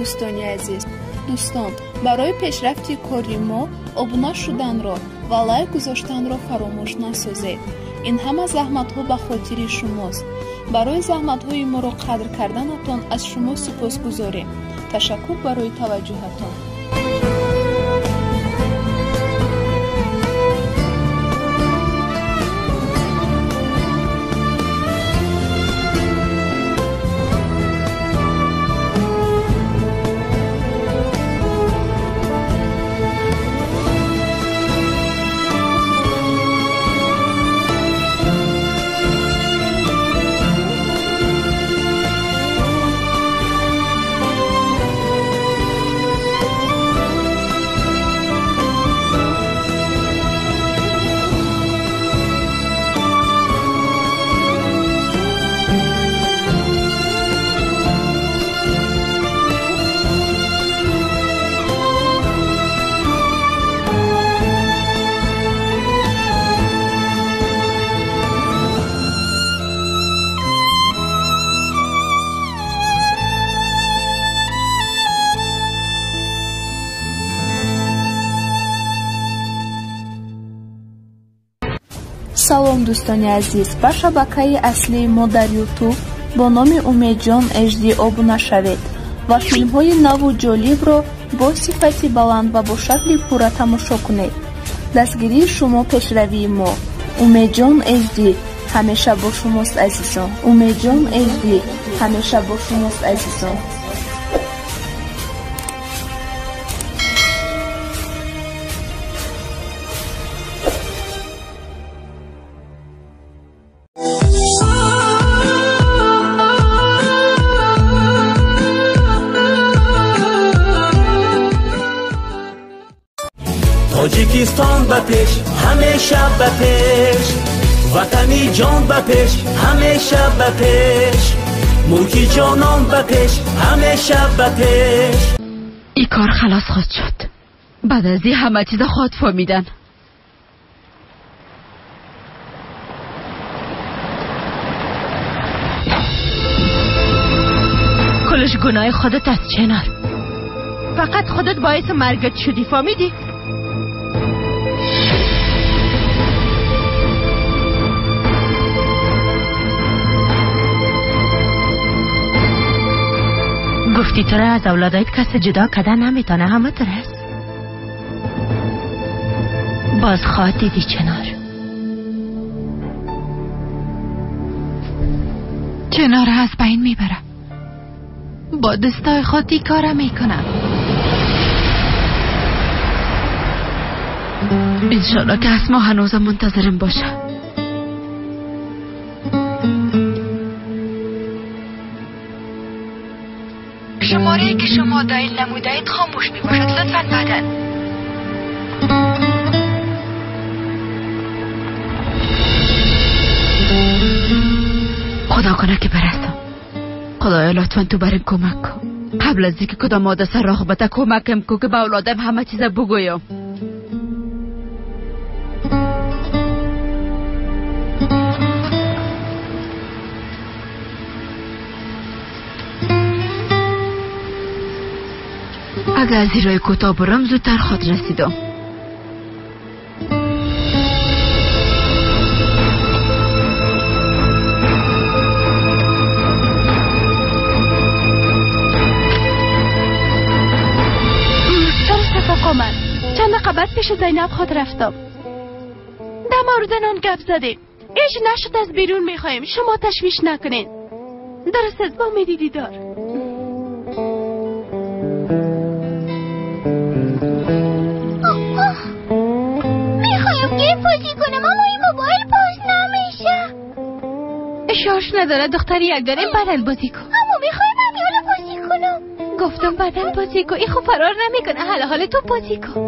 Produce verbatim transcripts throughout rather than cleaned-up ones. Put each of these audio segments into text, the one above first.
دوستانی عزیز، دوستان برای پیشرفت کاری ما ابونه شدن را و لایک گذاشتن را فراموش نسازید. این همه زحمت ها به خاطر شماست. برای زحمت های ما را قدر کردنتان از شما سپاسگزاریم. تشکر برای توجهتان. салом дӯстони азиз, ба шабакаи аслии мо дар ютуб бо номи умедҷон эйч ди обуна шавед ва филмҳои наву ҷолибро бо сифати баланд ва бо шакли пурра тамошо кунед. дастгирии шумо пешравии мо. умедҷон эйч ди ҳамеша бо шумост азизон. умедҷон эйч ди ҳамеша бо шумост азизон. تاجیکستان به پیش، همیشه به پیش، وطنی جان به پیش، همیشه به پیش، ملکی جانان به پیش، همیشه به پیش. این کار خلاص خود شد. بعد از این همه چیز خود فهمیدن. کلش گناه خودت است چنار. فقط خودت باعث مرگت شدی، فهمیدی؟ گفتی تو را از اولادایت کسی جدا کردن نمیتونه، همه تو هست. باز خواهد دیدی چنار. چنار از بین میبرم. با دستای خودی کارم میکنم. انشالله که اسما هنوز منتظرم باشه. شماره که شما دایل نمودید خاموش می باشد، لطفاً بعداً. خدا کنه که برسم. خدایا لطفاً تو برم کمک کن. قبل از اینکه کدام حادثه رخ بده کمکم کن که به اولادم همه چیز بگویم. اگه از این رای کوتاه برم زودتر خود رسیدم. درست من چند قبل پیش زینب خود رفتم. در مورد نان گپ زدیم. ایش نشد از بیرون میخوایم، شما تشویش نکنین. درست است، با امیدی دیدار. بازی کنم اما این موبایل باز نمیشه. اشارش نداره دختری یک داریم بدن بازی کن. اما میخوایم هم یالا بازی کنم. گفتم بدن بازی کن، این خوب فرار نمیکنه. حالا حالا تو بازی کن.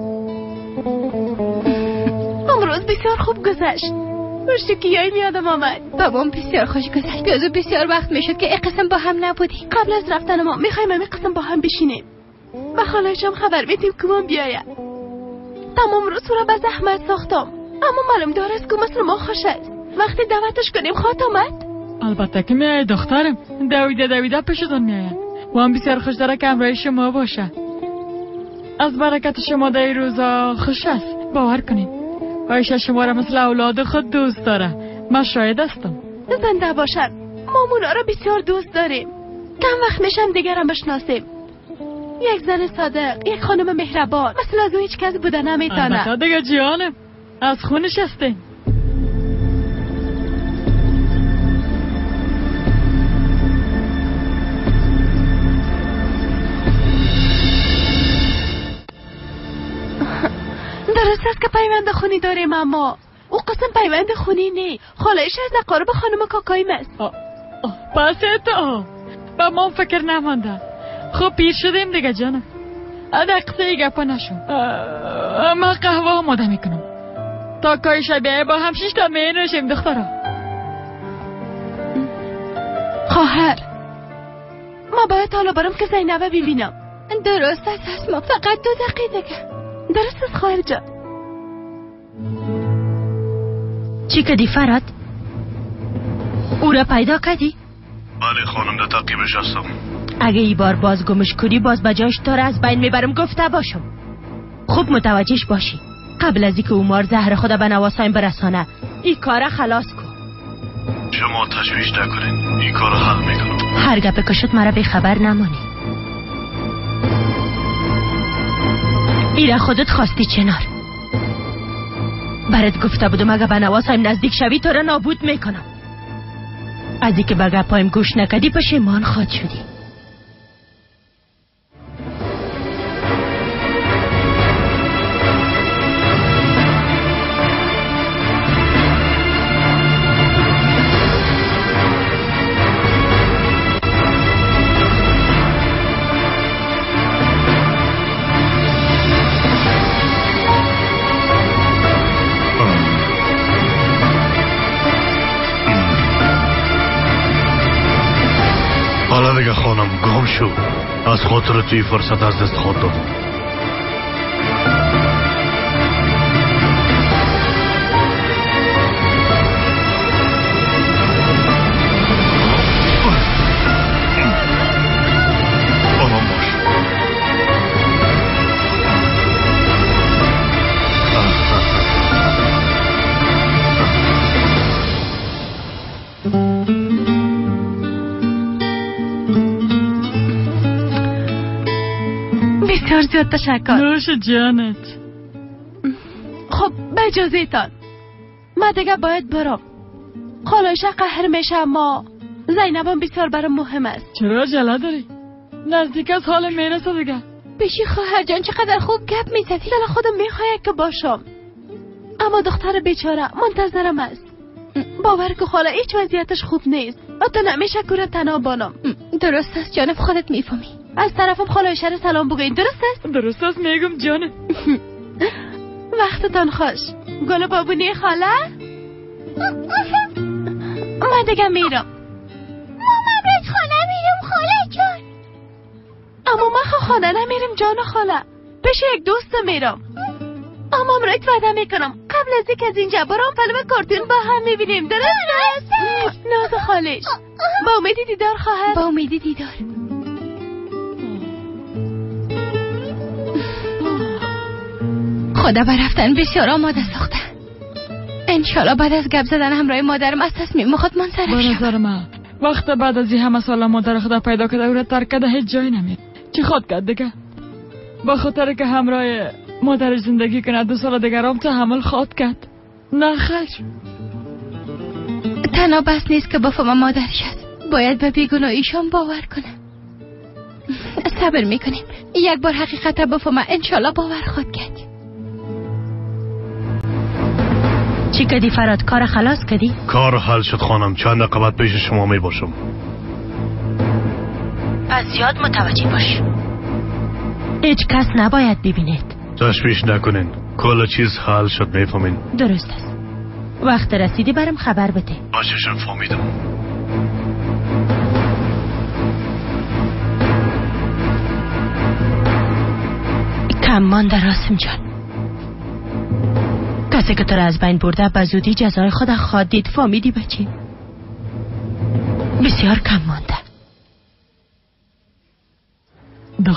امروز بسیار خوب گذشت. روشکیایی میادم آمد. بابام بسیار خوش گذشت. بیازو بسیار وقت میشد که این قسم با هم نبودیم. قبل از رفتن ما میخوایم همین قسم با هم بشینیم و خاله‌شم خبر بدیم که من بیاید. تمام روز را به زحمت ساختم اما معلوم دار است که مثل ما خوش است. وقتی دعوتش کنیم خواهد آمد؟ البته که میآید دخترم. دویده دویده پیشتون میآید. و هم بسیار خوش داره که همراه شما باشه. از برکت شما در این روزا خوش است. باور کنید عایشه شما را مثل اولاد خود دوست داره. من شاهد هستم. زنده باشد. ما مونا را بسیار دوست داریم. کم وقت میشم دیگر هم بشناسیم. یک زن صادق، یک خانم مهربان، مثل از او هیچ کس بوده نمیتونه. البته دیگه جیانم از خونش هستیم. درست است که پیوند خونی داریم، اما او قسم پیوند خونی نی. خالایش از نقارب خانم کاکاییم است. پس تو با ما فکر نمانده. خب پیر شدیم دیگه جانم. دقیقه ای گپا نشو. من قهوه آماده میکنم تا کای شبیه با هم شش تا می نوشیم دخترا. خواهر ما باید حالا برم که زینبه ببینم. درست است ما فقط دو دقیقه دیگه. درست است خواهر جان. چی کدی فراد؟ او را پیدا کدی؟ بله خانم در تعقیبش هستم. اگه ای بار باز گمش کنی باز بجاش تو را از بین میبرم گفته باشم. خوب متوجهش باشی قبل از اینکه اومار زهر خدا به نواسایم برسانه این کار خلاص کن. شما تشویش نکنین، این کار حل میکنم. هر گپ کشت مرا به خبر نمانی. ایره خودت خواستی چنار. برات گفته بودم اگه به نواسایم نزدیک شوی تو را نابود میکنم. از اینکه به گپایم گوش نکدی پشیمان خواهد شدی. حالا دیگه خانم گم شو. از خاطر توی فرصت از دست خود دادم. آرام باش. بسیار زیاد تشکر. نوش جانت. خب به اجازه تان من دیگه باید برم. خالایش قهر میشه اما زینبم بسیار برام مهم است. چرا جله داری؟ نزدیک از حال میرسه دیگه. بشی خواهر جان چقدر خوب گپ میزدی. دل خودم میخواید که باشم اما دختر بیچاره منتظرم است. باور که خاله هیچ وضعیتش خوب نیست. حتی نمیشه کورا تنها بانم. درست است جانم خودت میفهمی. از طرفم خالایش رو سلام بگوین. درست است؟ درست است میگم جانم. وقتتان خوش. گل بابونی خاله. من دیگه میرم. ما مبرد خانه میرم خاله جان. اما من خانه نمیرم جان خاله. پیش یک دوست میرم. اما امرایت وعده میکنم قبل از اینکه از اینجا برام فیلم کارتون با هم میبینیم. درست است؟ ناز خالش. با امیدی دیدار خواهر. با امیدی دیدار. خدا برفتن بسیار آماده ساخته. انشالله بعد از گپ زدن همراه مادرم از تصمیم خود منصرف شد. به نظر من وقت بعد از این همه سال مادر خدا پیدا کرده او را ترک کرده هیچ جایی نمید. چی خود کرد دیگه؟ با خاطر که همراه مادر زندگی کنه دو سال دیگر هم تحمل خود کرد. نه خیر. تنها بس نیست که بفهم مادرش است. باید به بیگناهیشان باور کنه. صبر میکنیم یک بار حقیقت را بفهمه انشالله باور خود کرد. چی کدی فراد؟ کار خلاص کدی؟ کار حل شد خانم. چند دقیقه بعد پیش شما می باشم. پس زیاد متوجه باش. هیچ کس نباید ببینید. تشویش نکنین. کل چیز حل شد میفهمین. درست است. وقت رسیدی برم خبر بده. باششم فهمیدم. کم مانده راسم جان. کسی که تو را از بین برده به زودی جزای خود خواهد دید. فهمیدی بچه؟ بسیار کم مانده.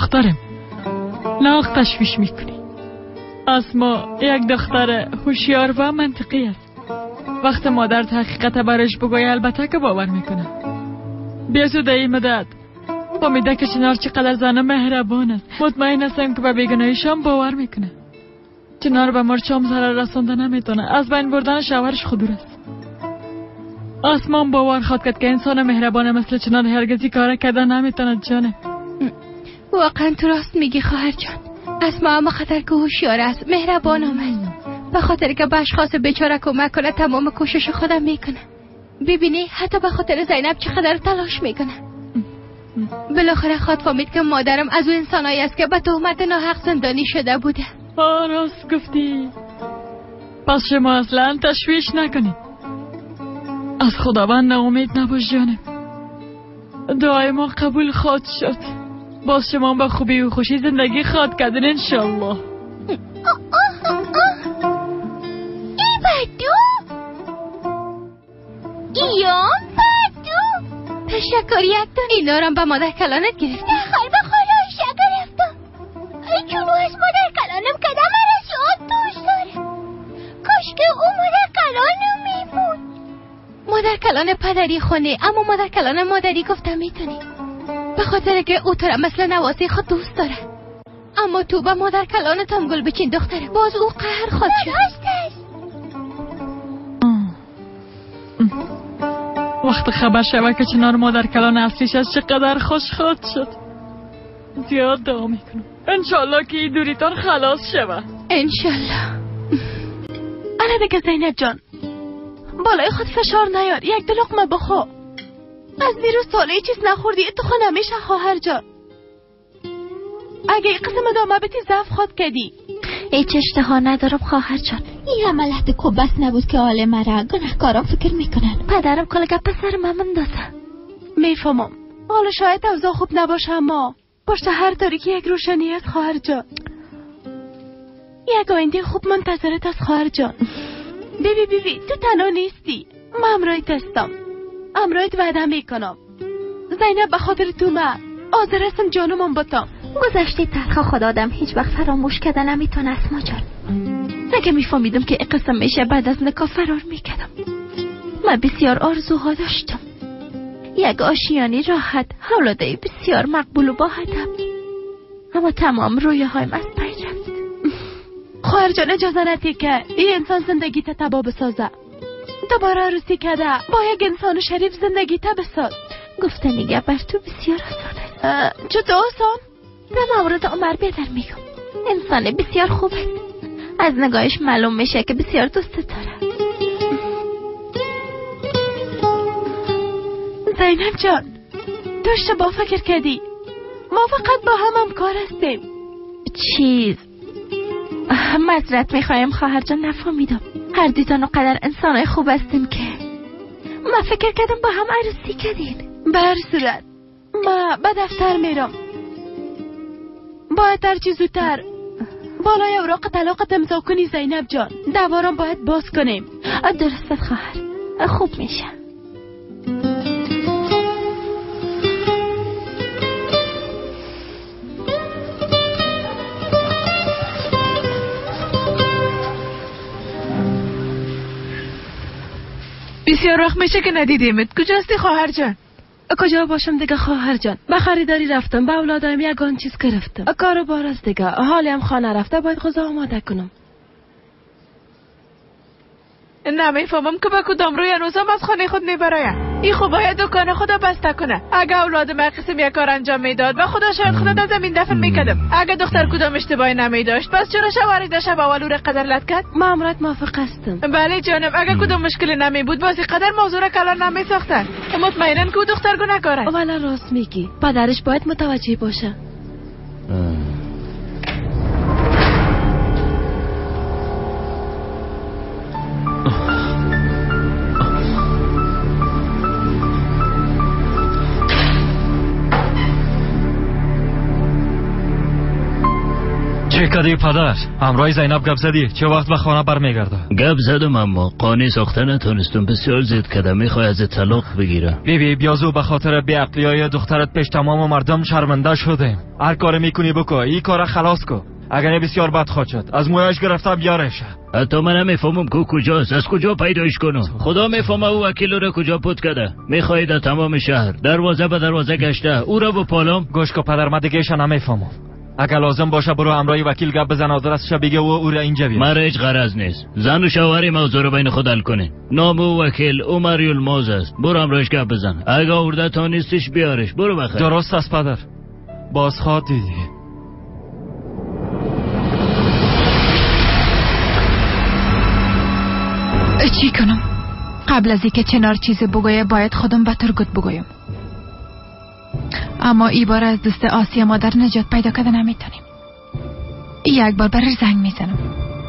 دخترم، ناق تشویش میکنی. اسما یک دختر هوشیار و منطقی است. وقت مادر حقیقت برش بگوی البته که باور میکنه. بیاسوده ای مدد فهمیده که چنار چقدر زن مهربان است. مطمئن هستم که به بیگناهیشان باور میکنه. چنار به مرچام ضرر رسانده نمیتونه. از بین بردن شوهرش خودور است. آسمان باور خواهد کرد که انسان مهربان مثل چنار هرگزی کار کرده نمیتونه. جانه واقعا تو راست میگی خواهر جان. اسما اما خاطر که هوشیار است، مهربان است. به خاطر که به اشخاص بیچاره کمک کنه تمام کوشش خودم میکنه. ببینی حتی به خاطر زینب چقدر تلاش میکنه. بالاخره خود فهمید که مادرم از اون انسانایی است که به تهمت ناحق زندانی شده بوده. آه راست گفتی. پس شما اصلا تشویش نکنید. از خداوند ناامید نباش جانم. دعای ما قبول خواهد شد. باز شما با خوبی و خوشی زندگی خواهد کردن انشالله. ای بدو ایان بدو تشکر یک دون اینا رو با مادر کلانت گرفتی؟ نه خواهی به خالایش گرفتم. ای چونو از مادر کلانم کدم رسیاد دوست داره. کاش که او مادر کلانم می بود. مادر کلان پدری خونه، اما مادر کلان مادری گفتم میتونی. به خاطر که او تو را مثل نوازی خود دوست داره. اما تو با مادر کلانت هم گل بچین دختره. باز او قهر خود شد. وقت خبر شوه که چنار مادر کلان اصلیش از چقدر خوش خود شد. زیاد دعا میکنم انشالله که این دوریتان خلاص شوه. انشالله. انا دیگه زینب جان، بالای خود فشار نیار. یک دو لقمه بخو. از دیروز ساله چیز نخوردی. تو خود نمیشه خواهر جان. اگه این قسم ادامه بتی ضعف خود کردی. هیچ اشتها ندارم خواهر جان. این عملت کو بس نبود که حال مرا گناهکارم فکر میکنن. پدرم کل گپ سر من مندازه. میفهمم. حالا شاید اوضاع خوب نباشه، اما پشت هر تاریکی یک روشنی است خواهر جان. یک آینده خوب منتظرت است خواهر جان. بیبی بیبی تو تنها نیستی. من امرایت هستم. امرایت وعده میکنم. زینب به خاطر تو من حاضر هستم جانم باتم. گذشته تلخ خود آدم هیچ وقت فراموش کردن نمیتونه اسما جان. اگه میفهمیدم که این قسم میشه بعد از نکاح فرار میکردم. من بسیار آرزوها داشتم. یک آشیانی راحت، اولادای بسیار مقبول و با هدف. اما تمام رویاهایم از پی رفت. خواهر جان اجازه ندی که این انسان زندگی تا تباه بسازه. دوباره عروسی کرده با یک انسان شریف زندگی تا بساز. گفتنی گه بر تو بسیار آسان است. چطور آسان؟ در مورد عمر بیادر میگم. انسان بسیار خوب است. از نگاهش معلوم میشه که بسیار دوست داره. زینب جان تو اشتباه فکر کردی. ما فقط با هم همکار هستیم. چیز معذرت میخوایم خواهر جان، نفهمیدم. هر دیتان و قدر انسانای خوب هستیم که من فکر کردم با هم عروسی کردین. به هر صورت ما به دفتر میرم. باید هر چی زودتر بالای اوراق طلاقت امضا کنی زینب جان. دوارم باید باز کنیم. درست خواهر، خوب میشه. بسیار وقت میشه که ندیدیمت. کجاستی خواهر جان؟ کجا باشم دیگه خواهر جان؟ به خریداری رفتم، به اولادم یگان چیز گرفتم. کارو بار است دیگه. حالی هم خانه رفته، باید غذا آماده کنم. نمیفهمم که به کدام روی هنوزم از خانه خود میبرایم. این خب باید دکان خود بسته کنه. اگه اولادم یک قسم یک کار انجام میداد و خدا شاید خدا در زمین دفن میکردم. اگه دختر کدام اشتباهی نمیداشت پس چرا شوهر شب اول او را قدر لد کرد؟ ما امرت موافق هستم. بله جانم. اگه کدام مشکلی نمیبود بازی قدر موضوع را کلان نمیساختن. مطمئنن که او دختر گناهکاره. ولی راست میگی. پدرش باید متوجه باشه. چه چه کردی پدر؟ همراه زینب گپ زدی؟ چه وقت به خانه برمیگرده؟ گپ زدم اما قانع ساخته نتونستم. بسیار زد کردم. میخوای از طلاق بگیره. بی بی بیازو به خاطر بی‌عقلیای دخترت پیش تمام مردم شرمنده شدیم. هر کار میکنی بکو، این کار خلاص کو. اگر نه بسیار بد خواهد شد. از مویش گرفته بیارش. حتی من نمیفهمم که کجاست، از کجا پیداش کنم. خدا میفهمه او وکیل رو کجا پود کرده. میخوای در تمام شهر دروازه به دروازه گشته او رو بپالم. گوش کو پدر، من دیگه نمیفهمم. اگر لازم باشه برو همراه وکیل گپ بزن و درستش بگه و او را اینجا بیار. من هیچ غرض نیست. زن و شوهر موضوع رو بین خود حل کنین. نام او وکیل عمر یلماز است. برو همراهش گپ بزن. اگه آورده تا نیستش بیارش. برو بخیر. درست است پدر. باز خواد دیدی. چی کنم؟ قبل از اینکه چنار چیز بگویه باید خودم به ترگت بگویم. اما ای بار از دوست آسیا مادر نجات پیدا کرده نمیتونیم. یک بار برای زنگ میزنم.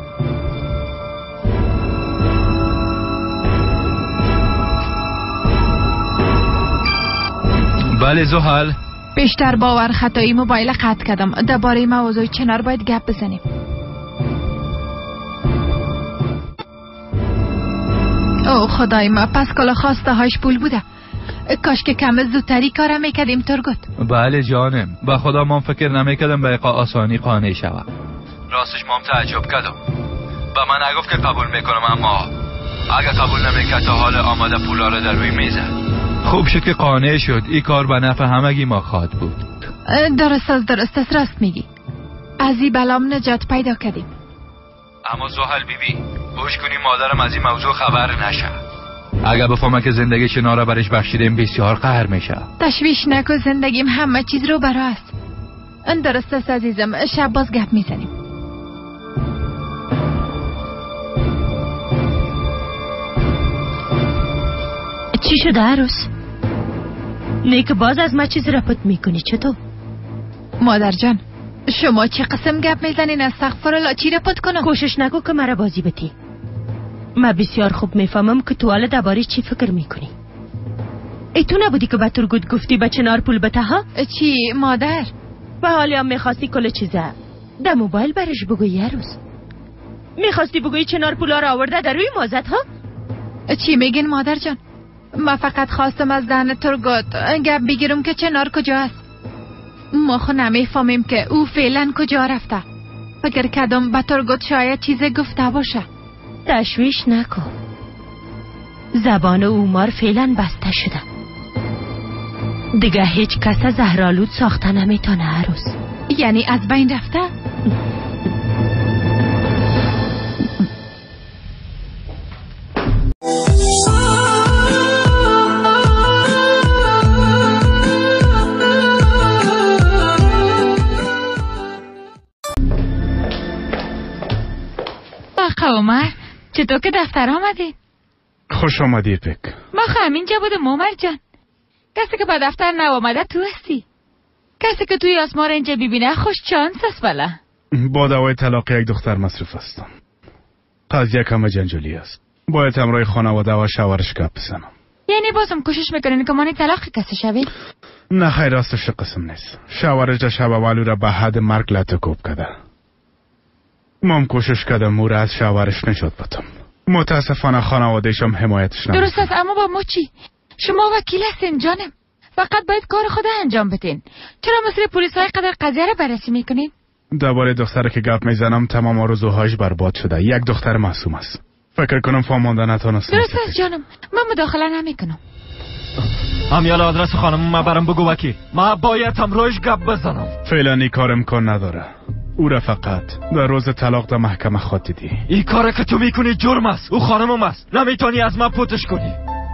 بله زحل. بیشتر باور خطایی موبایل قطع کردم. درباره موضوع چنار باید گپ بزنیم. او خدای ما، پس کلا خواسته هاش پول بوده. کاش که کم زودتری کارم میکردیم ترگت. بله جانم، با خدا من فکر نمیکردم به ایقا آسانی قانع شوم. راستش مام تعجب کردم. با من نگفت که قبول میکنم، اما اگه قبول نمیکرد تا حال آماده پولا رو در روی میزه. خوب شد که قانع شد. این کار به نفع همگی ما خواهد بود. درست است درست است راست میگی. از این بلام نجات پیدا کردیم. اما زحل بیبی گوش کنی، مادرم از این موضوع خبر نشه. اگه بفهمه که زندگی چنار برش بخشیدیم بسیار قهر میشه. تشویش نکن، زندگیم همه چیز رو برا است. این درست است عزیزم. شب باز گپ میزنیم. چی شده عروس؟ نیک باز از ما چیز رپت میکنی چطور؟ مادر جان شما چه قسم گپ میزنین؟ استغفرالله، چی رپت کنم؟ کوشش نکن که مرا بازی بتی. من بسیار خوب میفهمم که تو حال درباره چی فکر میکنی. ای تو نبودی که به ترگوت گفتی به چنار پول بته ها؟ چی مادر؟ و حالی هم میخواستی کل چیزه در موبایل برش بگویی عروس. میخواستی بگویی چنار پولا را آورده در روی مازت ها؟ چی میگین مادر جان؟ ما فقط خواستم از دهن ترگوت گپ بگیرم که چنار کجا است. ما خو نمیفهمیم که او فعلا کجا رفته. فکر کردم به ترگوت شاید چیز گفته باشه. تشویش نکن، زبان اومار فعلا بسته شده. دیگه هیچ کس زهرالود ساخته نمیتونه عروس. یعنی از بین رفته؟ عمر چطور که دفتر آمدی؟ خوش آمدی پک. ما خواهم اینجا بودم عمر جان. کسی که به دفتر نو آمده تو هستی. کسی که توی آسمان اینجا ببینه خوش چانس است. بله با دوای طلاق یک دختر مصروف هستم. قضیه کم جنجالی است. باید همراه خانواده و شوهرش گپ بزنم. یعنی بازم کوشش میکنین که مانی طلاق کسی شوید؟ نه خیر، راستش قسم نیست. شوهرش شب اولو را به حد مرگ لطکوب کرده. مام کوشش کردم مور از شوهرش نشد بتم. متاسفانه خانواده‌اش هم حمایتش نمی‌کنه. درست است، اما با ما چی؟ شما وکیل هستین جانم. فقط باید کار خود انجام بدین. چرا مثل پلیس‌های قدر قضیه را بررسی میکنین؟ درباره دختری که گپ میزنم تمام آرزوهاش برباد شده. یک دختر معصوم است. فکر کنم فهمانده نتونستم. درست است جانم، من مداخله نمیکنم. امیال آدرس خانم ما برام بگو وکیل. ما باید همراهش گپ بزنم. فعلا این کار امکان نداره. او را فقط در روز طلاق در محکمه خود دیدی. این کار که تو میکنی جرم است. او خانمم است. نمیتونی از من پوتش کنی.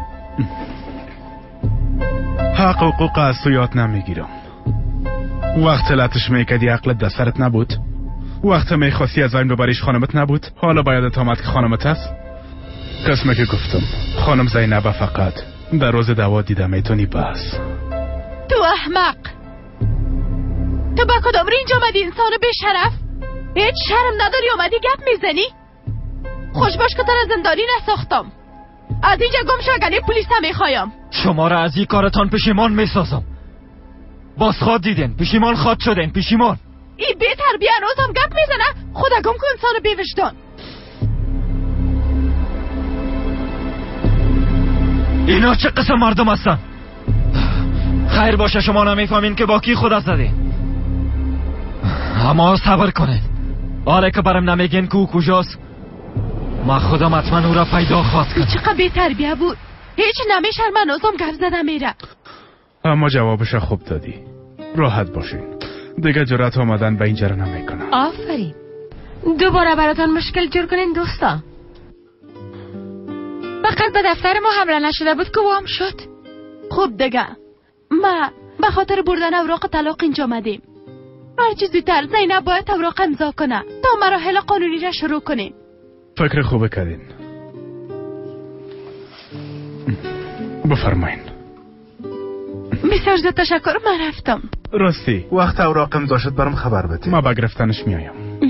حق و حقوق از تو یاد نمیگیرم. وقت لطش میکردی عقلت در سرت نبود؟ وقت میخواستی از این ببریش خانمت نبود؟ حالا باید آمد که خانمت هست؟ قسمه که گفتم خانم زینب فقط در روز دوا دیده میتونی بس. تو احمق، تو با کدام رنج آمدی انسان به شرف؟ هیچ شرم نداری اومدی گپ میزنی؟ خوش باش که تر زندانی نساختم. از اینجا گم شو اگر پلیس نمیخوایم. شما را از این کارتان پشیمان میسازم. باز خواد دیدین، پشیمان خواد شدین، پشیمان. ای بی تربیه هنوز هم گپ میزنه. خدا گم که انسان بی وجدان. اینا چه قسم مردم هستن؟ خیر باشه شما نمیفهمین که با کی خدا زدی. اما صبر کنید. حالا که برم نمیگین که او کجاست، ما خودم حتما او را پیدا خواهد کرد. چقدر بی تربیه بود. هیچ نمیشرم هنوزم گپ زده میره. اما جوابش خوب دادی. راحت باشین. دیگه جرأت آمدن به اینجا رو نمیکنم. آفرین. دوباره براتون مشکل جور کنین دوستا. فقط به دفتر ما حمله نشده بود که وام شد. خوب دیگه ما به خاطر بردن اوراق طلاق اینجا آمدیم. هر چیزی تر زینب باید اوراق امضا کنه تا مراحل قانونی را شروع کنیم. فکر خوبه کردین. بفرمایین. بسیار زیاد تشکر. من رفتم. راستی وقت اوراق امضا شد برام خبر بده. ما با گرفتنش میایم.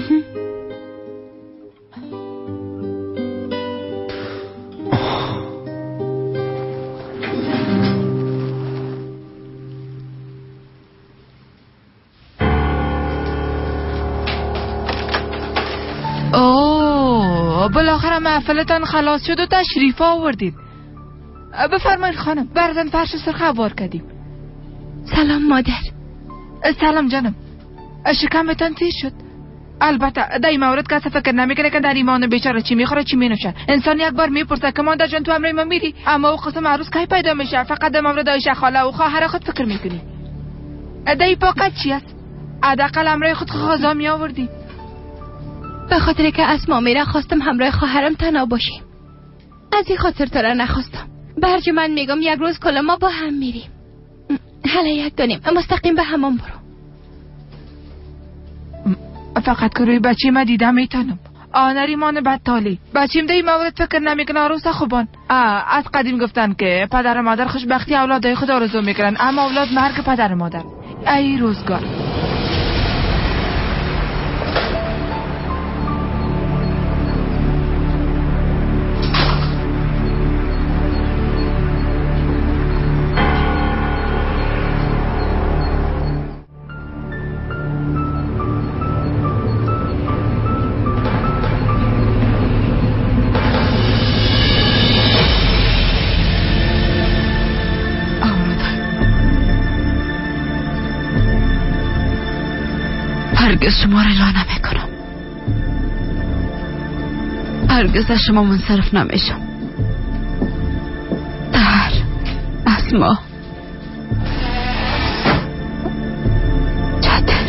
اوه بالاخره محفلتان خلاص شد و تشریف آوردید. بفرمایید خانم. براتون فرش سرخ حوار کردیم. سلام مادر. سلام جانم. شکمتان تیز شد. البته در این مورد کسی فکر نمیکنه که در ایمان بیچاره چی میخوره چی مینوشه. انسان یک بار میپرسه که مادر جان تو امروز ما میری، اما او قسم عروس کی پیدا میشه؟ فقط در مورد عایشه خاله و خواهر خود فکر میکنی. در این پاکت چی است؟ حداقل امروز خود غذا می آوردی. به خاطر که اسما میره خواستم همراه خواهرم تنها باشیم. از این خاطر تو را نخواستم. برج من میگم یک روز کل ما با هم میریم. حالا یک دانیم مستقیم به همان برو. فقط که روی بچه ما دیدم میتونم. آنریمان بدتالی بچیم در این مورد فکر نمیکنه. عروس خوبان از قدیم گفتن که پدر و مادر خوشبختی اولادای خود آرزو میکنن، اما اولاد مرگ پدر و مادر. ای روزگار. هرگز شما را لا نمی کنم. هرگز از شما منصرف نمیشم. در اسما چطور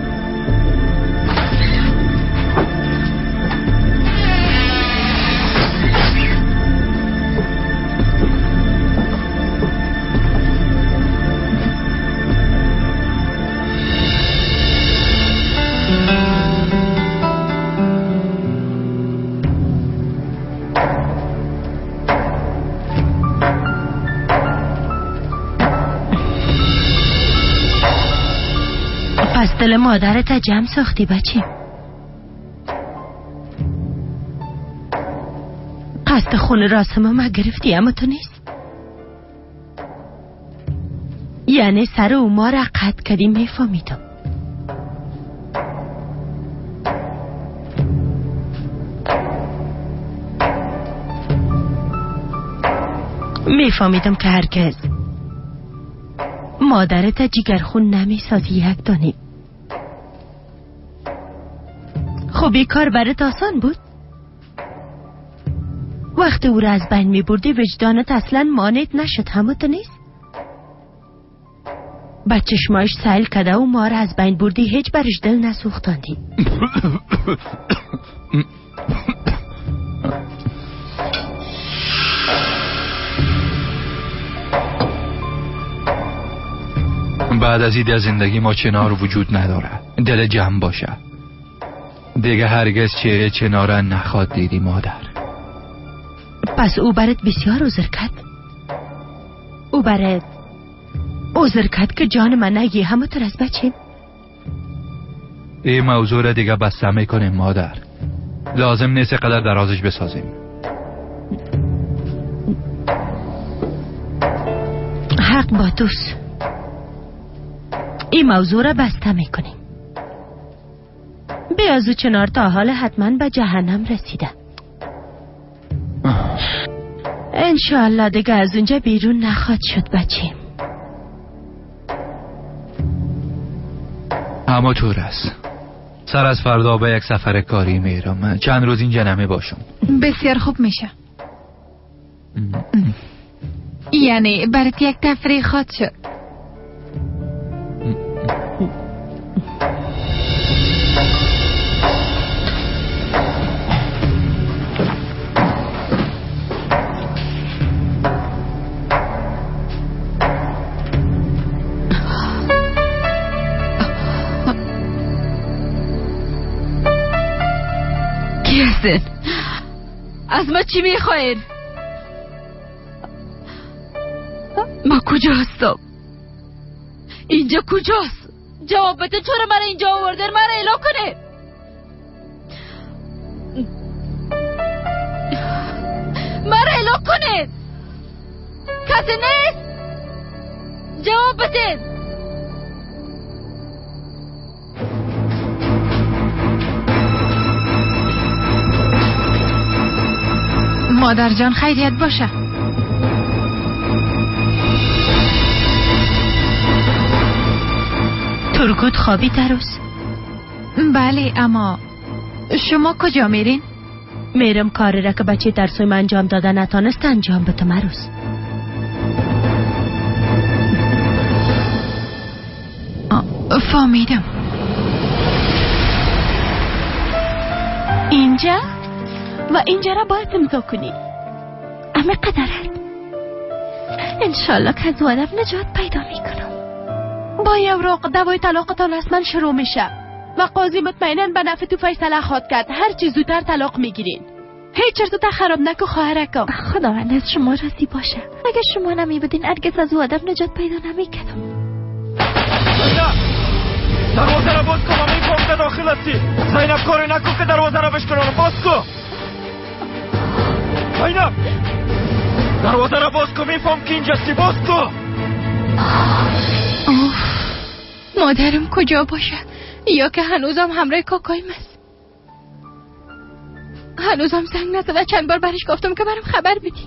پس دل مادرت جمع ساختی بچه. قصد خون راسم ما گرفتی اما تو نیست. یعنی سر او ما را قطع کردی. میفهمیدم میفهمیدم که هرگز مادرت جگرخون نمیسازی یک دانیم. خب این کار برات آسان بود؟ وقتی او را از بین میبردی وجدانت اصلا مانعت نشد هموت نیست؟ بچه شمایش سهل کده و ما را از بین بردی هیچ برش دل نسوختاندی. بعد از این زندگی ما چنار وجود نداره. دل جمع باشه. دیگه هرگز چهره چناره نخواد دیدی مادر. پس او برات بسیار عذر کرد. او برات عذر کرد که جان من نگی همونطور از بچه. این موضوع را دیگه بسته میکنیم مادر. لازم نیست قدر درازش بسازیم. حق با توست. این موضوع را بسته میکنیم. بیازو چنار تا حال حتما به جهنم رسیده. انشالله دیگه از اونجا بیرون نخواد شد بچیم. اما طور است. سر از فردا به یک سفر کاری میرم. چند روز اینجا نمی باشم. بسیار خوب میشه. یعنی برات یک تفریح خواهد شد. کی هستین؟ از ما چی میخواین؟ ما کجا هستم؟ اینجا کجاست؟ جواب بده. چرا من اینجا آوردن؟ من اعلام کنه. من اعلام کنه. کسی نیست؟ جواب بده. مادر جان خیریت باشه. ترکوت خوابی تروس؟ بله، اما شما کجا میرین؟ میرم کاری را که بچه درسویم انجام داده نتانست انجام بده مروز. فهمیدم. اینجا؟ و اینجا را باید امضا کنی. اما قدرت انشالله که از آدم نجات پیدا میکنم. با یه اوراق دوای طلاقتان از من شروع میشه و قاضی مطمئناً به نفع تو فیصله خواهد کرد. هر چی زودتر طلاق میگیرین. هیچ چرتو تا خراب نکو خواهرکم. خداوند از شما راضی باشه. اگه شما نمیبودین هرگز از او آدم نجات پیدا نمیکردم. دروازه را باز کن. من میفهم که داخل هستی. زینب کاری نکن که دروازه را بشکنم. باز کن زینب. دروازه را باز کن. میفهم که اینجاستی. باز کن. مادرم کجا باشه؟ یا که هنوزم همراه کاکایم است. هنوزم زنگ نزده. چند بار برش گفتم که برام خبر بدی.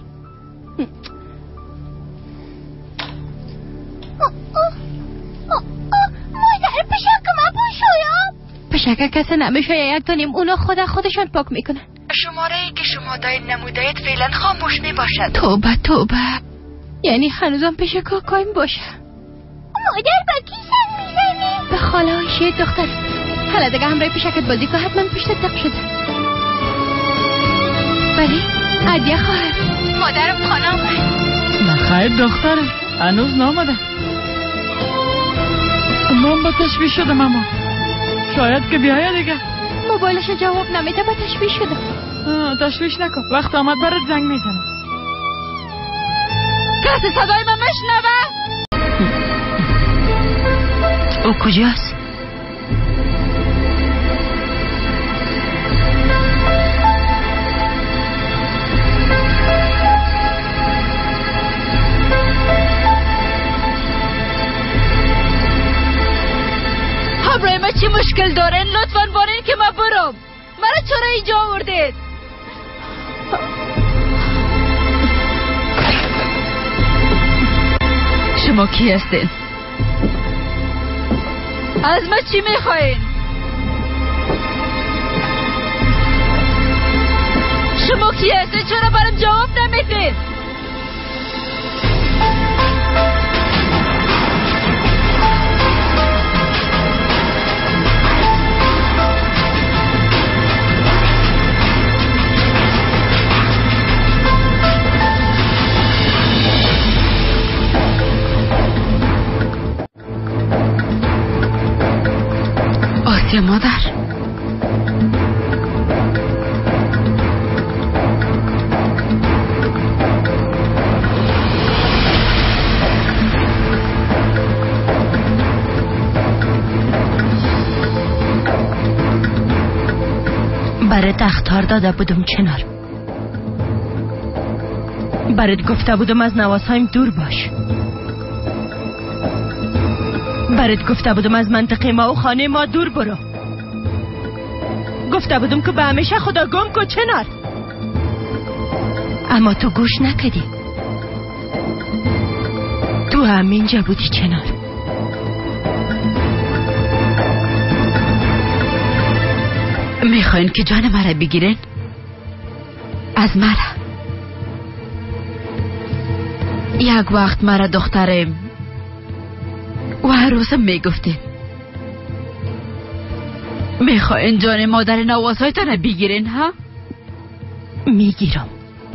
مادر پشک ما بوشویم. پشک کسی نمیشه یک دانیم. اونا خدا خودشان پاک میکنن. شماره ای که شما داین نمودهید فعلا خاموش میباشد. توبه توبه. یعنی هنوزم پیش کاکایم باشه. مادر با کی زنگ میزنی؟ به خاله آیشه دختر. حالا دیگه همراه پیشکت بازی که حتما پشت دق شده. بله عدیه خواهر. مادرم خانه آمد. نخیر دخترم هنوز نامده. من با تشویش شدم. اما شاید که بیایه دیگه. موبایلش جواب نمیده. با تشویش شدم. تشویش نکن. وقت آمد برات زنگ میزنم. کسی صدای من مشنوه؟ او کجاست؟ همراه ما چی مشکل دارین؟ لطفاً بارین که ما برم. مرا چرا اینجا آوردید؟ شما کی هستین؟ از ما چی میخواین؟ شما کی هستین؟ چرا برام جواب نمیدین؟ آسیا مادر. برات اخطار داده بودم چنار. برات گفته بودم از نواسایم دور باش. برات گفته بودم از منطقه ما و خانه ما دور برو. گفته بودم که به همیشه خدا گم کو چنار، اما تو گوش نکدی. تو همینجا بودی چنار. میخواین که جان مرا بگیرین؟ از مرا یک وقت مرا دخترم و هر روزم میگفتین میخواین جان مادر نواسایتان بگیرین ها؟ میگیرم.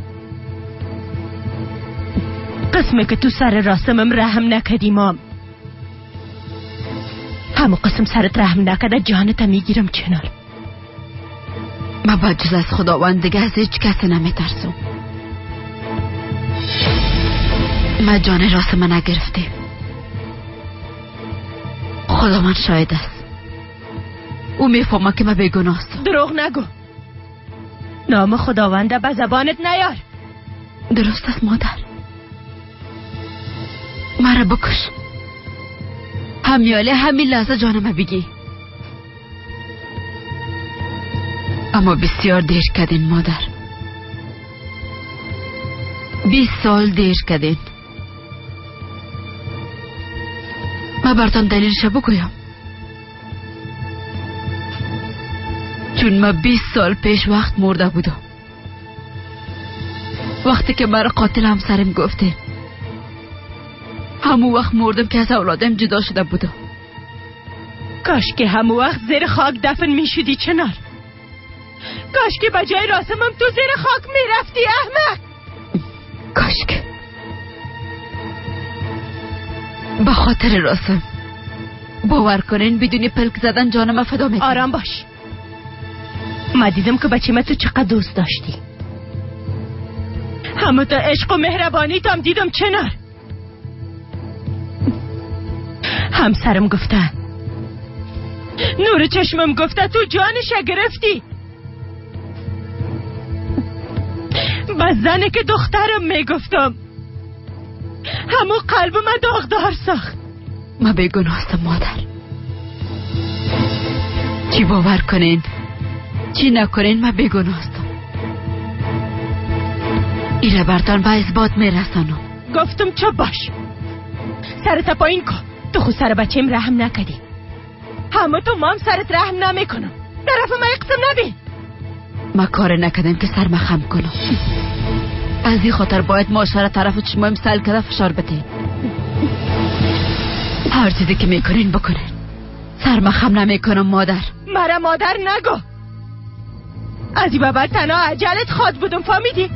قسمه که تو سر راستمم رحم نکدی مام، همو قسم سرت رحم نکده جانتا میگیرم چنار. ما با جز از خداوند دیگه از هیچ کسی نمیترسم. ما جان راست من نگرفتیم، خدا من شاید است. او میفهمه که ما بیگناه هستم. دروغ نگو، نام خداونده به زبانت نیار. درست است مادر، مرا بکش، همیاله همین لحظه جانم بگی. اما بسیار دیر کردین مادر، بیست سال دیر کردین. من براتون دلیلش بگویم. چون من بیست سال پیش وقت مرده بودم، وقتی که مرا قاتل همسرم گفتین، همون وقت مردم که از اولادم جدا شده بودم. کاش که همون وقت زیر خاک دفن می شدی چنار. کاش که بجای راسمم تو زیر خاک می رفتی احمق. کاش که به خاطر راسم باور کنین بدون پلک زدن جانم فدا میکنم. آرام باش، ما دیدم که بچه تو چقدر دوست داشتی. همه تا عشق و مهربانی تام دیدم چنار. همسرم گفته، نور چشمم گفته تو جانش گرفتی. با زنه که دخترم میگفتم، همو قلب من داغدار ساخت. ما بیگناه هستم مادر، چی باور کنین چی نکنین ما بیگناه هستم. ایره برتان به اثبات میرسانم. گفتم چه باش، سرت پایین کن. تو خود سر بچیم رحم نکدی، همه تو مام سرت رحم نمیکنم. طرف ما اقسم نبین. ما کار نکدم که سر ما خم کنم. از این خاطر باید معاشره طرف چشمایم سل کده فشار بتین. هر چیزی که میکنین بکنین، سر ما خم نمیکنم مادر. مرا مادر نگو، از این بابت تنها عجلت خواد بودم، فهمیدی؟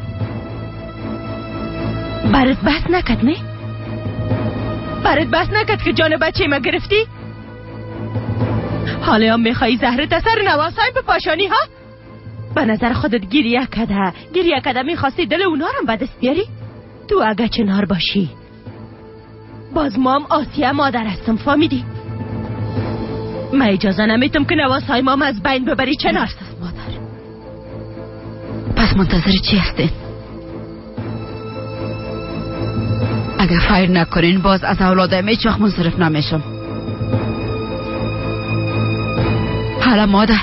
برات بس نکد نه؟ برات بس نکد که جان بچه ما گرفتی؟ حالا هم میخوایی زهرت اثر نواسای به پاشانی ها؟ به نظر خودت گریه کده گریه کده میخواستی دل اونا رو به دست بیاری؟ تو اگه چنار باشی باز مام آسیه مادر هستم، فهمیدی؟ من اجازه نمیتم که نواسای مام از بین ببری چنار. مادر پس منتظر چی هستین؟ اگه فایر نکنین باز از اولادم هیچ وقت منصرف نمیشم. حالا مادر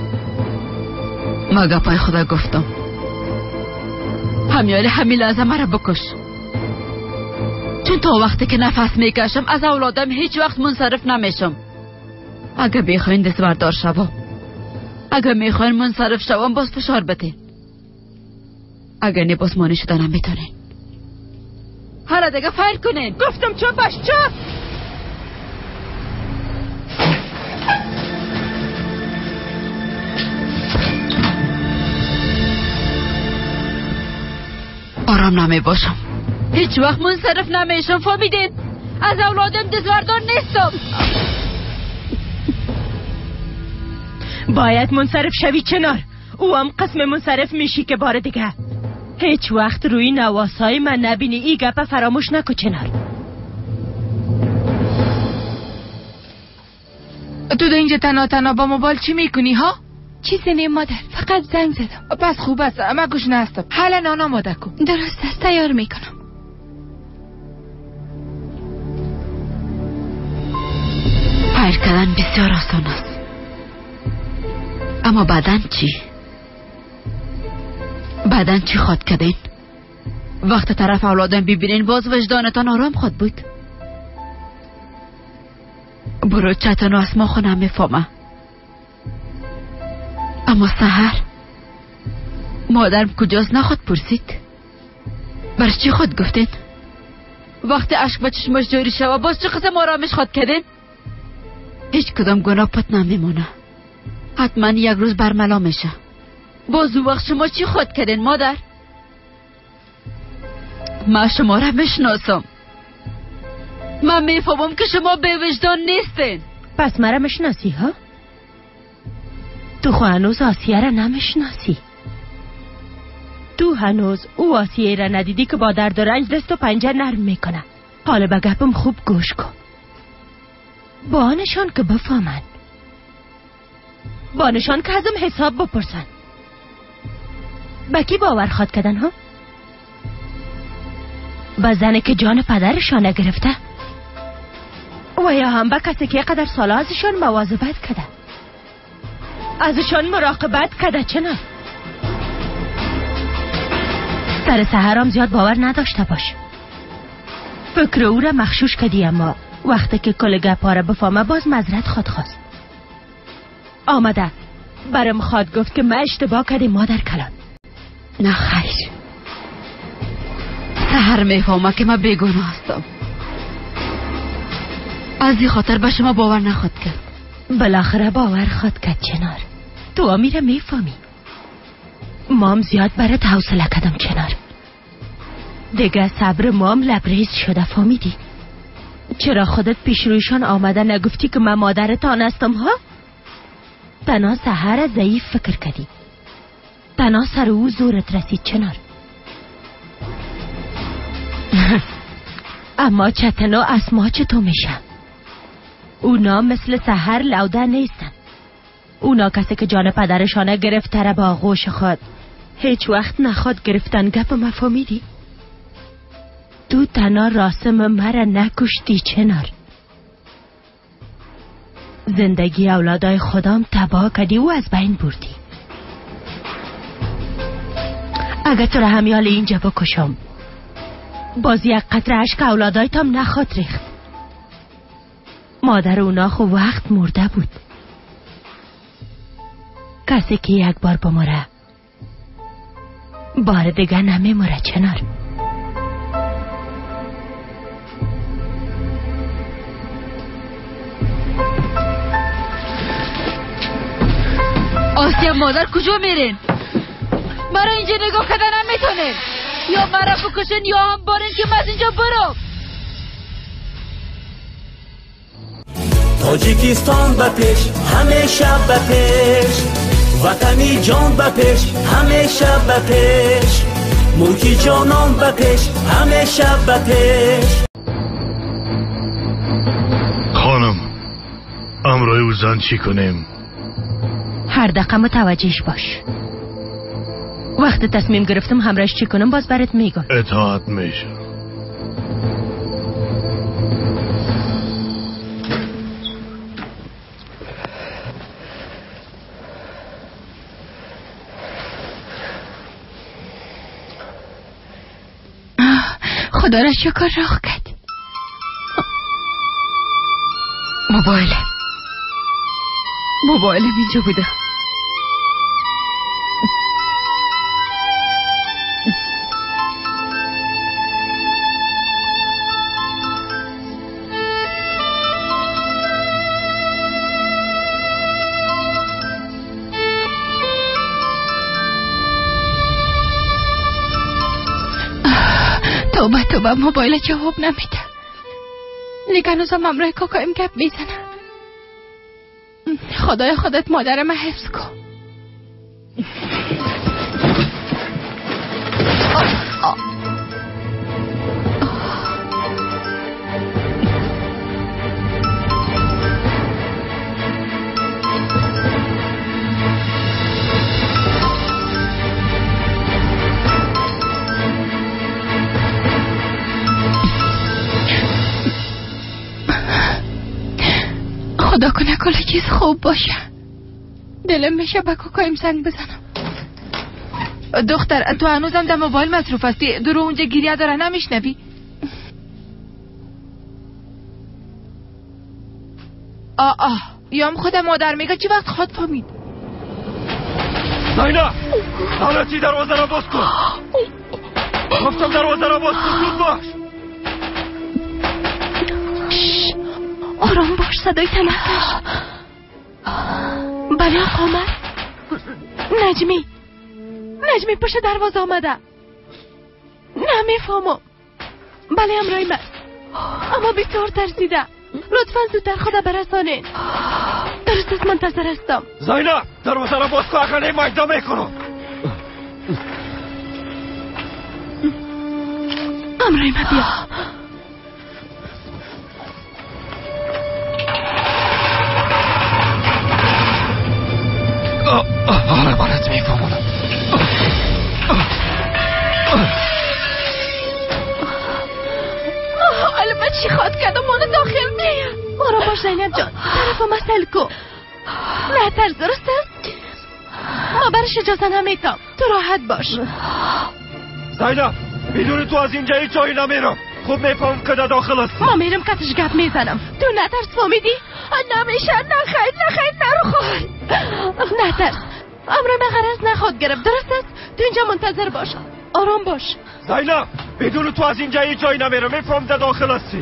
ما گپای خدا گفتم، همیالی همین لحظه مرا بکش، چون تا وقتی که نفس میکشم از اولادم هیچ وقت منصرف نمیشم. اگه بخواین دست بردار شوم، اگه میخواین منصرف شوم باز فشار بتین، اگه نی باز مانی شدن هم میتونین. حالا دیگه فایل کنین. گفتم چوبش چوب. آرام نمی باشم، هیچ وقت منصرف نمیشم، فهمیدین؟ از اولادم دزوردار نیستم. باید منصرف شوی چنار، او هم قسم منصرف میشی که بار دیگه هیچ وقت روی نواسای من نبینی. ای گپه فراموش نکو چنار. تو در اینجا تنها تنها با موبایل چی میکنی ها؟ چیزی نیم مادر، فقط زنگ زدم. پس خوب است، اما گوش نستم. حالا نانا ماده کن. درست است، تیار میکنم. فایر کردن بسیار آسان است، اما بعدن چی؟ بعدن چی خود کردین؟ وقت طرف اولادن ببینین باز وجدانتان آرام خود بود. برو چتنو اسما خونم میفهمه. اما سحر مادرم کجاست نخواد پرسید؟ برش چی خود گفتین؟ وقتی عشق به چشمش جاری شوه باز چه قسم آرامش خود کردین؟ هیچ کدام گناه پت نمیمونه. حتما یک روز برملا میشه. باز او وقت شما چی خود کردین مادر؟ من شما را میشناسم. من میفهمم که شما به وجدان نیستین. پس مرا میشناسی ها؟ تو خو هنوز آسیه را نمیشناسی. تو هنوز او آسیه را ندیدی که با درد و رنج دست و پنجه نرم میکنه. حالا به گپم خوب گوش کن. با آنشان که بفهمن، با آنشان که ازم حساب بپرسن. به کی باور خواد کردن ها؟ به زنی که جان پدرشان نگرفته و یا هم به کسی که قدر سالا ازشان مواظبت کرده، ازشان مراقبت کرده. چنان سر سحرام زیاد باور نداشته باش. فکر او را مخشوش کردی، اما وقتی که کل گپا را بفهمه باز معذرت خود خواست. آمده برم خواد گفت که من اشتباه کردی مادر کلان. نه خیر، سحر میفهمه که من بیگناه هستم. از این خاطر به شما باور نخواد کرد. بالاخره باور خواد کرد. چنار تو امیره میفهمی. مام زیاد برات حوصله کردم چنار. دیگه صبر مام لبریز شده. فهمیدی؟ چرا خودت پیش رویشان آمده نگفتی که من مادرتان هستم ها؟ تنها سحر ضعیف فکر کردی. تنها سر او زورت رسید چنار. اما چتنا اسما چطور میشن؟ اونا مثل سحر لوده نیستن. اونا کسی که جان پدرشانه گرفته را با آغوش خود هیچ وقت نخواد گرفتن. گپ مفهمیدی؟ تو تنها راسم مرا نکشتی چنار. زندگی اولادای خودم تباه کردی و از بین بردی. اگه تو را همیال اینجا بکشم باز یک قطره عشق اولادایتم نخواد ریخت. مادر اونا خو وقت مرده بود. کسی که یک بار بمره بار دیگه نمیمره چنار. آسیا مادر کجا میرین؟ مرا اینجا نگاه کردن نمیتونین. یا مرا بکشن یا هم بارین که من اینجا برم. تاجیکستان به پیش همیشه به پیش، وطنی جان به پیش همیشه به پیش، ملکی جانان به پیش همیشه به پیش. خانم امروی او زن چی کنیم؟ هر دقیقه متوجهش باش. وقت تصمیم گرفتم همراهش چی کنم باز برات میگم. اطاعت میشه. خدا را شکر راه کرد. موبایل موبایلم اینجا بوده. توبه توبه موبایل جواب نمیده. لیکن هنوزم همراه کاکایم گپ میزنه. خدای خودت مادرم حفظ کن. آه آه. خدا کنه کل چیز خوب باشه. دلم میشه به کوکایم زنگ بزنم. دختر تو هنوزم در موبایل مصروف هستی؟ دور اونجا گریه داره نمیشنوی؟ آه آه یام خودم مادر میگه چی وقت خود فهمید؟ زینا حالتی دروازه را باز کن. گفتم دروازه را باز کن. زود باش. آرام باش صدای تنفس. بله آمد. نجمی نجمی پشت دروازه آمده. نمیفهمم. بله امرای من اما بسیار ترسیده. لطفا زودتر خدا برسانین. درست است منتظر هستم. زینا دروازه را باز کن. اگر مایده میکنم. امرای من بیا. آره برات میفهمم. البته چی خواد کردم منو داخل میاد. برو باش زینب جان طرف مسئله کو. نه ترس درست است؟ ما برش اجازه نمیتم. تو راحت باش. زینب بدون تو از اینجا هیچ جایی نمیرم. خوب میفهم که داخل است. ما میرم کتش گپ میزنم. تو نترس فهمیدی؟ نمیشه نخیر نخیر نرو خواهد. نترس امر من غرض نخواد گرفت. درست است؟ تو اینجا منتظر باش. آرام باش. زینب بدون تو از اینجا هیچ جایی نمیرم. میفهم که داخل هستی.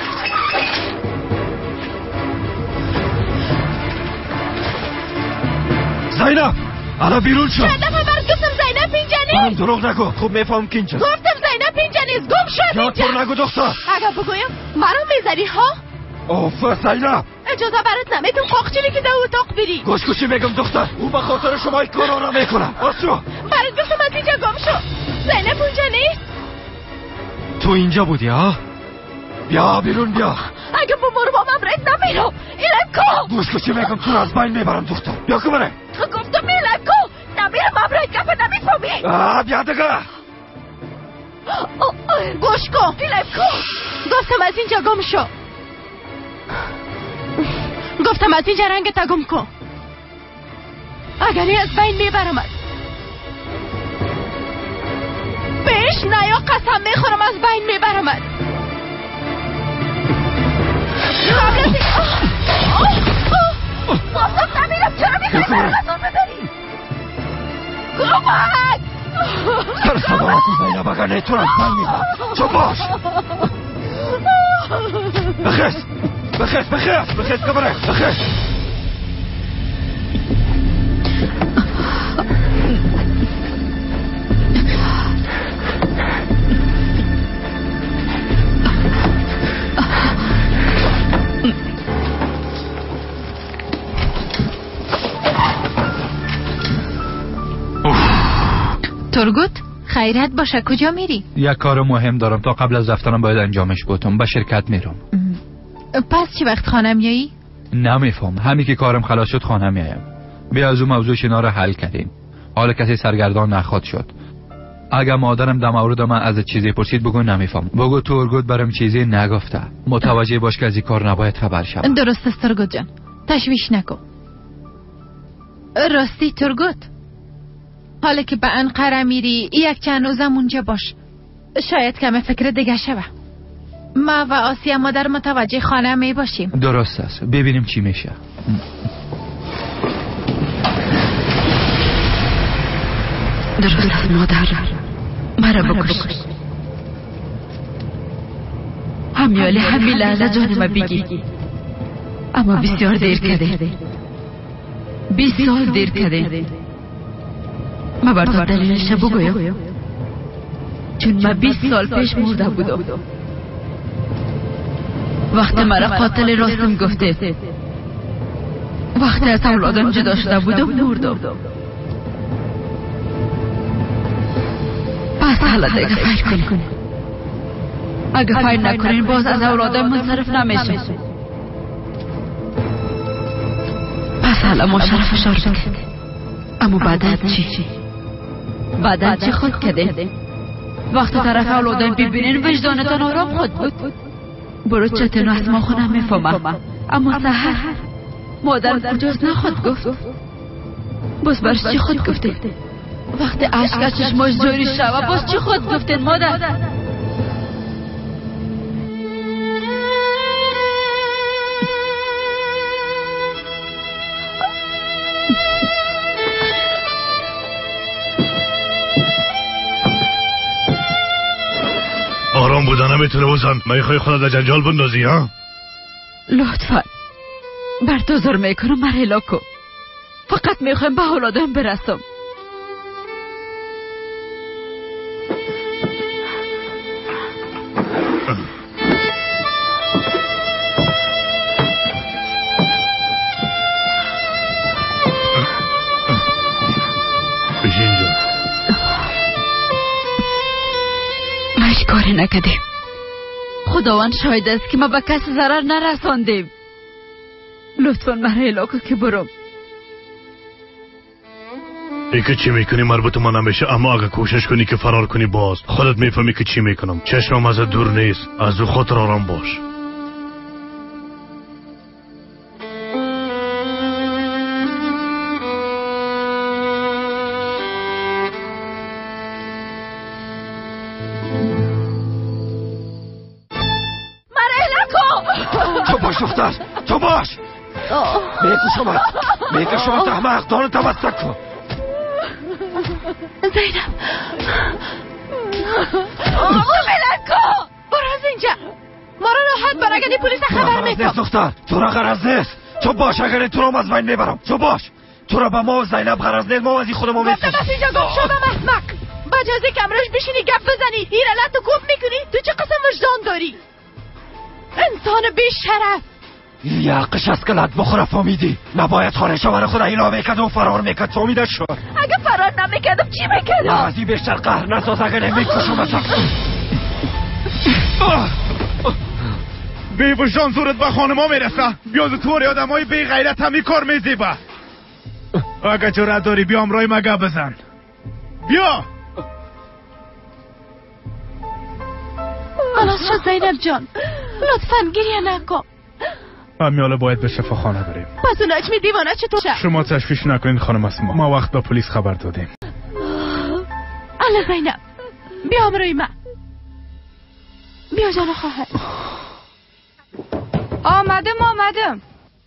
زینب الان بیرون شو. چند دفعه برد گفتم زینب اینجا نیست. من دروغ نگو. خوب میفهم که اینجا. گفتم زینب اینجا نیست. گم شد اینجا. یاد پر نگو دختر. اگه بگویم مرا میزنی ها؟ اوف زینب اجازه برات نمیتون قاقچلی که در اتاق بری. گوش گوشی میگم دختر. او به خاطر شما این کارا را میکنه. آسو برات گفتم از اینجا گم شو. زینب اونجا نیست. تو اینجا بودی ها؟ بیا بیرون بیا. اگه با مرو با من برد نمیرم. ایلم کو. گوش گوشی میگم تو از بین میبرم دختر. بیا که بره. تو گفتم ایلم کو. نمیرم من برد کفه نمیفهمی. آه بیا دگه. گوش کن ایلم کو. گفتم از اینجا گم شو. گفتم از اینجا رنگ تا گم کن. اگر این از بین میبرمت. بیش نه یا قسم میخورم از بین میبرمت. گفتم نمیرم. چرا میخوایی برمت اون ببری؟ کمک سر سبارت زینب اگر نیتون از بین میبرم. چون باش بخیز بخیز بخیز بخیز که بره. بخیز ترگوت خیرت باشه. کجا میری؟ یک کار مهم دارم. تا قبل از رفتنم باید انجامش بدم. به شرکت میرم. پس چی وقت خانه میایی؟ نمیفهم. همین که کارم خلاص شد خانه میایم. بیا از اون موضوع شنا رو حل کردیم. حالا کسی سرگردان نخواد شد. اگر مادرم در مورد من از چیزی پرسید بگو نمیفهم. بگو ترگوت برام چیزی نگفته. متوجه باش که از این کار نباید خبر شود. درست است ترگوت جان. تشویش نکن. راستی ترگوت حالا که به انقره میری یک چند روزم اونجا باش. شاید کم فکر دیگه شوه. ما و آسیا مادر متوجه خانه می باشیم. درست است. ببینیم چی میشه. درست است مادر. مرا بکش. همیالی همین لحظه جانم بگی. اما بسیار دیر کرده. بیست سال دیر کرده. ما بر تو دلیلش بگویم. چون من بیست سال پیش مرده بودم. وقتی مرا قاتل راستم گفته. وقتی از اولادم جدا شده بودم مردم. پس حالا دیگه فکر کن. اگه فکر نکنین باز از اولادم منصرف نمیشه. پس حالا ما شرف شار بکن. اما بعد چی؟ بعد چی خود کده؟ وقتی طرف اولادم ببینین وجدانتان آرام خود بود. برو چطور از ما خونم میفهمم. اما سهر مادر کجاست نخواد گفت. باز برش چی خود گفتین؟ وقتی عشق از چشماش جاری شد باز چی خود گفتین مادر؟ آرام بودن نمیتونه بزن. میخوای خودت در جنجال بندازی ها؟ لطفا بر تو زر میکنم مرحلا کن. فقط میخوایم به اولادم برسم. بشین اینجا. ماش کاری نکدیم. خداوند شاید است که ما به کسی ضرر نرساندیم. لطفا مرحلا کن که برم. ای که چی میکنی مربوط ما نمیشه، اما اگه کوشش کنی که فرار کنی باز خودت میفهمی که چی میکنم. چشمم از دور نیست، از او خاطر آرام باش. تو باش دختر، تو باش. میکش اومد، میکش اومد احمق، دانو تمسک کن. زینب آقا ملک کن، برو از اینجا. ما رو راحت بر اگه پلیس خبر میکنم. دختر تو را غرض نیست. تو باش، اگر تو رو از بین میبرم. تو باش، تو را به ما و زینب غرض نیست. ما از این خودمون میفهمیم. گفتم از اینجا گم شدم احمق. بجازی کمرش بشینی گپ بزنی ایرالت تو گفت میکنی. تو چه قسم وجدان داری؟ انسان بی شرف. این یقش از کلت بخوره فهمیدی؟ نباید خانه شوهر خود اینا میکرد و فرار میکرد. فهمیده شد؟ اگه فرار نمیکردم چی میکردم؟ از این بیشتر قهر نساز اگه نمیکشم اصلا. بی وجدان زورت به خانه ما میرسه. بیاد طوری آدم های بی غیرت همی کار میزیبه. اگه جرأت داری بیا امرای مگه بزن. بیا خلاص شد زینب جان، لطفاً گریه نکن. همیاله باید به شفاخانه بریم. پس اون اجمی دیوانه چطور شد؟ شما تشویش نکنین خانم اسما، ما وقت به پلیس خبر دادیم. الله زینب بیا امروی من. بیا جان خواهر. آمدم آمدم.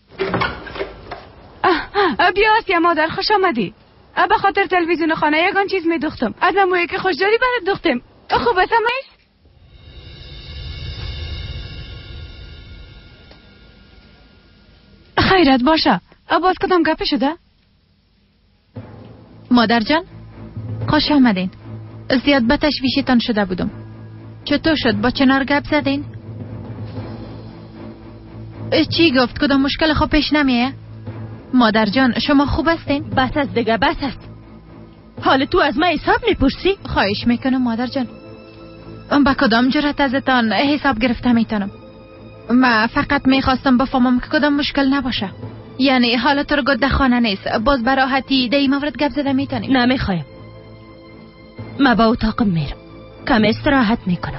بیا آسیا مادر، خوش آمدی. به خاطر تلویزیون خانه یگان چیز می دختم. از امویه که خوش داری برات دختم. خوب است نیست؟ خیرت باشه. باز کدام گپه شده؟ مادر جان خوش آمدین. زیاد به تشویشتان شده بودم. چطور شد؟ با چنار گپ زدین؟ چی گفت؟ کدام مشکل خوب پیش نمیه؟ مادر جان شما خوب هستین؟ بس است دیگه، بس است. حال تو از من حساب میپرسی؟ خواهش میکنم مادر جان. با کدام جرأت ازتان حساب گرفته میتونم؟ من فقط میخواستم بفهمم که کدام مشکل نباشه. یعنی حالا تو رو گده خانه نیست، باز براحتی دی مورد گپ زده میتونیم. نمیخوایم. من با اتاقم میرم، کم استراحت میکنم.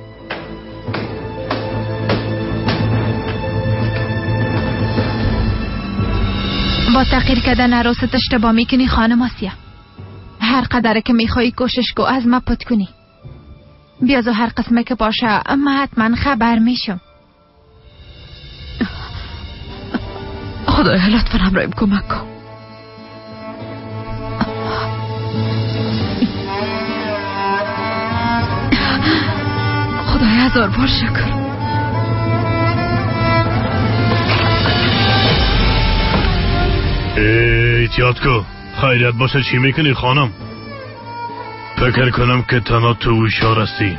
با تغییر کردن عروست اشتباه میکنی خانم آسیا. هر قدره که میخوایی کوشش کو از ما پت کنی. بیازو هر قسمه که باشه اما حتما خبر میشم. خدایا لطفا همراهیم کمک کن. خدایا هزار بار شکر. احتیاط کو. خیریت باشه. چی میکنی خانم؟ فکر کنم که تنها تو هوشیار هستی.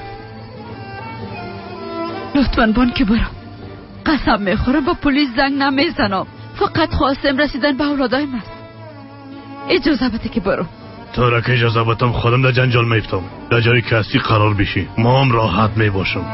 لطفا بان که برم. قسم میخورم با پلیس زنگ نمیزنم. فقط خواستم رسیدن به اولادایم است. اجازه بده که برم. تو را که اجازه بدم خودم در جنجال میفتم. در جایی که هستی قرار بشی، ما هم راحت میباشم.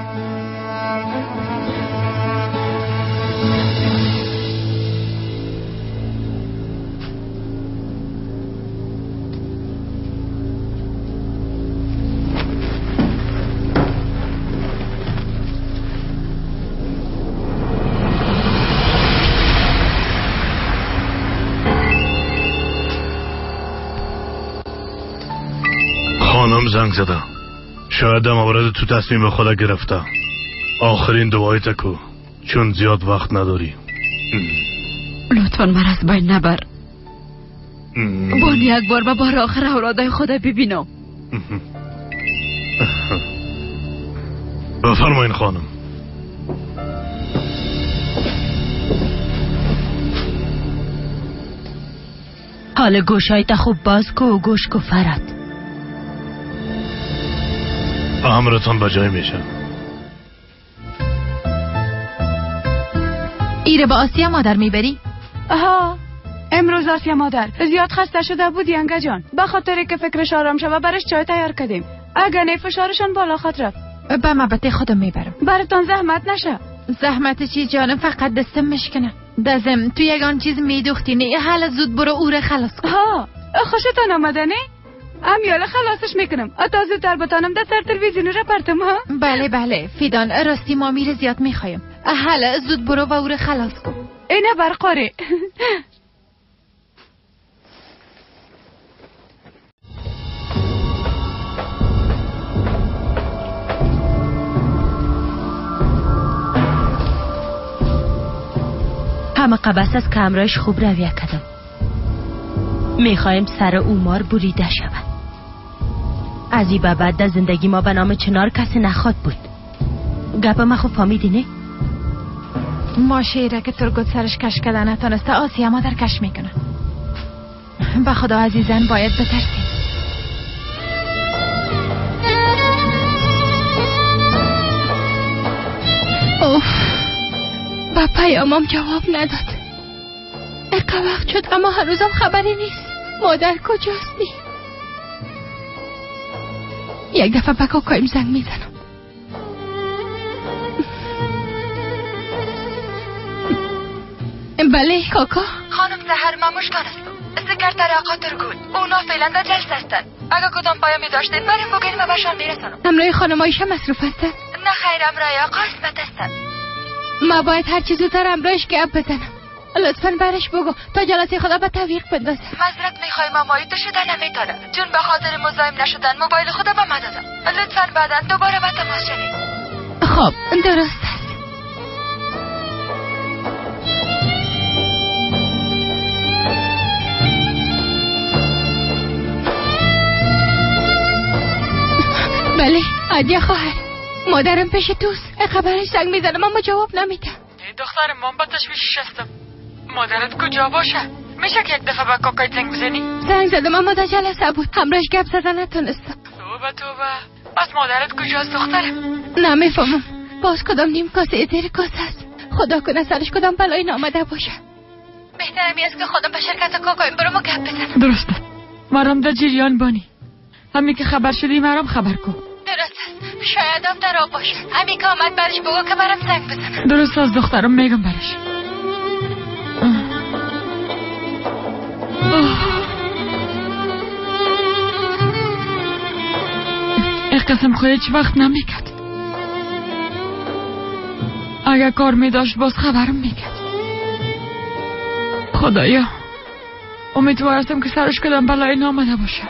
خانم زنگ زده. شاید در مورد تو تصمیم خود گرفته. آخرین دعای تکو، چون زیاد وقت نداری. لطفاً من از بین نبر. بان یک بار و بار آخر اولادای خود ببینم. بفرمایین خانم. حال گوشای تا خوب باز کو و گوش کو فراد. امرتان بجای میشه. ایره با آسیا مادر میبری؟ آها امروز آسیا مادر زیاد خسته شده بودی انگا جان، به خاطری که فکرش آرام شوه برش چای تیار کردیم. اگه نه فشارشان بالا خط رفت. به محبت خودم میبرم. براتون زحمت نشه. زحمت چی جانم؟ فقط دستم مشکنه. دزم تو یگان چیز میدوختی نه حالا زود برو اوره خلاص کن. ها خوشتان آمده نه؟ امیاله خلاصش میکنم. اتا زودتر بتانم در سر تلویزیون رو پرتم ها. بله بله فیدان راستی ما میره زیاد میخوایم. حالا زود برو و اوره خلاص کن. اینه برقاره. همه قبس از کمرایش خوب رویه کدم. میخوایم سر اومار بریده شود. از این به بعد در زندگی ما به نام چنار کسی نخواد بود. گپ ما خوب فهمیدی نه؟ ما شیره که ترگوت سرش کش کده نتانسته آسیا مادر کش میکنه. به خدا عزیزن باید بترسیم. اوف با پیامم جواب نداد. اقا وقت شد اما هنوزم خبری نیست. مادر کجاست نی؟ یک دفعه به کاکایم زنگ میزنم. بله کاکا. خانم زهر من مشکل است. سکرتر آقا ترگول اونا فعلا در جلسه هستن. اگه کدام پیامی داشتین بریم بگیریم و بهشان میرسانم. امروی خانم آیشه مصروف هستن؟ نه خیر امروی آقا اسمت هستن. ما باید هر چیزو تر امرویش گپ بزنم. لطفاً برش بگو تا جلسه خدا به تعویق بندازه. معذرت میخوایم اما مایده شده نمیتونه چون به خاطر مزاحم نشدن موبایل خدا به من دادم. لطفاً بعدا دوباره به تماس شوید. خب درست است. بله عادیه خواهر مادرم پیش توست. خبرش زنگ میزنم اما جواب نمیده. دخترم من با تشویشش هستم. مادرت کجا باشه؟ میشه که یک دفعه با کاکای زنگ بزنی؟ زنگ زدم اما در جلسه بود. همراهش گپ زدن نتونستم. توبه توبه. پس مادرت کجاست دخترم؟ نمیفهمم. باز کدام نیم کاسه زیر کاسه است. خدا کنه سرش کدام بلایی نامده باشه. بهتره است که خودم به شرکت کاکایم برم و گپ بزنم. درسته. مرام در جریان بانی. همین که خبر شدی مرام خبر کن. درست است. شاید هم در آب باشه. همین که آمد برش بگو که برم زنگ بزنم. درست است دخترم میگم برش. این قسم خود هیچ وقت نمیکرد. اگر کار میداشت باز خبرم میکرد. خدایا امیدوارستم که سرش کدام بلایی نامده باشه.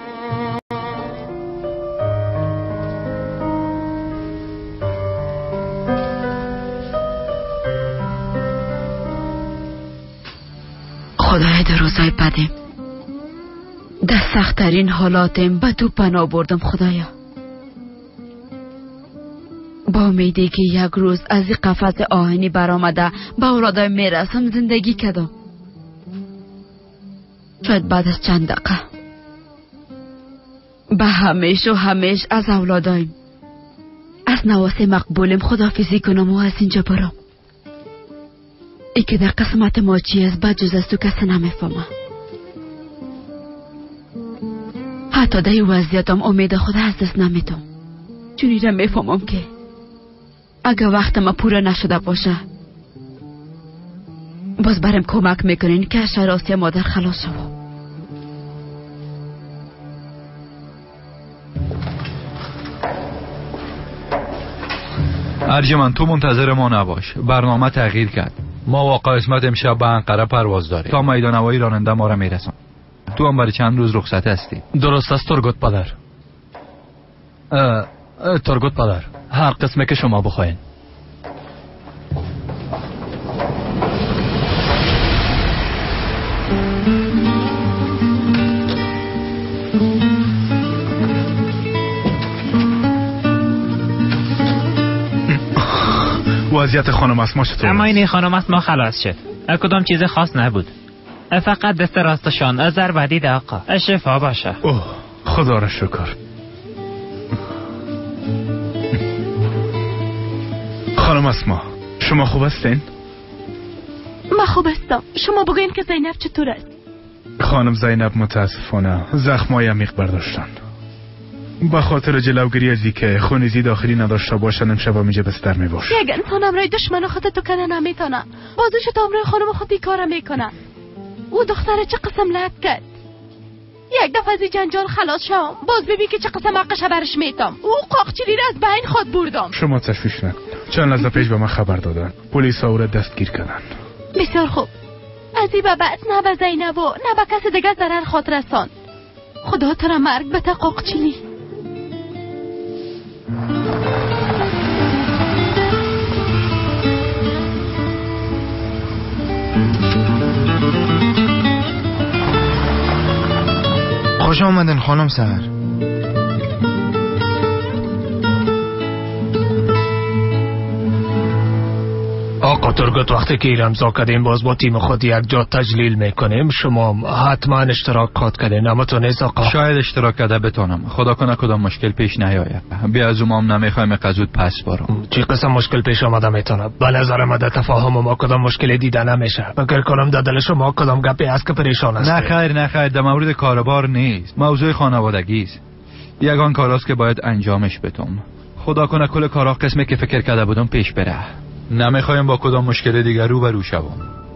خدای در روزای بدیم در سختترین حالاتم به تو پناه بردم. خدایا با امیدی که یک روز از این قفس آهنی برآمده به اولادای میرسم زندگی کردم. شاید بعد از چند دقیقه به همیش و همیش از اولادایم از نواس مقبولم خداحافظی کنم و از اینجا برم. ای که در قسمت ما چی است بعد جز از تو کسی نمیفهمه. حتی در این وضعیتم امید خود از دست نمیدم چون ایره میفهمم که اگه وقت ما پوره نشده باشه باز برم کمک میکنین که از شر آسیا مادر خلاص شو. ارجمند تو منتظر ما نباش. برنامه تغییر کرد. ما واقع اسمت امشب به انقره پرواز داریم. تا میدان هوایی راننده ما را میرسان. تو هم برای چند روز رخصت هستی. درست است ترگوت پدر. ترگوت پدر، هر قسمه که شما بخواین. وضعیت خانم اسما چطور؟ اما این خانم اسما خلاص شد. کدام چیز خاص نبود. فقط دست راستشان ضربه دید آقا. شفا باشه. اوه خدا را شکر. خانم اسما شما خوب هستین؟ من خوب هستم. شما بگوین که زینب چطور است؟ خانم زینب متاسفانه زخمای عمیق برداشتن. به خاطر جلوگیری از اینکه خونریزی داخلی نداشته باشن امشب اینجا بستر میباشه. یک انسان امروی دشمن خود تو کنه نمیتونه. بازوش تو امروی خانم خودی کار میکنه. او دختر چه قسم لب کرد. یک دفعه از جنجال خلاص شوم باز ببین که چه قسم حقش برش میتم. او قاقچلی را از بین خود بردم. شما تشویش نکن. چند لحظه پیش به من خبر دادن پلیس او را دستگیر کردن. بسیار خوب. از این به بعد نه به زینب و نه به کسی دیگه ضرر خود رسان. خدا تو را مرگ بده قاقچلی. خوش آمدین خانم سهر. آقا ترگوت وقتی که ایرمزا کردیم باز با تیم خود یک جا تجلیل میکنیم. شما حتما اشتراک خود کردین اما تو نیست آقا؟ شاید اشتراک کرده بتونم. خدا کنه کدام مشکل پیش نیاید. بیا از اومام نمیخوایم قزود پس بارم. چی قسم مشکل پیش آمده میتونه؟ به نظر من در تفاهم ما کدام مشکل دیده نمیشه. فکر کنم در دل شما کدام گپی هست که پریشان است. نه خیر نه خیر، در مورد کاربار نیست، موضوع خانوادگی است. یگان کاراست که باید انجامش بدم. خدا کنه کل کارا قسمی که فکر کرده بودم پیش بره. نمیخوایم با کدام مشکل دیگر رو برو شوم.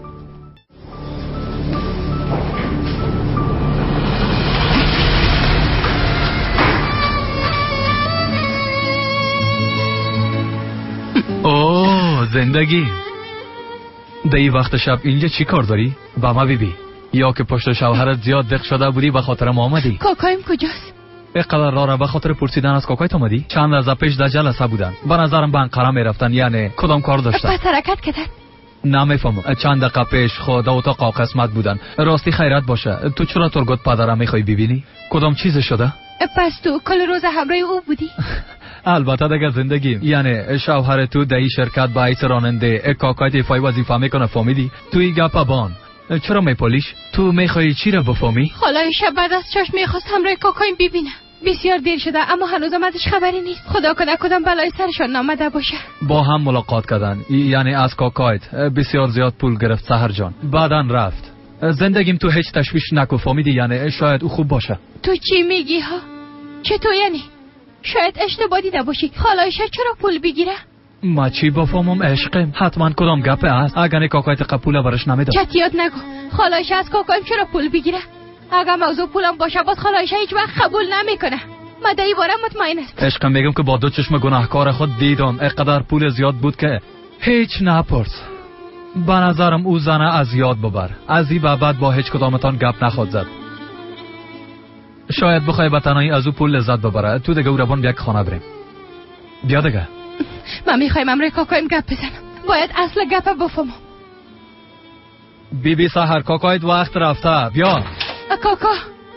اوه زندگی، در این وقت شب اینجا چی کار داری؟ با ما بیبی. یا که پشت شوهرت زیاد دق شده بودی به خاطر ما آمدی؟ کاکایم کجاست؟ اینقدر راه به خاطر پرسیدن از کاکایت آمدی؟ چند لحظه پیش در جلسه بودن. به نظرم به انقره میرفتن. یعنی کدام کار داشتن؟ پس حرکت کردن؟ نمیفهمم. چند دقیقه پیش خود اتاق قسمت بودن. راستی خیرت باشه. تو چرا ترگوت پدرم میخوای ببینی؟ کدام چیز شده؟ پس تو کل روز همراه او بودی؟ البته دیگه زندگی. یعنی شوهر تو در این شرکت با حیث راننده کاکایت ایفای وظیفه میکنه. فهمیدی؟ توی گپ بان چرا میپولیش؟ تو میخوای چی را بفهمی؟ خالای شب بعد از چاش میخواست همراه کاکایم ببینه. بسیار دیر شده اما هنوزم ازش خبری نیست. خدا کنه کدام بلای سرشان نامده باشه. با هم ملاقات کردن. یعنی از کاکایت بسیار زیاد پول گرفت سحر جان. بعدن رفت. زندگیم تو هیچ تشویش نکو. فهمیدی؟ یعنی شاید او خوب باشه. تو چی میگی ها؟ چطور یعنی؟ شاید اشتباه دیده باشی. خالایش چرا پول بگیره؟ ما چی بفهمم عشقم؟ حتما کدام گپه است. اگر کاکایت قپوله برش نمیداد. چتیات نگو. خالایش از کاکایم چرا پول بگیره؟ اگر موضوع پولم باشه باز خالایش هیچ وقت قبول نمیکنه. من در این باره مطمئن است. عشقم میگم که با دو چشم گناهکار خود دیدم اینقدر پول زیاد بود که هیچ نپرس. به نظرم او زنه از یاد ببر. از این به بعد با هیچ کدامتان گپ نخواد زد. شاید بخوای به تنهایی از او پول لذت ببره. تو دیگه او روان بیا که خانه بریم. بیا دیگه. من میخوایم امروی کاکایم گپ بزنم. باید اصل گپ بفهمم. بی بی سحر کاکایت وقت رفته. بیا. کاکا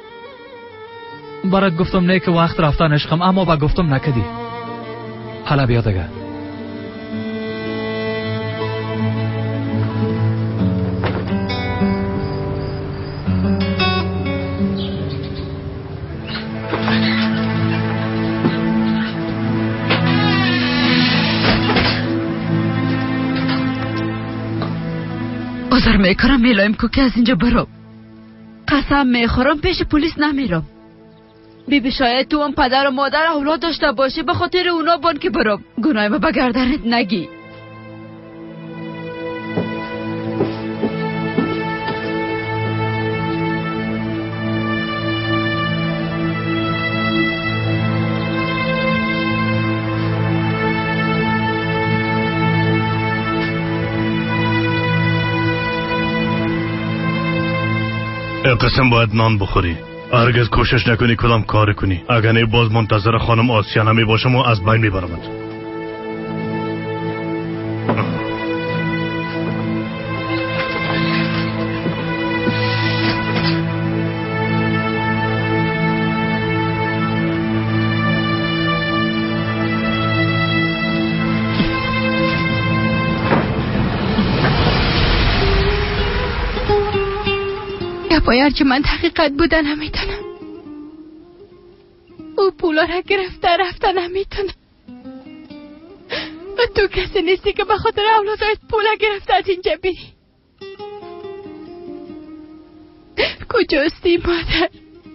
برات گفتم نه که وقت رفتن عشقم اما با گفتم نکدی. حالا بیا دیگه. عذر میکنم میلایم کو که از اینجا برام. قسم میخورم پیش پلیس نمیرم. بی بی شاید تو هم پدر و مادر اولاد داشته باشی به خاطر اونا بان که برام. گناه ما بگردنت نگی. قسم باید نان بخوری. هرگز کوشش نکنی کدام کار کنی. اگر نه باز منتظر خانم آسیا نمی باشم و از بین میبرمت. باید که من تحقیقت بودن هم میتونم. او پولا را گرفته رفتن هم میتونم. و تو کسی نیستی که به خاطر اولادایت پولا گرفته از اینجا بری. کجاستی مادر؟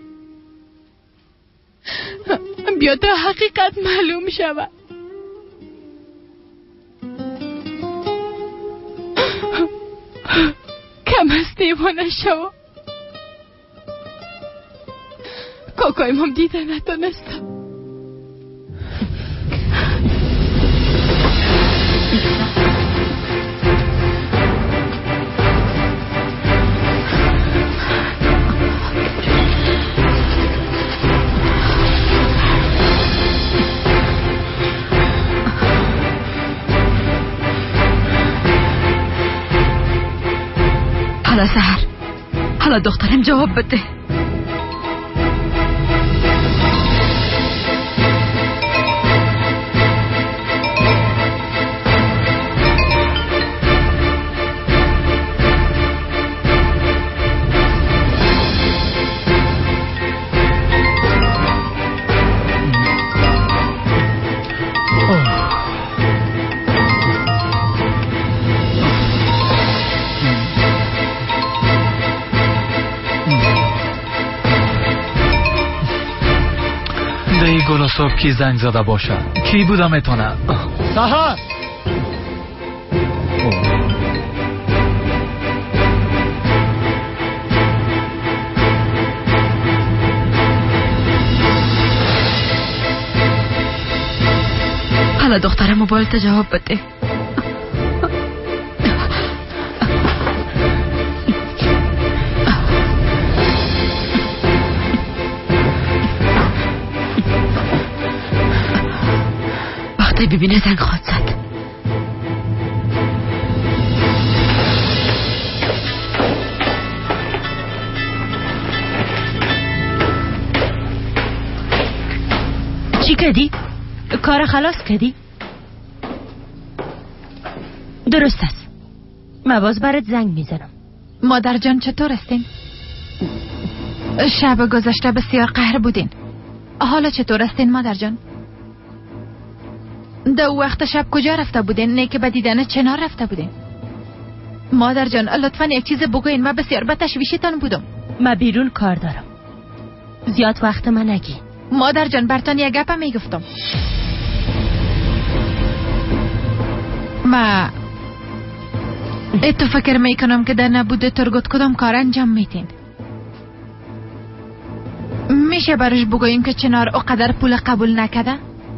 بیا تا حقیقت معلوم شود. کم از دیوانه شو. کاکایم هم دیده نتونستم. حالا سهر، حالا دخترم جواب بده. گل صبح کی زنگ زده باشه؟ کی بوده میتونه؟ سهر حالا دخترم موبایل تا جواب بده. ببینه زنگ خواهد زد. چی کردی؟ کار خلاص کردی؟ درست است. من باز برات زنگ میزنم. مادر جان چطور هستین؟ شب گذشته بسیار قهر بودین. حالا چطور هستین مادر جان؟ دو وقت شب کجا رفته بودین؟ نه که به دیدن چنار رفته بودین؟ مادر جان لطفا یک چیز بگوین. من بسیار به تشویشتان بودم. من بیرون کار دارم. زیاد وقت من نگی. مادر جان برتان یک گپ میگفتم. ما اتو فکر میکنم که در نبود ترگوت کدام کار انجام میتین. میشه برش بگوین که چنار اقدر پول قبول نکده؟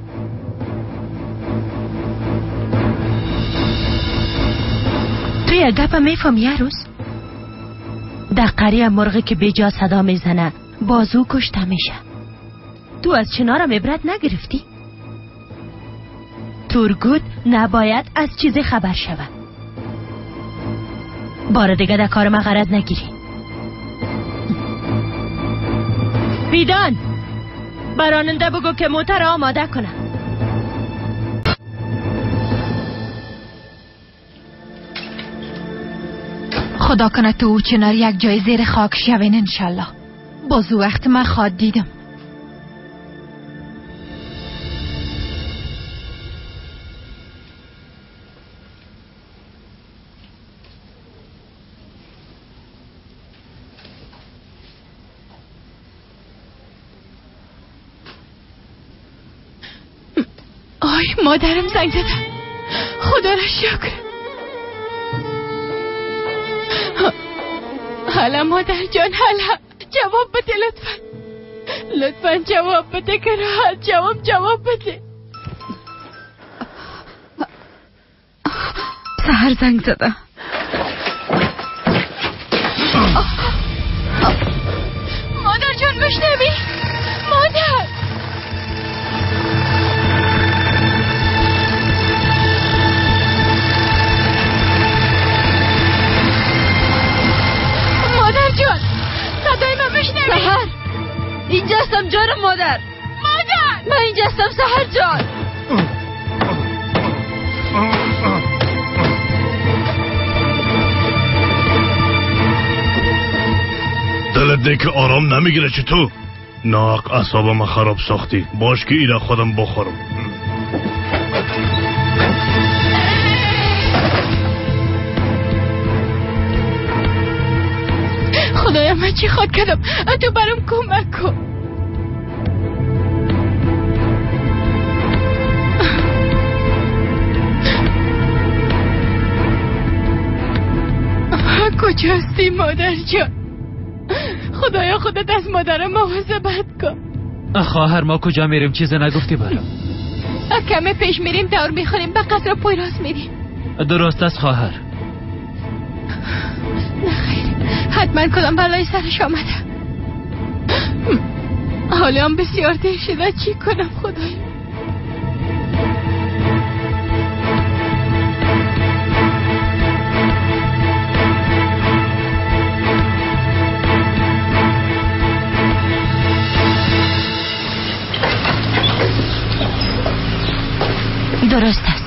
تو یک گپ میفهم یه روز دقیقی مرغی که بیجا صدا میزنه بازو کشته میشه. تو از چنارم عبرت نگرفتی؟ تورگوت نباید از چیزی خبر شود. بار دیگه در کار من غرض نگیری. بیدان براننده بگو که موتر آماده کنه. خدا کنه تو چنار یک جای زیر خاک شوین انشالله. بازو وقت من خواد دیدم. آی مادرم زنگ زده. خدا را شکر. حالا مادر جان حالا جواب بده لطفا. لطفا جواب بده که راحت جواب جواب بده. سهر زنگ زده. مادر جان هستم جانم مادر. مادر من اینجا هستم سحر جان. دلت نه که آرام نمیگیره چی تو؟ ناق اعصابم خراب ساختی. باش که ایره خودم بخورم. خدایا من چی خود کردم؟ تو برام کمک کن. کجا هستی مادر جان؟ خدایا خودت از مادرم مواظبت کن. خواهر ما کجا میریم؟ چیز نگفتی برام. کمه پیش میریم دور میخوریم به قصر پویراس میریم. درست است خواهر. حتما کدام بلای سرش آمده. حالا هم بسیار دیر شده. چی کنم خدایا؟ درست است.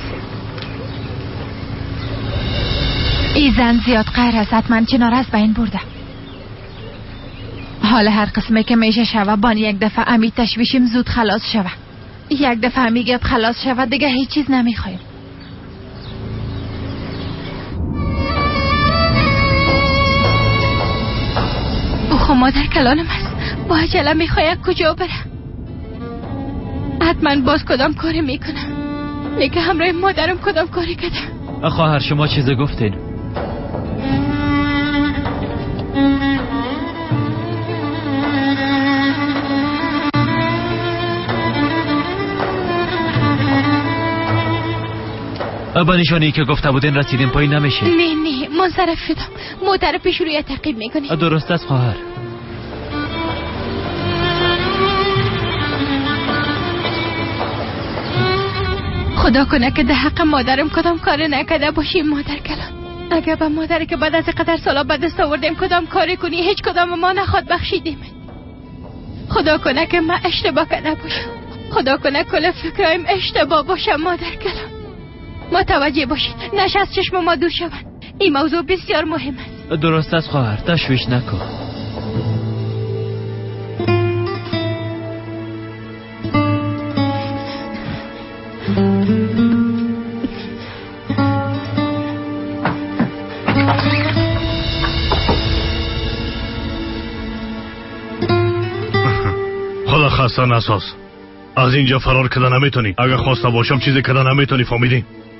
این زن زیاد قهر است. حتما چنار از بین برده. حالا هر قسمه که میشه شوه بانی یک دفعه امید تشویشیم زود خلاص شوه. یک دفعه میگه خلاص شوه دیگه هیچ چیز نمیخوایم. او خو مادر کلانم است. با عجله میخواه کجا بره. حتما باز کدام کاری میکنه. نگه همراه مادرم کدام کاری کرده. خواهر شما چیز گفتین؟ با نشانی که گفته بودین رسیدین پایین نمیشه؟ نه نه منصرف شدم. مادر پیش روی تعقیب میکنی. درست است خواهر. خدا کنه که ده حق مادرم کدام کار نکده باشی مادر کلان. اگه با مادری که بعد از قدر سالا به دست آوردیم کدام کاری کنی هیچ کدام ما نخواد بخشیدیم. خدا کنه که من اشتباه کرده باشم. خدا کنه کل فکرایم اشتباه باشه مادر کلان. متوجه باشید نش از چشم ما دور شوند. این موضوع بسیار مهم است. درست است خواهر تشویش نکن. خدا خسته نساز. از اینجا فرار کده نمیتونی. اگه خواسته باشم چیزی کده نمیتونی. فهمیدی؟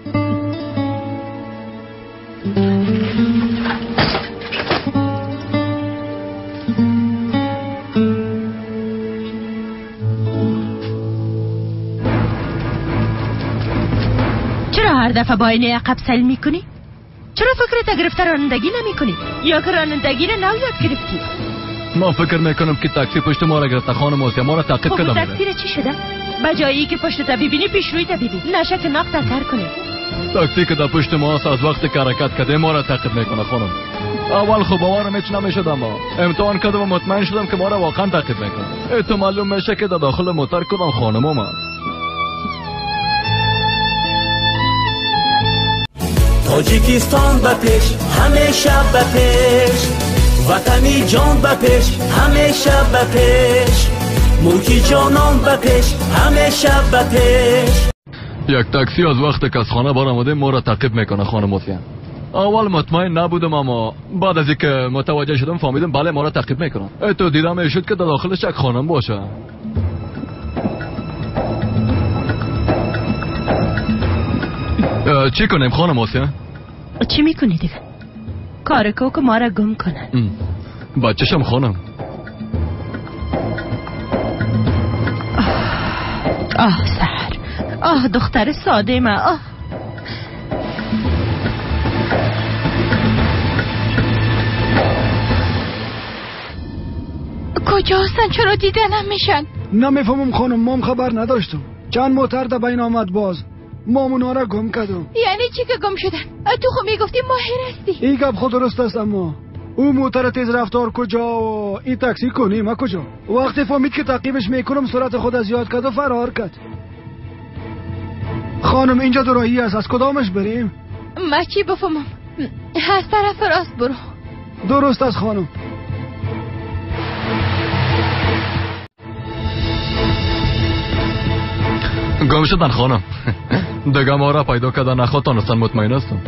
چرا هر دفعه با این عقب سل میکنی؟ چرا فکرت گرفته رانندگی نمی کنی؟ یا که رانندگی را نو یاد گرفتی؟ ما فکر میکنم که تاکسی پشت ما را گرفته خانم آسیا ما را تعقیب خب کردم. تاکسی را چی شده؟ بجایی که پشت تا ببینی پیش روی تا ببین. نشه که ناق تکر کنی. تاکسی که در پشت ما است از وقت که حرکت کرده ما را تعقیب میکنه خانم. اول خب باورم هیچ نمیشد اما امتحان کردم و مطمئن شدم که ما را واقعا تعقیب میکنه. تو معلوم میشه که در داخل موتور کدام خانم است. تاجیکستان به پیش همیشه به پیش. وطنی جان به پیش همیشه به پیش. ملکی جانان به پیش همیشه به پیش. یک تاکسی از وقت که از خانه بار آمده ما را تعقیب میکنه خانم آسیا. اول مطمئن نبودم اما بعد از اینکه متوجه شدم فهمیدم بله ما را تعقیب میکنن. تو دیدم میشد که در داخلش یک خانم باشه. چی کنیم خانم آسیا؟ چی میکنی دیگه؟ کارکو که ما را گم کنن. بچه‌شم خانم. آه, آه سحر. آه دختر ساده ما. آه کجا هستن؟ چرا دیده نمیشن؟ نمیفهمم خانم. مام خبر نداشتم. چند موتر در بین آمد باز مام اونا را گم کردم. یعنی چی که گم شدن؟ تو خو میگفتی ماهر هستی. این گپ خود درست است اما او موتر تیز رفتار کجا و این تاکسی کنی ما کجا؟ وقتی فهمید که تعقیبش میکنم سرعت خود از یاد کرد و فرار کرد. خانم اینجا دوراهی است، از کدامش بریم؟ ما چی بفهمم؟ از طرف راست برو. درست از خانم. گم شدن خانم. دیگه ما را پیدا کردن نخواهتان هستن، مطمئن هستم.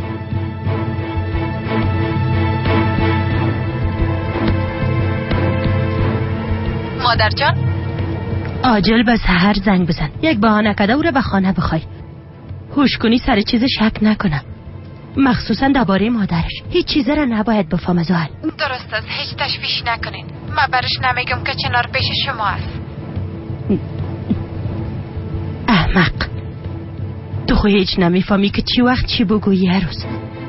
مادر جان عاجل به سحر زنگ بزن، یک بهانه کده او را به خانه بخوای. هوش کنی سر چیز شک نکنه، مخصوصا درباره مادرش. هیچ چیزی را نباید بفهم از حال. درست است، هیچ تشویش نکنین. ما برش نمیگم که چنار پیش شما است. احمق، تو خو هیچ نمیفهمی که چی وقت چی بگویی هر روز.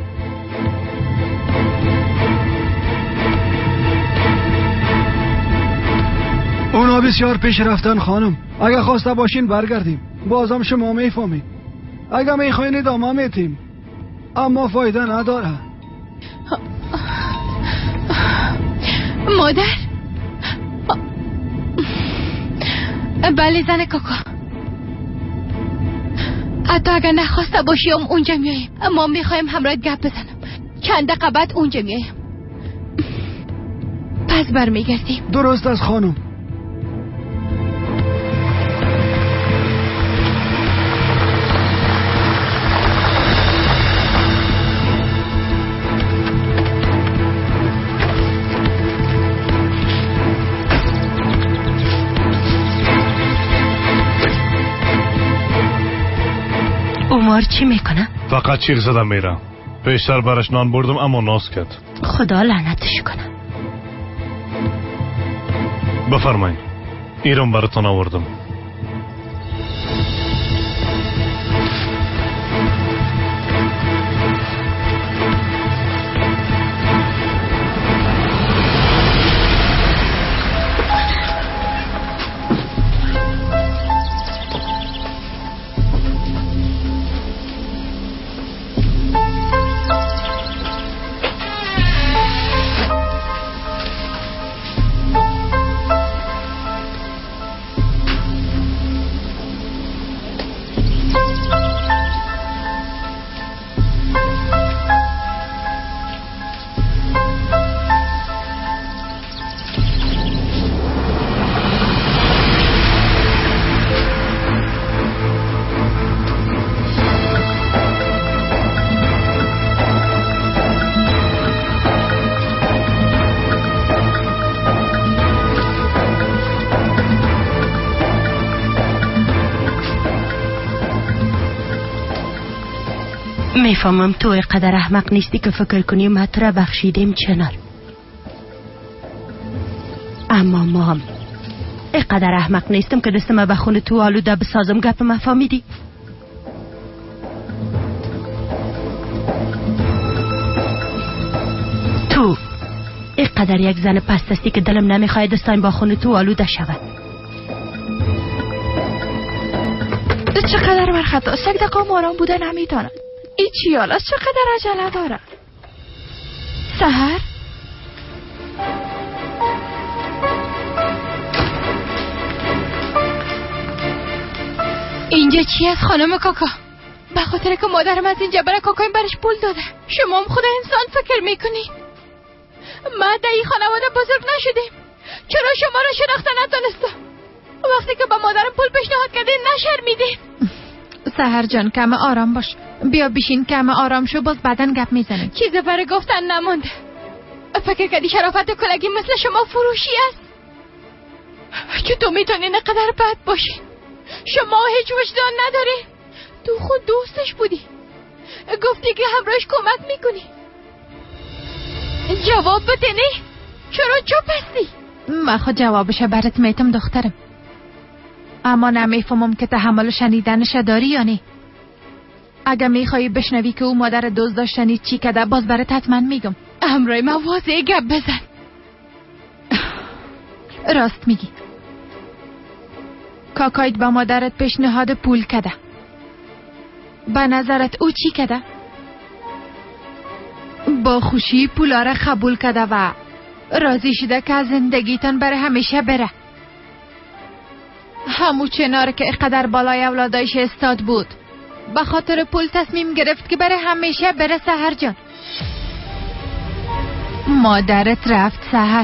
اونا بسیار پیش رفتن خانم. اگه خواسته باشین برگردیم، بازم شما میفهمید. اگه میخواین ادامه میتیم، اما فایده نداره. مادر. بله زن کاکا، حتی اگر نخواسته باشیم اونجا میاییم، اما میخوایم همراهت گپ بزنم. چند دقیقه بعد اونجا میاییم، پس برمیگردیم. درست از خانم. عمر چی میکنه؟ فقط چیغ زدم میره. پیشتر برش نان بردم اما ناز کرد. خدا لعنتش کنه. بفرمایید، ایرم براتون آوردم. میفهمم تو اینقدر احمق نیستی که فکر کنی ما تو را بخشیدیم چنار، اما ما هم اینقدر احمق نیستم که دستم بخونه تو آلوده بسازم. گپ ما فهمیدی؟ تو اینقدر یک زن پست هستی که دلم نمیخواه دستایم با خونه تو آلوده شود. چقدر برخطا است، یک دقیقه آرام بوده نمیتونه. این چی حال است؟ چقدر عجله داره؟ سحر؟ اینجا چی است خانم کاکا؟ به خاطر که مادرم از اینجا برای کاکایم برش پول داده. شما هم خود انسان فکر میکنی؟ ما در این خانواده بزرگ نشدیم، چرا شما را شناخته نتونستم؟ وقتی که با مادرم پول پیشنهاد کردین نشرمیدین؟ سحر جان کم آرام باش، بیا بشین کم آرام شو، باز بعدن گپ میزنیم. چیزی برای گفتن نمونده. فکر کردی شرافت کلگی مثل شما فروشی است؟ چطور میتونین اینقدر بد باشی؟ شما هیچ وجدان نداری؟ تو خود دوستش بودی، گفتی که همراهش کمک میکنی، جواب بدنی؟ چرا چوب هستی؟ من خود جوابش برات میتم دخترم، اما نمیفهمم که تحمل شنیدنش داری یا نه. اگه میخوایی بشنوی که او مادر دوست داشتنی چی کده، باز برات حتما میگم. امروی ما واضح گپ بزن. راست میگی، کاکایت با مادرت پیشنهاد پول کده. به نظرت او چی کده؟ با خوشی پولا را قبول کرده و راضی شده که از زندگیتان برای همیشه بره. همو چنار که اقدر بالای اولادایش استاد بود به خاطر پول تصمیم گرفت که برای همیشه بره. سحر جان، مادرت رفت سحر.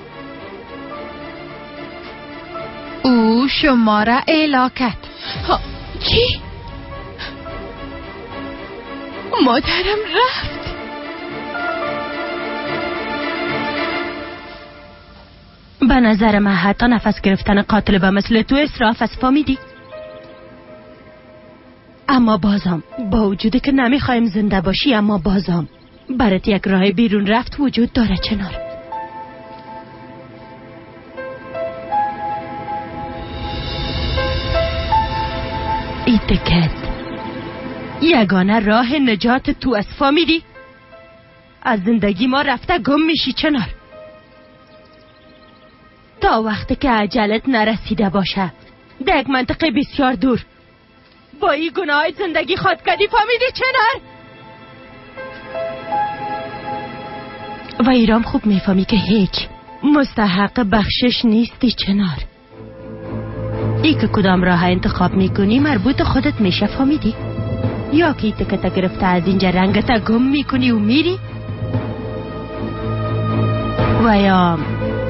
او شما را اعلا کرد. چی؟ مادرم رفت؟ به نظر من حتی نفس گرفتن قاتل به مثل تو اسراف است، فهمیدی؟ اما بازم با وجودی که نمیخوایم زنده باشی، اما بازم برات یک راه بیرون رفت وجود داره چنار. ای تکت یگانه راه نجات تو است، فهمیدی؟ از زندگی ما رفته گم میشی چنار، تا وقتی که عجلت نرسیده باشه در یک منطقه بسیار دور با این گناه زندگی خود کردی، فهمیدی چنار؟ و ایرام خوب میفهمی که هیچ مستحق بخشش نیستی چنار. ای که کدام راه انتخاب میکنی مربوط خودت میشه، فهمیدی؟ یا که تکتا گرفته از اینجا رنگتا گم میکنی و میری، و یا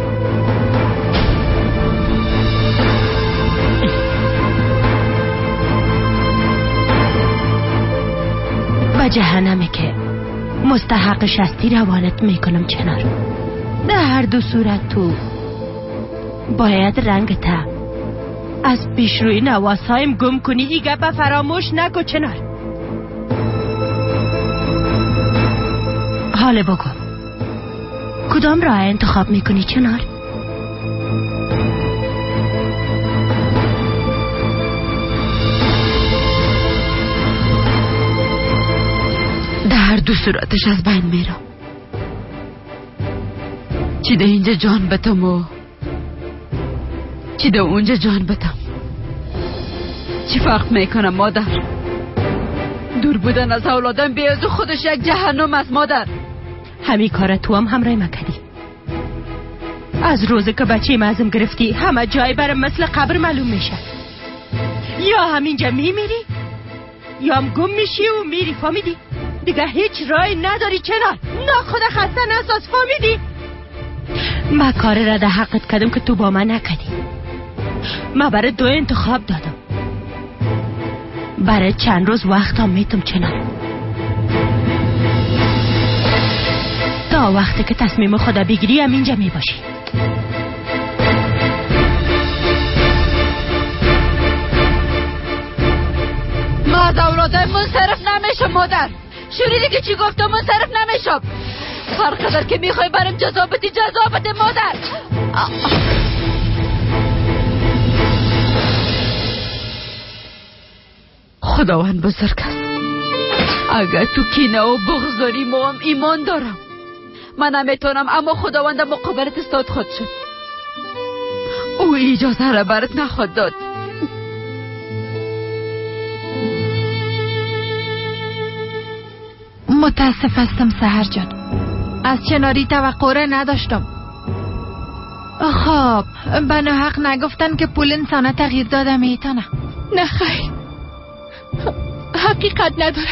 به جهنمه که مستحق شستی روانت میکنم چنار. در هر دو صورت تو باید رنگتا از پیش روی نواسایم گم کنی. ای گپ فراموش نکو چنار. حالا بگو کدام راه انتخاب میکنی چنار؟ در هر دو صورتش از بین میرم. چی ده اینجا جان بتم و چی ده اونجا جان بتم. چی فرق میکنم مادر؟ دور بودن از اولادم بیاز و خودش یک جهنم است مادر. همین کار تو هم همراه مکدی. از روزی که بچه ازم گرفتی همه جای برم مثل قبر معلوم میشه. یا همینجا میمیری یا هم گم میشی و میری، فهمیدی؟ دیگه هیچ راهی نداری چنار. ناخدا خسته نساز، فهمیدی؟ من کار را ده حقت کردم که تو با من نکدی. من برای دو انتخاب دادم، برای چند روز وقت هم میتم چنار، تا وقتی که تصمیم خدا بگیری هم اینجا میباشی. ما از اولادای منصرف نمیشم مادر. شنیدی که چی گفتم؟ منصرف نمیشم. هر قدر که میخوای برم جزا بدی جزا بده مادر. خداوند بزرگ است. اگر تو کینه و بغض داری ما هم ایمان دارم. من نمیتونم، اما خداوند مقابلت استاد خود شد. او اجازه را برات نخواد داد. متاسف هستم سحر جان، از چناری توقع را نداشتم. خب بنا حق نگفتن که پول انسان تغییر داده میتونه. نه خیر، حقیقت نداره.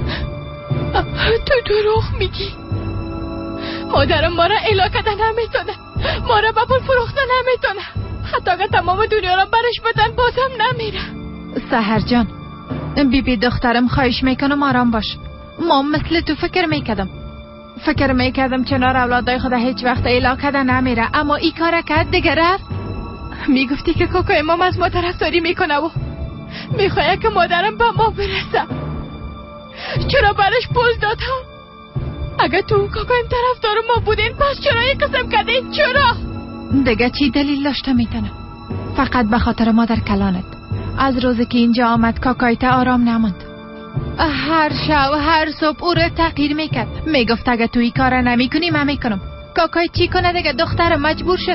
تو دروغ میگی. مادرم ما را الا کردن نمیتونه، ما را به پول فروختن نمیتونه. حتی اگر تمام دنیا را برش بدن بازم نمیره. سحر جان، بی بی دخترم خواهش میکنم آرام باش. ما مثل تو فکر میکردم فکر میکردم چنار اولادای خدا هیچ وقت الا کردن نمیره، اما ای کار کرد دیگه رفت. میگفتی که کاکا امام از ما طرفداری میکنه و میخواه که مادرم به ما برسه. چرا برش پول دادم؟ اگر تو کاکا ام طرفدار ما بودین پس چرا یک قسم کردین؟ چرا؟ دیگه چی دلیل داشته میتونه؟ فقط به خاطر مادر کلانت. از روزی که اینجا آمد کاکایت آرام نموند. هر شب هر صبح او رو تغییر میکرد. میگفت اگه توی کار نمیکنی من میکنم. کاکای چی کنه دیگه؟ دخترم مجبور شد.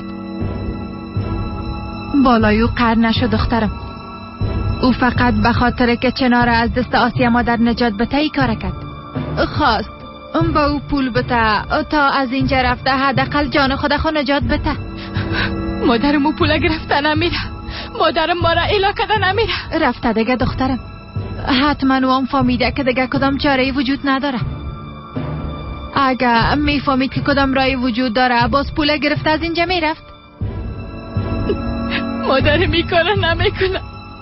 بالای او قرار نشد دخترم. او فقط به خاطر که چنار از دست آسیا مادر نجات بده ای کار کرد. خواست با او پول بته تا از اینجا رفته حداقل جان خود خو نجات بته. مادرم او پول گرفته نمیره، مادرم ما را الا کده نمیره. رفته دیگه دخترم، حتما او هم فهمیده که دیگه کدام چاره‌ای وجود نداره. اگه میفهمید که کدام رای وجود داره باز پول گرفته از اینجا میرفت. مادر میکنه نمیکنه،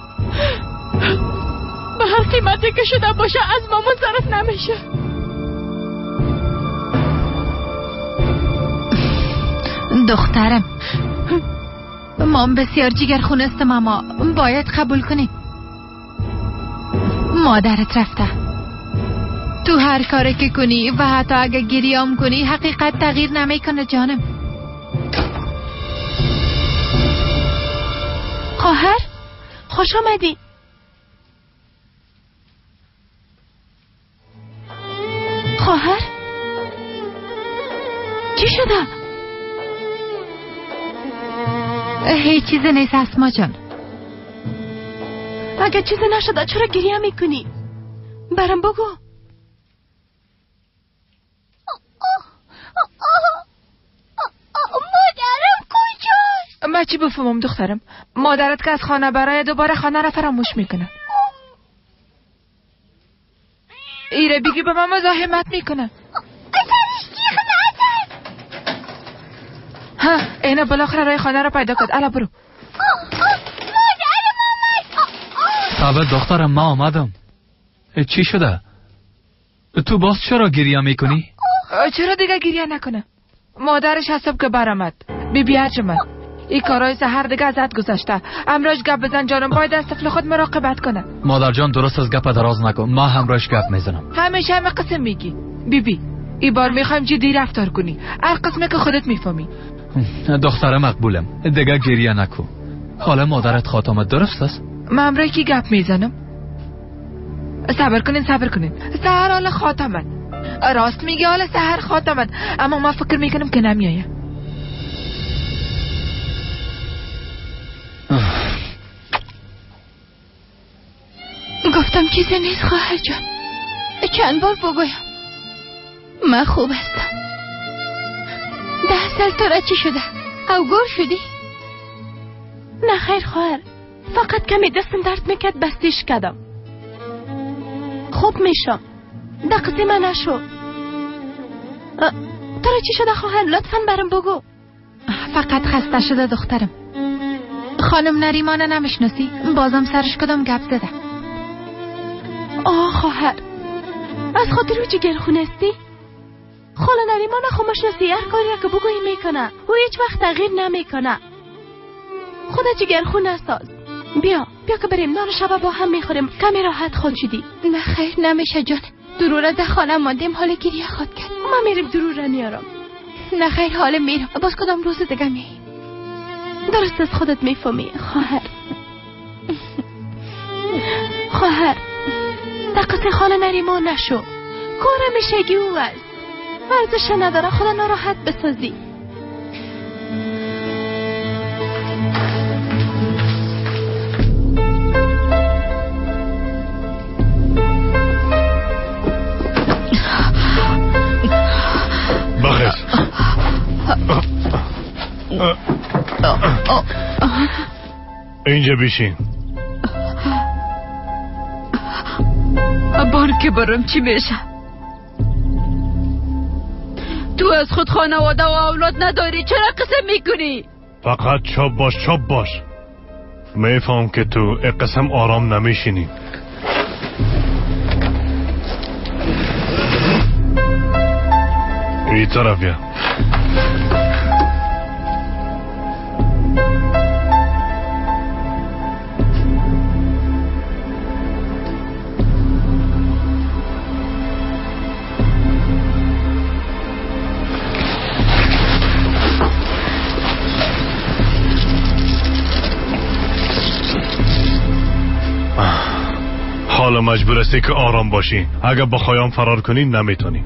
به هر قیمتی که شده باشه از ما منصرف نمیشه. دخترم ما بسیار جیگرخون هستم اما باید قبول کنیم مادرت رفته. تو هر کاری که کنی و حتی اگه گریام کنی حقیقت تغییر نمیکنه جانم. خواهر خوش آمدی. خواهر چی شده؟ هیچ چیز نیست اسما جان. اگه چیزی نشده چرا گریه میکنی؟ برام بگو. مادرم کجاست؟ من چی بفهمم دخترم؟ مادرت که از خانه برای دوباره خانه را فراموش میکنه. ایره بگی به من مزاحمت میکنه. ها اینا بالاخره رای خانه را پیدا کرد. الا برو. ثابت دخترم ما آمدم. چی شده؟ تو باز چرا گریه میکنی؟ چرا دیگه گریه نکنه؟ مادرش حسب که برامد. بی بی ارجمند این کارای سهر دیگه ازت گذشته. امروز گپ بزن جانم، باید از طفل خود مراقبت کنه. مادر جان درست از گپ دراز نکن، ما همراهش گپ میزنم. همیشه همه قسم میگی. بی بی این بار میخوایم جدی رفتار کنی، هر قسمه که خودت میفهمی. دختر مقبولم، دیگه گریه نکن. حالا مادرت خاتمت درست است؟ من امروز کی گپ میزنم؟ صبر کنین صبر کنین. سهر حالا خاتمت. راست میگی حالا سهر خاتمت، اما ما فکر میکنم که نمیایه. گفتم چیزی نیست خواهر جان. چند بار بگویم من خوب هستم. ده سال تو را چی شده؟ او گور شدی؟ نه خیر خواهر، فقط کمی دستم درد میکرد بستیش کردم. خوب میشم، دقیقی من نشو. تو را چی شده خواهر؟ لطفا برام بگو. فقط خسته شده دخترم. خانم نریمانه نمیشناسی؟ بازم سرش کدام گپ زده. آه خواهر، از خاطر او جگرخون هستی؟ خاله نریمانه خو مشناسی، هر کاری که بگویی میکنه، او هیچ وقت تغییر نمیکنه. خدا جگرخون نساز. بیا بیا که بریم نان شب با هم میخوریم، کمی راحت خود شدی. نه خیر نمیشه جان، درور از خانه ماندیم، حال گریه خود کرد. ما میریم درور را میارم. نه خیر حال میرم، باز کدام روز دیگه میاییم. درست از خودت میفهمی خواهر. خواهر دقیقه خاله نریمان نشو، کار میشگی او است، ارزش نداره خدا ناراحت بسازی. بخیر اینجا بیشین. بار که برم چی میشه؟ تو از خود خانواده و اولاد نداری، چرا قسم میکنی؟ فقط چوب باش چوب باش. میفهم که تو این قسم آرام نمیشینی. این طرف یا حالا مجبور هستی که آرام باشی. اگر بخوایم فرار کنی نمیتونی.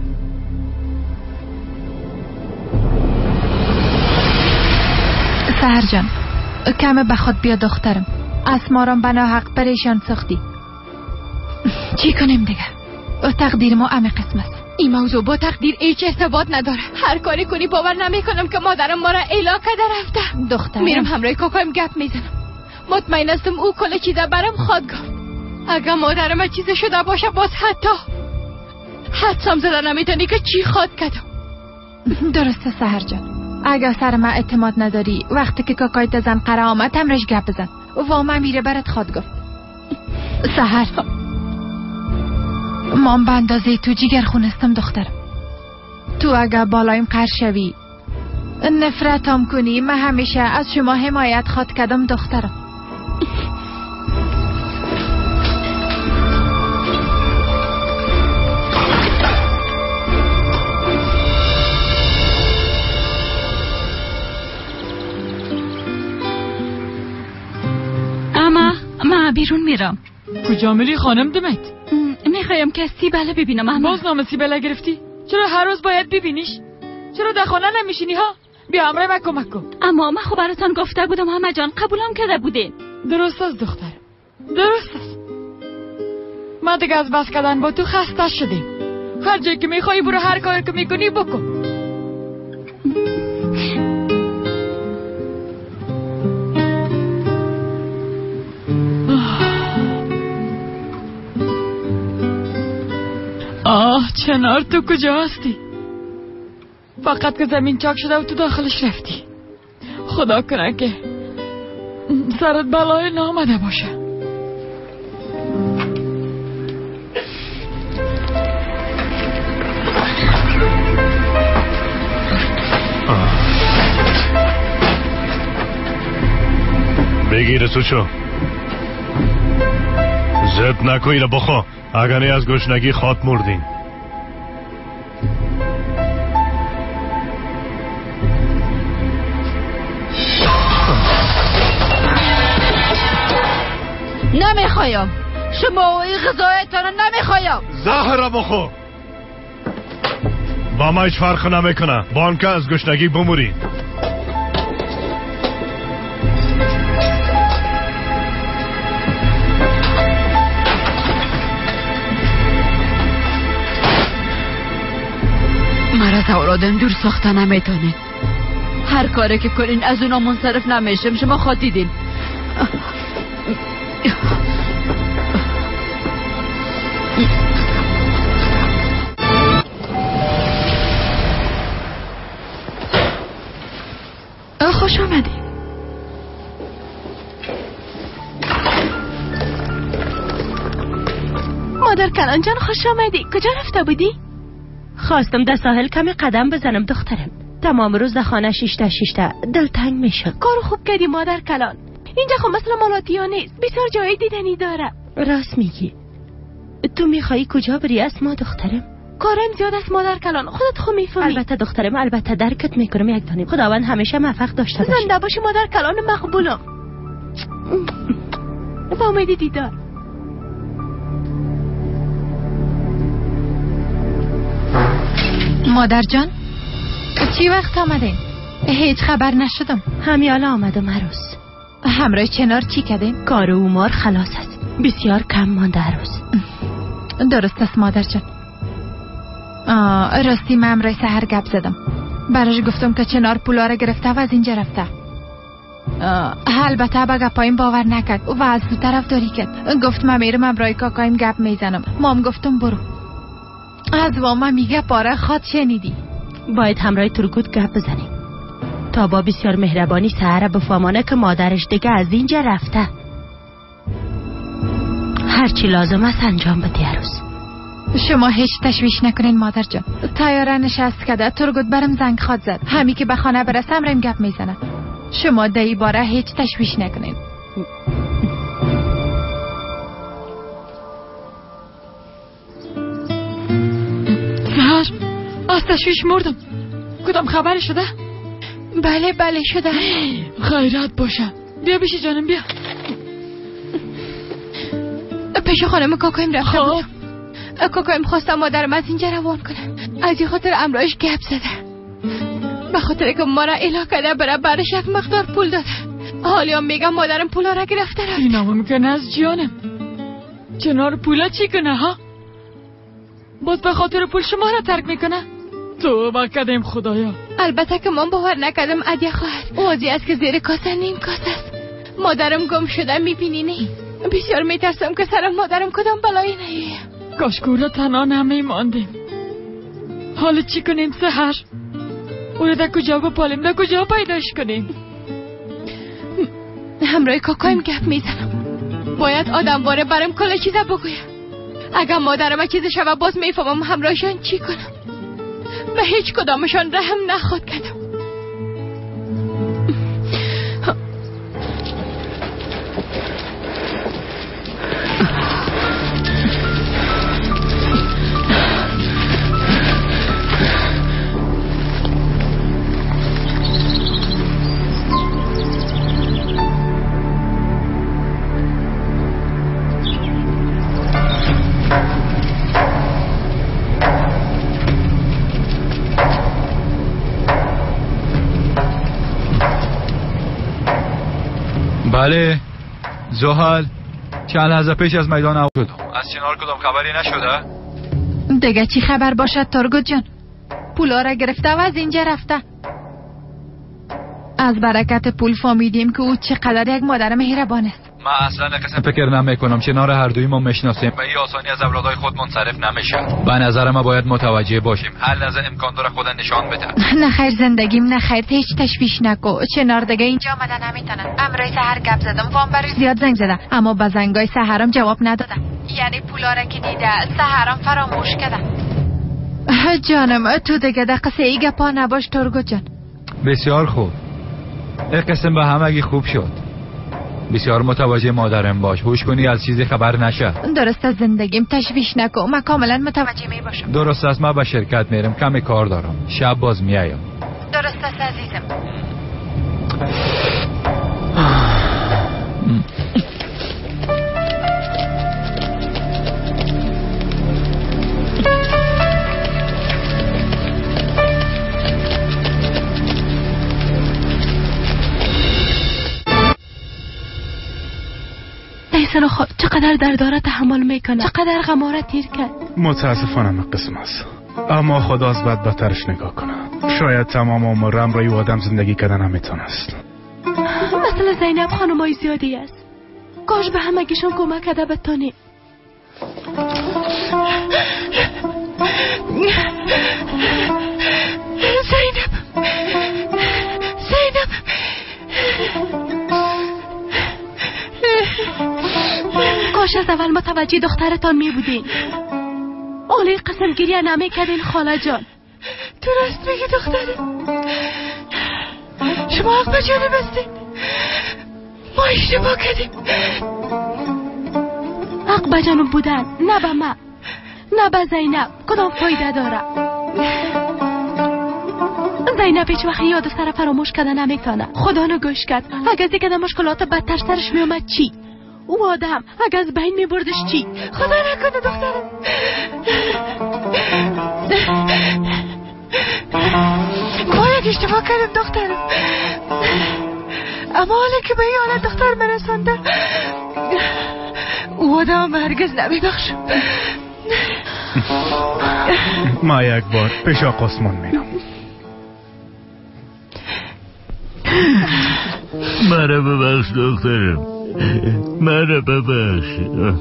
سهر جان کمه به خود بیا دخترم، اسمارم بنا حق پریشان ساختی. چی کنیم دیگه؟ تقدیر ما همه قسم است. این موضوع با تقدیر هیچ ارتباط نداره. هر کاری کنی باور نمیکنم که مادرم ما را الا کرده رفته. دخترم میرم همراه کاکایم گپ میزنم. مطمئن هستم او کل چیزا برام خواد گفت. اگر مادرم چیز شده باشه باز حتی حدسم زده نمیتونی که چی خواد کدم. درسته سحر جان، اگر سر ما اعتماد نداری وقتی که کاکای تزن قره آمد همرش گپ بزن. واما میره برات خواد گفت. سحر مام به اندازه تو جگر خونستم دخترم. تو اگر بالایم قرار شوی نفرتم کنی من همیشه از شما حمایت خواد کدم دخترم. اما من بیرون میرم. کجا میری خانم دمت؟ میخوایم که سیبله ببینم. اما باز نام سیبله گرفتی؟ چرا هر روز باید ببینیش؟ چرا در خانه نمیشینی ها؟ بیا همراه من کمک کن. اما من خب براتان گفته بودم همه جان قبولم کرده بودین. درست است دختر، درست است. ما دیگه از بس کردن با تو خسته شدیم. هر جایی که میخوایی برو، هر کاری که میکنی بکن. آه چنار تو کجا هستی؟ فقط که زمین چاک شده و تو داخلش رفتی. خدا کنه که سرت بلای نامده باشه. بگیر سوچو، زد نکو اینو بخوا، اگر نه از گشنگی خات مردین. نمیخوایم، شما این غذایتان رو نمیخوایم. زهر بخو، با ما هیچ فرق نمیکنه. بان که از گشنگی بموری. مرا از اولادم دور ساخته نمیتونین. هر کاری که کنین از اونا منصرف نمیشم. شما خاطیدین. خوش آمدی. مادر کلان جان خوش آمدی. کجا رفته بودی؟ خواستم در ساحل کمی قدم بزنم دخترم. تمام روز در خانه شیشته شیشته دلتنگ میشد. کارو خوب کردی مادر کلان. اینجا خب مثل مالاتیا نیست، بسیار جای دیدنی داره. راست میگی. تو میخوایی کجا بری اسما دخترم؟ کارم زیاد است مادر کلان، خودت خود میفهمی. البته دخترم، البته درکت میکنم یک دانیم. خداوند همیشه موفق داشته باشه. زنده باشی مادر کلان مقبولم. با امید دیدار. مادر جان چی وقت آمدین؟ هیچ خبر نشدم. همیالا آمدم عروس. همراه چنار چی کردین؟ کار او مار خلاص است. بسیار کم مانده عروس. درست است مادر جان. راستی من همراه سحر گپ زدم. براش گفتم که چنار پولا را گرفته و از اینجا رفته. البته با گپایم باور نکرد و از دو طرف داری کرد. گفت من میرم همراه کاکایم گپ میزنم. مام گفتم برو. از واما میگه پاره خود شنیدی. باید همراه ترگوت گپ بزنیم تا با بسیار مهربانی سحر بفهمانه که مادرش دیگه از اینجا رفته. هرچی لازم است انجام بده عروس. شما هیچ تشویش نکنین مادر جان. تیاره نشست کده. ترگوت برم زنگ خواد زد. همی که به خانه برسم ریم گپ میزنه. شما دایی باره هیچ تشویش نکنین. سهر از تشویش مردم. کدام خبر شده؟ بله بله شده. خیرات باشه. بیا بشی جانم بیا. پیش خانم کاکایم رفته بودم. کاکایم خواستم مادرم از اینجا روان کنه. از این خاطر امراش گپ زده. به خاطر که ما را اله کرده برای برش یک مقدار پول داده. حالی هم میگم مادرم پولا را گرفته رفت. این همه میکنه از جانم. چنار پولا چی کنه ها؟ باز به خاطر پول شما را ترک میکنه؟ تو با کدیم خدایا. البته که من باور نکردم عدیه خواهر. اوزی است که زیر کاسه نیم کاسه است. مادرم گم شده میبینی نه؟ بسیار میترسم که سرم مادرم کدام بلایی نیه. کاش گورا تنها نمیماندیم. حالا چی کنیم سحر؟ او را در کجا بپالیم؟ در کجا پیداش کنیم؟ همراه کاکایم گپ میزنم. باید آدم باره برم کل چیزا بگویم. اگر مادرم چیز شوه باز میفهمم همراهشان چی کنم. به هیچ کدامشان رحم نخواد کردم. بله زحل چند لحظه پیش از میدان عبور شدم. از چنار کدام خبری نشده؟ دیگه چی خبر باشد تارگوت جان؟ پولا را گرفته و از اینجا رفته. از برکت پول فهمیدیم که او چقدر یک مادر مهربان است. من اصلا قسم فکر نمیکنم چنار هر دوی ما میشناسیم و این آسانی از اولادای خود منصرف نمیشه. به نظر ما باید متوجه باشیم هر لحظه امکان داره خود نشان بده. نه خیر زندگیم نه خیر، هیچ تشویش نکو. چنار دیگه اینجا آمده نمیتونن. امروز سحر گپ زدم وام برای زیاد زنگ زده اما به زنگای سحرم جواب نداده. یعنی پولا را که دیده سحرم فراموش کرده. جانم تو دیگه در قصه ای گپا نباش تارگوت جان. بسیار خوب. این قسم به همگی خوب شد. بسیار متوجه مادرم باش. هوش کنی از چیزی خبر نشه. درست است زندگیم تشویش نکن. من کاملا متوجه می باشم. درست است من به شرکت میرم کمی کار دارم. شب باز میایم. درست است عزیزم. ایسان خود چقدر درداره تحمل میکنه، چقدر غماره تیر کرد. متاسفانه قسم است اما خدا از بد بدترش نگاه کنه. شاید تمام عمرم روی آدم زندگی کردن نمیتونست. مثلا زینب خانمای زیادی است. کاش به همگیشون کمک کرده بتونی. زینب زینب کاش از اول متوجه دخترتان می بودین. اولی قسم گریه نمی کردین خاله جان. درست میگی دختره. شما حق به جانب هستین. ما اشتباه کردیم. حق به جانب بودن نه به من نه به زینب کدام فایده داره؟ زینب هیچ وقت یاد سر فراموش کردن نمیتونه. خدا نگوش کرد. اگر دیگه در مشکلات بدتر سرش میومد چی؟ او آدم اگر از بین میبردش چی؟ خدا نکنه دخترم. ما یک اشتباه کردیم دخترم. اما حالا که به این حالت دختر برسنده او آدم هرگز نمیبخشم. ما یک بار پیش آقا عثمان میرم. مرا ببخش دخترم، مرا ببخش.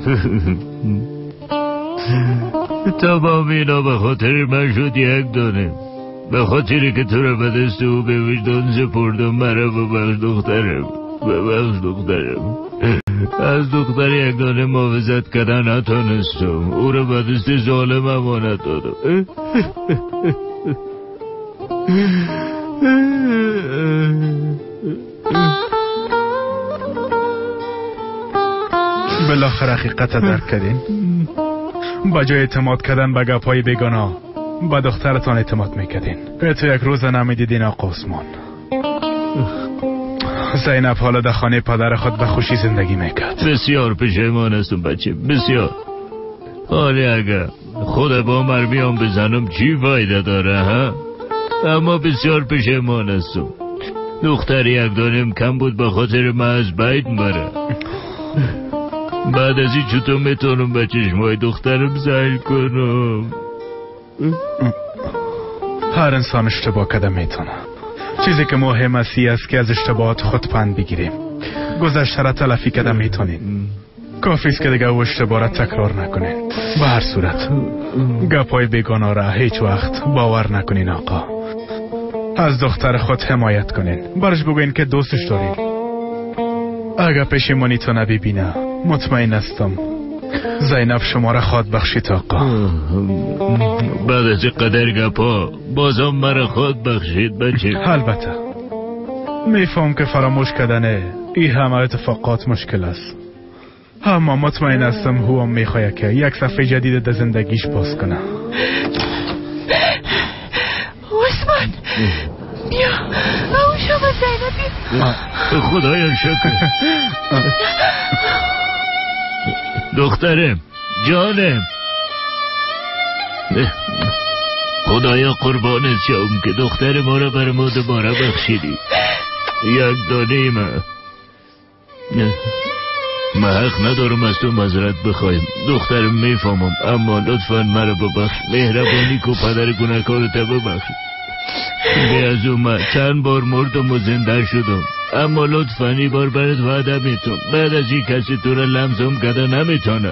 تمام اینا به خاطر من شد یک دانه. به خاطری که تو را به دست او به وجدان سپردم. مرا ببخش دخترم، ببخش دخترم. از دختر یک دانه محافظت کردن نتانستم. او را به دست ظالم امانت دادم. بالاخره حقیقت درک کردین. با جای اعتماد کردن به گپ‌های بیگانه با دخترتان اعتماد میکردین. به تو یک روز نمیدیدین آقا عثمان. زینب حالا در خانه پدر خود به خوشی زندگی میکرد. بسیار پشیمان هستم بچه، بسیار. حالا اگر خود با مرمیان بزنم چی فایده داره ها؟ اما بسیار پشیمان هستم. دختر یک دانم کم بود به خاطر من از بیت بره. بعد از این چطور میتونم به چشمای دخترم زهر کنم؟ هر انسان اشتباه کده میتونه. چیزی که مهم است که از اشتباهات خود پند بگیریم. گذشته را تلافی کده میتونین. کافی است که دیگه او اشتباه را تکرار نکنین. به هر صورت گپای بیگانه را هیچ وقت باور نکنین آقا. از دختر خود حمایت کنین. برش بگوین که دوستش دارین. اگه پشیمانی تو نبینه مطمئن هستم زینب شما را خود بخشید آقا. بعد از قدر گپا بازم مرا خود بخشید بچه. البته میفهم که فراموش کردن این همه اتفاقات مشکل است، اما مطمئن هستم هو هم میخواه که یک صفحه جدید در زندگیش باز کنه. عثمان بیا او شما زینب خدایا شکر. دخترم جانم خدایا قربانت شوم که دختر ما را بر ما دوباره بخشیدی. یک دانه ما ما حق ندارم از تو معذرت بخوایم دخترم، میفهمم، اما لطفا مرا ببخش. مهربانی کو پدر گناهکار تا ببخش. به از اومد چند بار مردم و زنده شدم، اما لطفا این بار برات وعده میتونم بعد از این کسی تو را لمسم کده نمیتونه.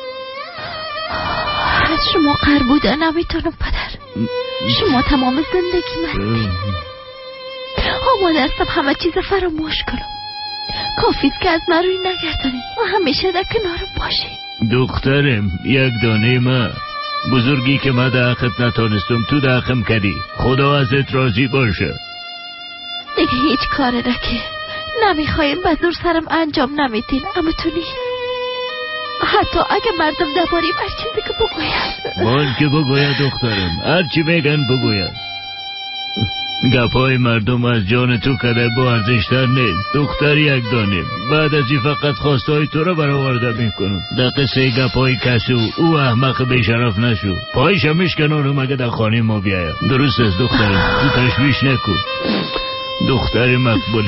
از شما قرار بوده نمیتونم پدر. شما تمام زندگی من آماده هستم همه چیز فراموش کنم. کافیست که از من روی نگردانید و همیشه در کنارم باشی. دخترم یک دانه ما بزرگی که ما در حقت نتانستم تو در حقم کردی. خدا ازت راضی باشه. دیگه هیچ کاره را که نمیخوایم به زور سرم انجام نمیدین اما تو نیست. حتی اگه مردم درباره هر چیزی که بگوید من که بگوید دخترم هر چی بگن بگوید. گپای مردم از جان تو کده با ارزشتر نیست. دختر یک دانه بعد از این فقط خواستای تو را برآورده میکنم. در قصه گپای کسو او احمق بیشرف نشو. پایش میشکنانم اگه در خانه ما بیاید. درست است دخترم تو تشویش نکن. دختر مقبوله.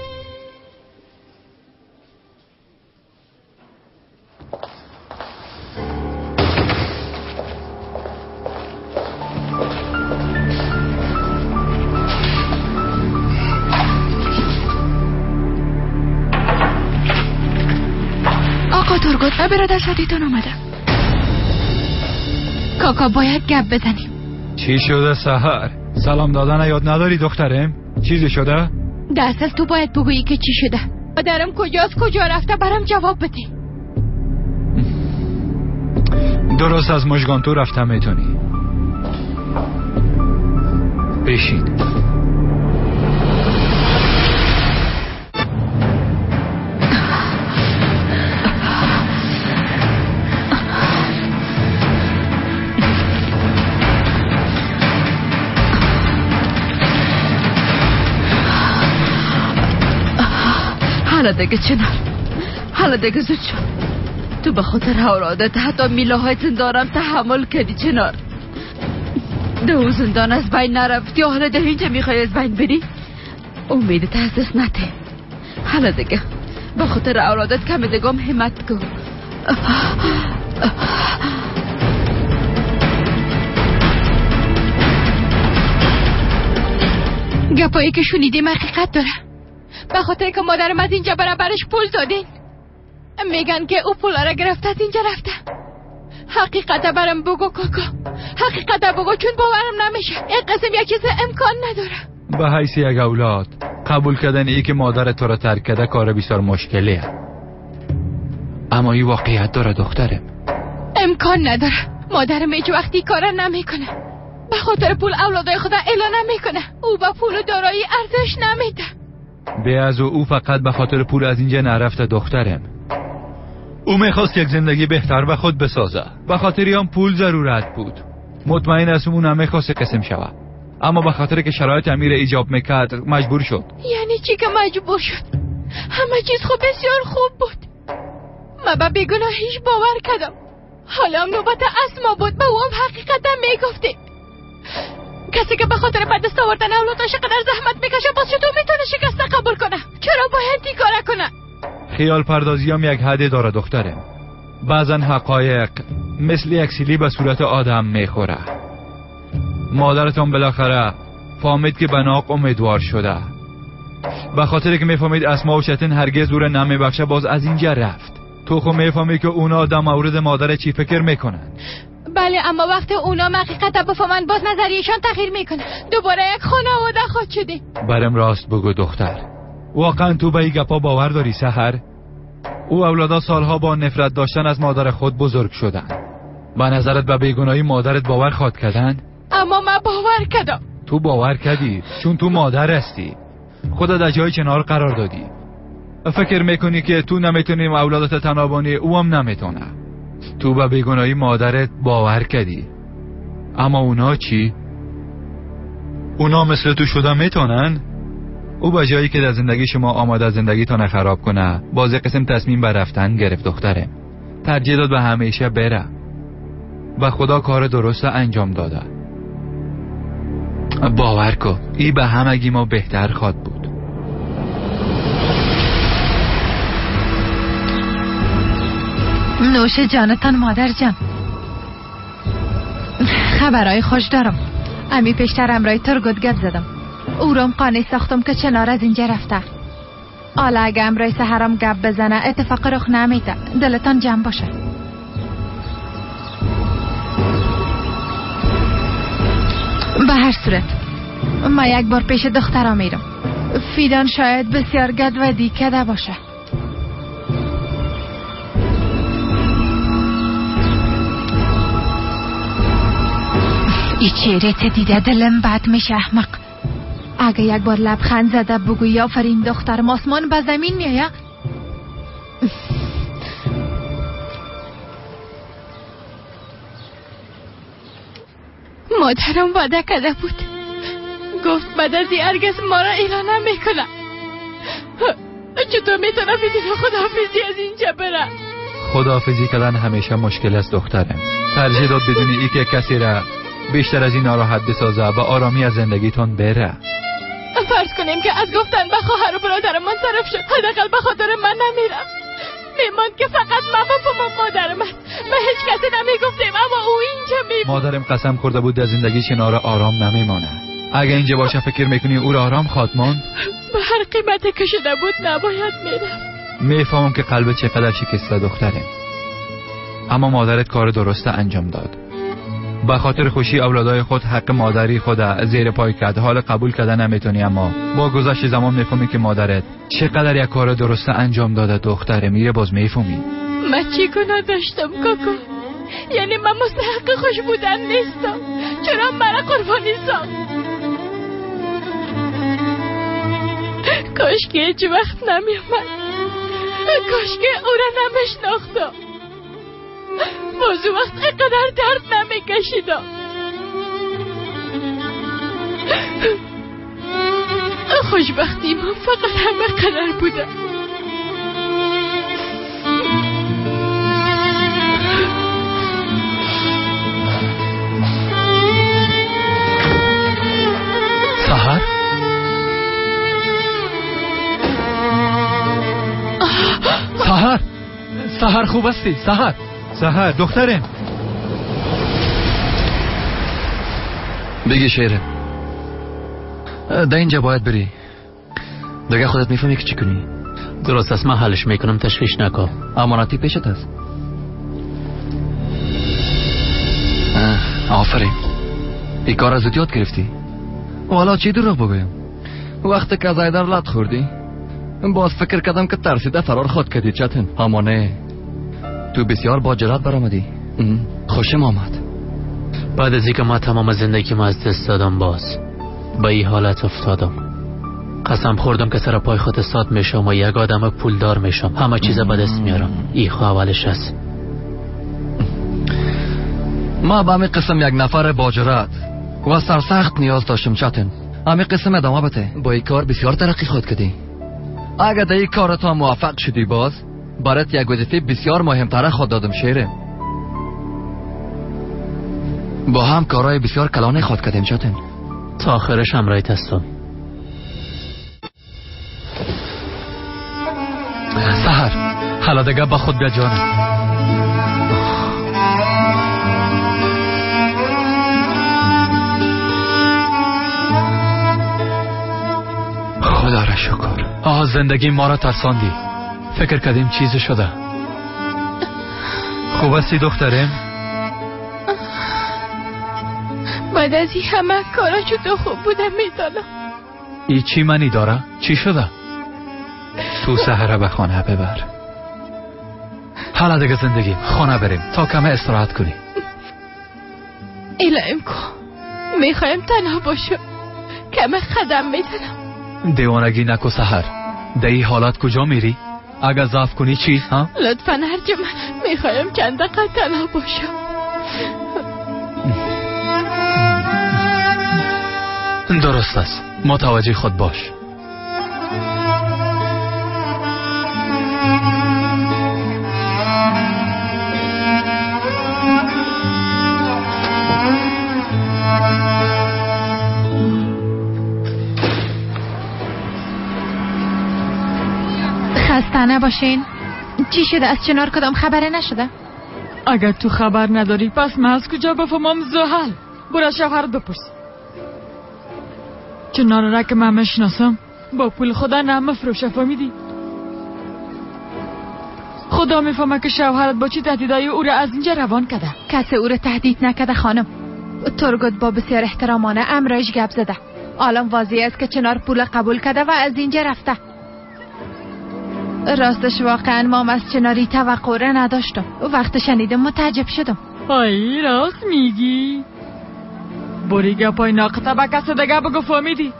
ترگوت و برادر شدیدون آمدم. کاکا باید گپ بزنیم. چی شده سحر؟ سلام دادن یاد نداری دخترم؟ چیزی شده؟ دست از تو باید بگویی که چی شده. مادرم کجاست کجا رفته برام جواب بده. درست از مژگان تو رفته میتونی. بشین. حالا دیگه چنار حالا دیگه زود شد. تو به خاطر اولادت حتی میلاهای زندانم تحمل کردی چنار. دو زندان از بین نرفتی و حالا ده اینجا میخوای از بین بری. امیدت از دست نته. حالا دیگه به خاطر اولادت کم دیگم همت کن. گپایی که شنیدیم حقیقت داره. به خاطر که مادرم از اینجا برابرش پول دادین. میگن که او پول را گرفته از اینجا رفته. حقیقت برام بگو کاکا. حقیقت بگو چون باورم نمیشه. این قسم یک چیز امکان نداره. به حیث یک اولاد قبول کردن ای که مادر تو را ترک کرده کار بسیار مشکلیه. اما این واقعیت داره دخترم. امکان نداره. مادرم هیچ وقتی کار نمیکنه. به خاطر پول اولادای خدا اعلان نمیکنه. او با پول و دارایی ارزش نمیده. به از او, او فقط به خاطر پول از اینجا نرفته دخترم. او میخواست یک زندگی بهتر به خود بسازه. به خاطر هم پول ضرورت بود. مطمئن است اون هم میخواست قسم شوه، اما به خاطر که شرایط امیر ایجاب میکرد مجبور شد. یعنی چی که مجبور شد؟ همه چیز خوب بسیار خوب بود. من به بیگناهیش باور کردم. حالا هم نوبت اسما بود. به او هم حقیقتا میگفتی. کسی که به خاطر به دست آوردن اولادش قدر زحمت میکشه باز چطور میتونه شکست قبول کنه؟ چرا باید این کاره کنه؟ خیال پردازی هم یک حدی داره دخترم. بعضا حقایق مثل یک سیلی به صورت آدم میخوره. مادرتون بالاخره فهمید که به ناق امیدوار شده. به خاطر که میفهمید اسما و چتن هرگز او را نمیبخشه باز از اینجا رفت. تو خب میفهمی که اونا در مورد مادر چی فکر میکنن. بله اما وقتی اونا حقیقت بفهمن باز نظریشان تغییر میکنه. دوباره یک خانواده خود شدی. برم راست بگو دختر، واقعا تو به این گپا باور داری سحر؟ او اولادا سالها با نفرت داشتن از مادر خود بزرگ شدن. به نظرت به بیگناهی مادرت باور خواهد کردن؟ اما من باور کردم. تو باور کردی چون تو مادر هستی، خودت در جای کنار قرار دادی. فکر میکنی که تو نمیتونی اولادت تنابانی، او هم نمیتونه. تو به بیگناهی مادرت باور کردی، اما اونا چی؟ اونا مثل تو شدن میتونن؟ او به جایی که در زندگی شما آماده زندگی تا نخراب کنه باز قسم تصمیم بر رفتن گرفت. دختره ترجیح داد به همیشه بره. و خدا کار درست انجام داده. باور کن ای به همگی ما بهتر خواد بود. نوش جانتان مادر جان. خبرهای خوش دارم. امی پیشتر امرای ترگوت گپ زدم. او رم قانه ساختم که چنار از اینجا رفته. حالا اگه امرای سهرم گپ بزنه اتفاق رخ نمیده. دلتان جمع باشه. به هر صورت ما یک بار پیش دخترم میرم. فیدان شاید بسیار گد و دیکده باشه. ای چهره دیده دلم بد میشه احمق. اگه یک بار لبخند زده بگوی آفرین دخترم آسمان به زمین میایه. مادرم وعده کرده بود، گفت بعد از این هرگز ما را اعلان نمیکنه. چطور میتونه بدون خداحافظی از اینجا بره؟ خداحافظی کردن همیشه مشکل است دخترم. ترجیح داد بدونی ای که کسی را بیشتر از این ناراحت بسازه و آرامی از زندگیتون بره. فرض کنیم که از گفتن به خواهر و برادرم منصرف شد، حداقل به خاطر من نمیرم. میمان که فقط من بفهمم مادرم است. به هیچ کسی نمیگفتیم اما او اینجا می مادرم قسم کرده بود در زندگی کنار آرام نمیمانه. اگه اینجا باشه فکر میکنی او را آرام خواهد ماند؟ به هر قیمتی که شده بود نباید میرم. میفهمم که قلب چقدر شکسته دخترم، اما مادرت کار درست انجام داد. به خاطر خوشی اولادای خود حق مادری خود زیر پای کرد. حال قبول کردن نمیتونی، اما با گذشت زمان میفهمی که مادرت چقدر یک کار درست انجام داده. دختره میره باز میفهمی. من چی گناه داشتم کاکا؟ یعنی من مستحق خوش بودن نیستم؟ چرا مرا قربانی ساخت؟ کاش که هیچ وقت نمیامد، کاش که او را نمیشناختم، باز وقت اینقدر درد نمیکشیدم. خوشبختی من فقط همه قدر بوده. سحر؟ سحر؟ سحر خوب هستی؟ سحر؟ سحر دخترم بگی شیره در اینجا باید بری دیگه خودت میفهمی که چی کنی. درست است من حلش میکنم، تشویش نکن. امانتی پیشت هست. آفرین این کار از یاد گرفتی. والا چی دروغ بگویم، وقتی که از ایدر لط خوردی باز فکر کردم که ترسیده فرار خود کردی. چتن اما نه، تو بسیار با جرات برآمدی. خوشم آمد. بعد از اینکه ما تمام زندگی ما از دست دادم باز به این حالت افتادم. قسم خوردم که سر پای خود ساد میشم و یک آدم پولدار میشم، همه چیز به دست میارم. این خواه اولش است. ما به همین قسم یک نفر با جرات و سرسخت نیاز داشتم. چتن همین قسم ادامه بده. با این کار بسیار ترقی خود کردی. اگر در این کار تا موفق شدی باز برات یک وظیفه بسیار مهمتره خود دادم. شیره با هم کارهای بسیار کلانه خود کردیم. چتن تا آخرش هم رایت هستم. سحر حالا دیگه با خود بیا جانم. خدا را شکر. آه زندگی ما را ترساندی. فکر کردیم چیزی شده. خوب هستی دخترم؟ بعد از این همه کارا چطور خوب بودم میدانم. ای چی منی داره؟ چی شده؟ تو سهره به خانه ببر. حالا دیگه زندگی خانه بریم تا کمه استراحت کنی. ایلایم کن، میخوایم تنها باشم، کمه خدم میدنم. دیوانگی نکو سهر. در این حالت کجا میری؟ اگه ضعف کنی چی؟ ها؟ لطفا هرجم میخوایم چند دقیقه تنها باشم. درست است، متوجه خود باش. خسته نباشین. چی شده؟ از چنار کدام خبره نشده؟ اگر تو خبر نداری پس من از کجا بفهمم زحل؟ برو شوهرت بپرس. چنار را که من مشناسم با پول خدا نمفروشه، فهمیدی؟ خدا میفهمه که شوهرت با چی تهدیدای او را از اینجا روان کرده. کسی او را تهدید نکده خانم. ترگت با بسیار احترامانه امرایش گپ زده. الان واضح است که چنار پول قبول کرده و از اینجا رفته. راستش واقعا ما از چناری توقع را نداشتم. وقت شنیدم متعجب شدم. آی راست میگی؟ بری گپای ناقطه با کسی دیگه بگو، فهمیدی؟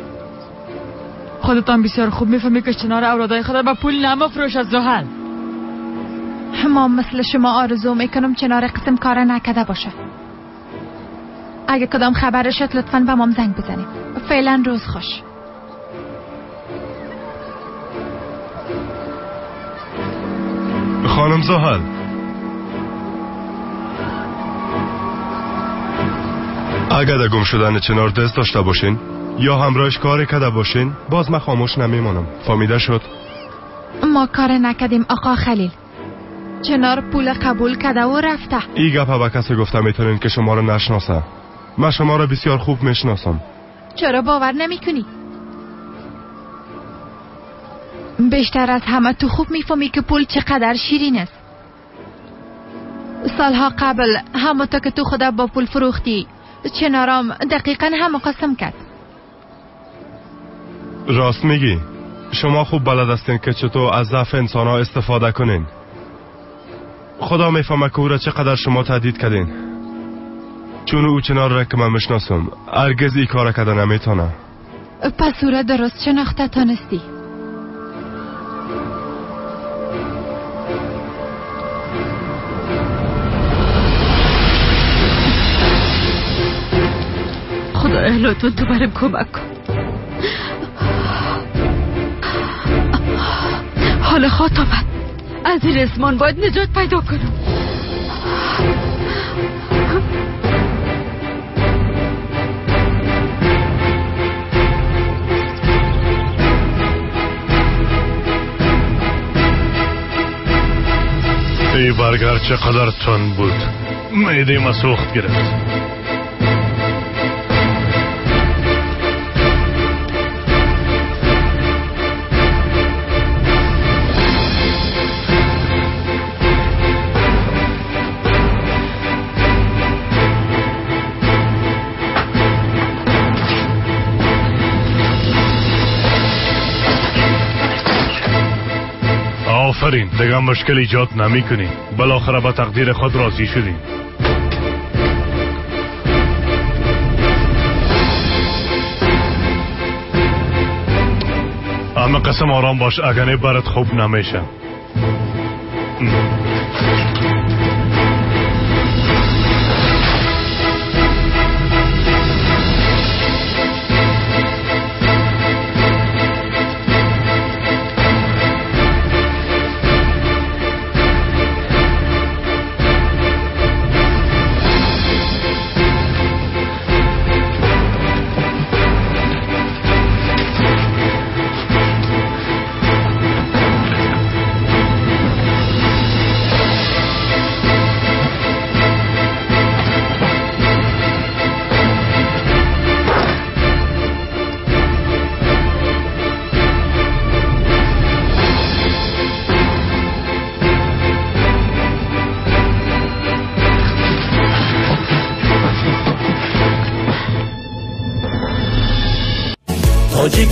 خودتان بسیار خوب میفهمی که چنار اولادای خدا با پول نمفروشد زحل. ما مثل شما آرزو میکنم چنار قسم کار نکده باشه. اگه کدام خبر شد لطفاً به مام زنگ بزنیم. فعلا روز خوش. خانم زحل، اگر در گم شدن چنار دست داشته باشین یا همراهش کار کرده باشین باز من خاموش نمیمانم. فهمیده شد؟ ما کار نکدیم آقا خلیل. چنار پول قبول کرده و رفته. ای گپا به کسی گفته میتونین که شما رو نشناسه. من شما رو بسیار خوب میشناسم. چرا باور نمی کنی؟ بیشتر از همه تو خوب میفهمی که پول چقدر شیرین است. سالها قبل همونطور که تو خدا با پول فروختی چنارام دقیقا هم قسم کرد. راست میگی. شما خوب بلد هستین که چطور از ضعف انسان ها استفاده کنین. خدا میفهمه که او را چقدر شما تهدید کردین. چون او چنار را که من میشناسم هرگز ای کار کرده نمیتونه. پس او را درست شناخته تانستی. خدا لطفاً تو برم کمک کن. حال خواهد آمد. از این رسمان باید نجات پیدا کنم. ای برگر چقدر تند بود. معده ما سوخت گرفت. آفرین، دیگه مشکل ایجاد نمی کنی. بالاخره با تقدیر خود راضی شدی. اما قسم آرام باش، اگه برات خوب نمیشه.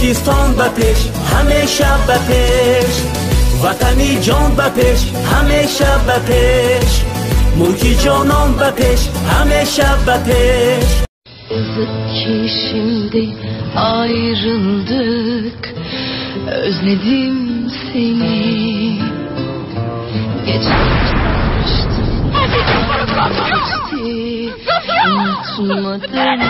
بلوچستان به پیش همیشه به پیش وطنی جان به پیش همیشه به پیش ملکی جانان به پیش hemşe beteş. Yazık ki şimdi ayrıldık, özledim seni. Geçmiştim, unutmadım.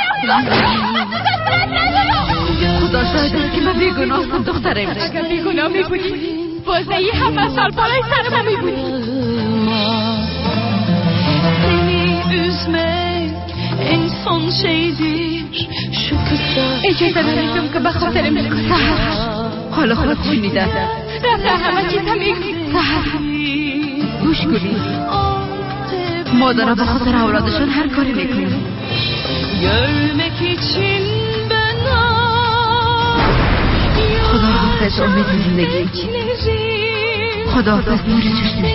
خدا شاید است که من بیگناه هم دخترم. اگر بیگناه می بودی بازه ای همه سال بالای سر ما می بودی. En son şeydir şu kısa. اجازه ندارم که به خاطر سحر حالا خود شنیدم رفته همه چیز هم یک سحر گوش کنید مادرها به خاطر اولادشون هر کاری میکنن. Görmek için ben خدا حافظ امید زندگی خدا حافظ نور چشم.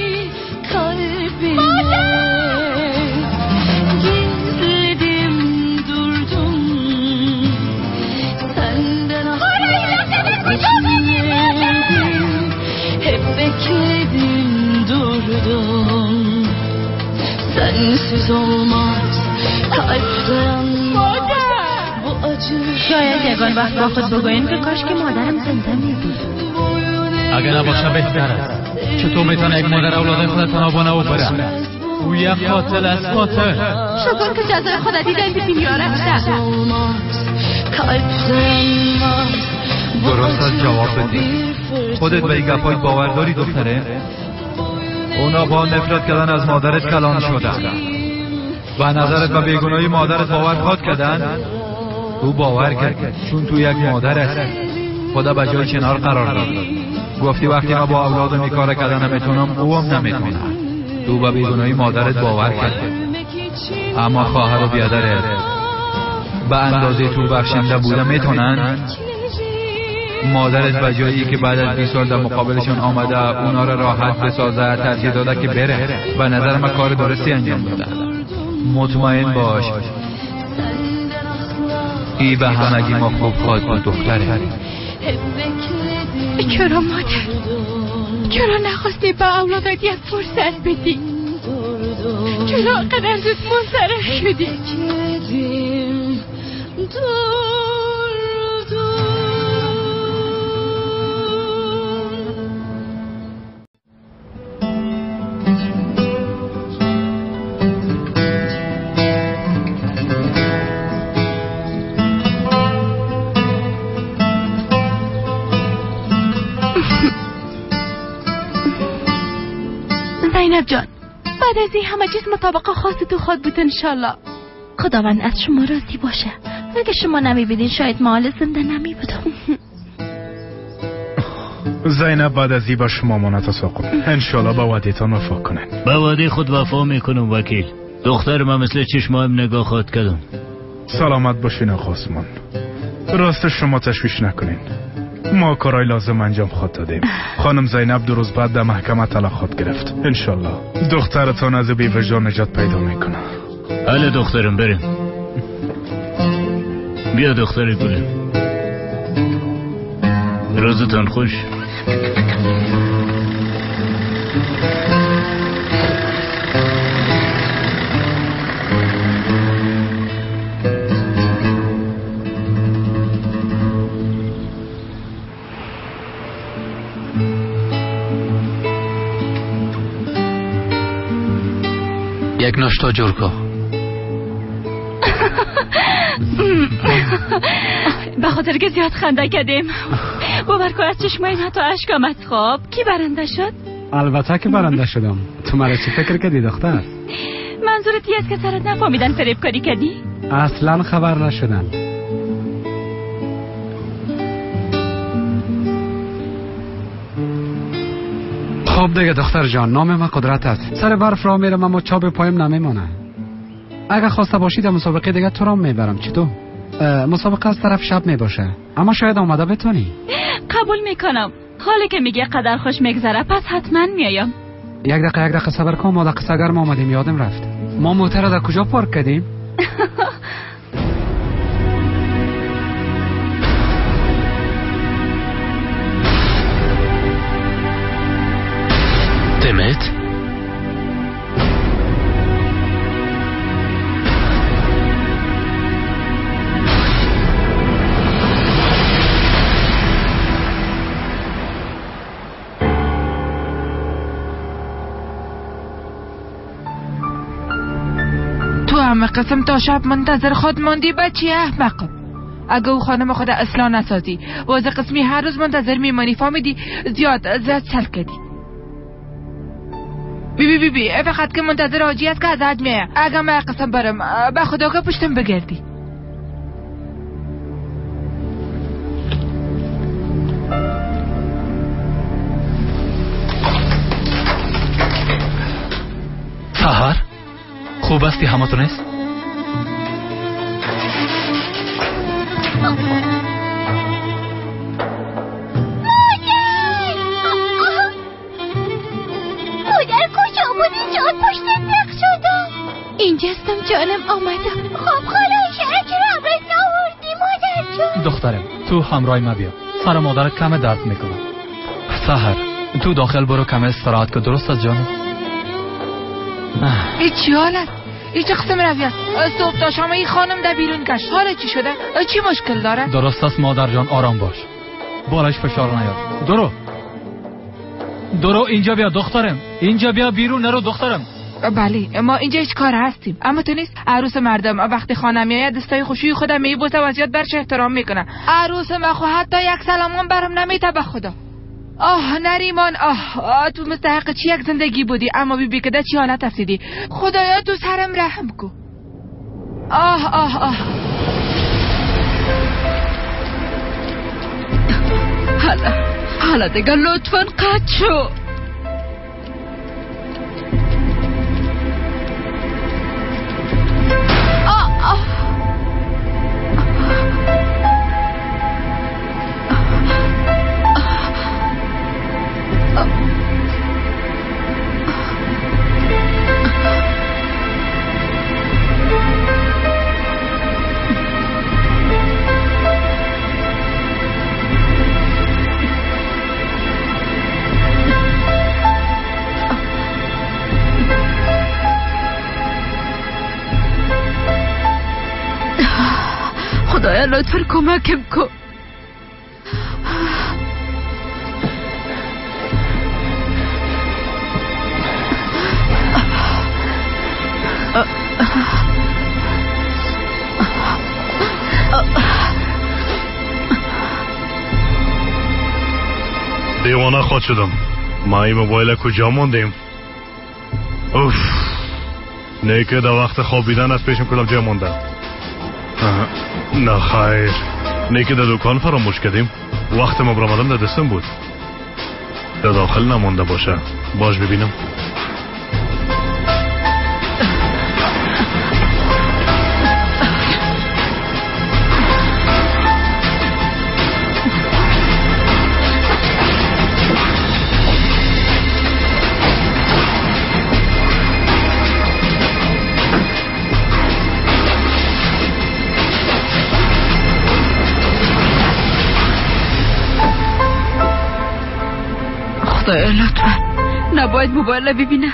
Hep bekledim durdum. Sensiz olmaz kalp dayanmaz bu acı. شاید یگان وقت با خود بگوین که کاش که مادرم زنده می بود. اگه نباشه بهتر است. چطور میتونه یک مادر اولاد خود تنابانه و بره؟ او یک قاتل است قاتل. شکر که جزای خدا دیدن به دنیا رفته. kalp dayanmaz. درست از جواب بدی. خودت به این گپای باور داری دختره؟ اونا با نفرت کردن از مادرت کلان شدن. و نظرت به بیگناهی مادرت باور خواهد کردن؟ تو باور کرد چون تو یک مادر است. خدا به جای کنار قرار داد. گفتی وقتی ما با اولادم این کار کردن نمیتونم او هم نمیتونم. تو به بیگناهی مادرت باور کرد. اما خواهر و بیادرت به اندازه تو بخشنده بوده میتونن؟ مادرت به جایی که بعد از بیست سال در مقابلشون آمده اونا را راحت بسازه ترجیح داده که بره. به نظر من کار درستی انجام داده. مطمئن باش ای به همگی ما خوب خواهد بود دختره. چرا مادر؟ چرا نخواستی به اولادت یک فرصت بدی؟ چرا قدر زود منصرف شدی؟ زینب جان بعد از این همه چیز مطابق خاص تو خود بود انشالله. خداوند از شما راضی باشه. اگه شما نمیبینین شاید ما حال زنده نمیبودم. زینب بعد از این با شما منتصا کن. انشالله با وعدتان وفا کنن. با وعده خود وفا میکنم وکیل. دخترم مثل چشمایم نگاه خواهد کردم. سلامت باشین آقا عثمان. راست شما تشویش نکنین. ما کارای لازم انجام خود دادیم. خانم زینب دو روز بعد در محکمه طلاق خود گرفت. انشالله دخترتان از بی وجدان نجات پیدا میکنه. حالا دخترم بریم. بیا دختر گلم. روزتان خوش. یک ناشتا جورکا. به خاطر که زیاد خنده کردیم. باور کن از چشمای حتی اشک آمد. خواب کی برنده شد؟ البته که برنده شدم. تو مرا چی فکر کردی دختر؟ منظورت است که سرت نفهمیدن فریب کاری کردی؟ اصلا خبر نشدن. خب دیگه دختر جان نام من قدرت است. سر برف را میرم اما چاب پایم نمیمانه. اگه خواسته باشید مسابقه دیگه تو را میبرم. چطور؟ مسابقه از طرف شب میباشه اما شاید آماده بتونی. قبول میکنم. حالی که میگه قدر خوش میگذره پس حتما میایم. یک دقیقه یک دقیقه صبر کن. ما در قصه گرم آمدیم یادم رفت. ما موتر را در کجا پارک کردیم؟ همه قسم تا شب منتظر خود ماندی بچی احمق. اگه او خانم خود اصلا نسازی واسه قسمی هر روز منتظر میمانی فهمیدی زیاد زیاد سل کردی. بی بی بی بی فقط که منتظر آجی است که ازت میه. اگه من قسم برم به خدا که پشتم بگردی. سحر خوب هستی همه تونست؟ مادر کجا بودی جان پشتت نق شدم؟ اینجاستم جانم آمدم. خب خاله شهر چرا امرت ناوردی مادر جان؟ دخترم تو همراه ما بیا، سر مادرت کم درد میکنه. سحر تو داخل برو کم استراحت که درست است جانم؟ ای چی حالت؟ ای چه قسم روی است؟ صبح تا شام این خانم در بیرون گشت. حالت چی شده؟ چی مشکل داره؟ درست است مادر جان، آرام باش، بالش فشار نیار. درو درو اینجا بیا دخترم، اینجا بیا بیرون نرو دخترم. بله ما اینجا هیچ کار هستیم، اما تو نیست عروس مردم وقتی خانه میآید دستای خوشوی خودم میبوسه و زیاد برش احترام میکنه. عروس ما خو حتی یک سلامان برام نمیته به خدا. آه نریمان آه, آه تو مستحق چی یک زندگی بودی اما بی بی کده چی حالت افتیدی. خدایا تو سرم رحم کو. آه آه آه حالا حالا دیگه لطفاً قطع شو. آه آه خدایا لطفاً کمکم کن. دیوانه خود شدم. ما این موبایل کجا موندیم؟ اوف نه که در وقت خوابیدن از پیشم کدام جا مونده. نه خیر نه که در دکان فراموش کردیم. وقت ما برامدن در دستم بود. در داخل نمونده باشه. باش ببینم. خدایا لطفاً نباید موبایل ببینه.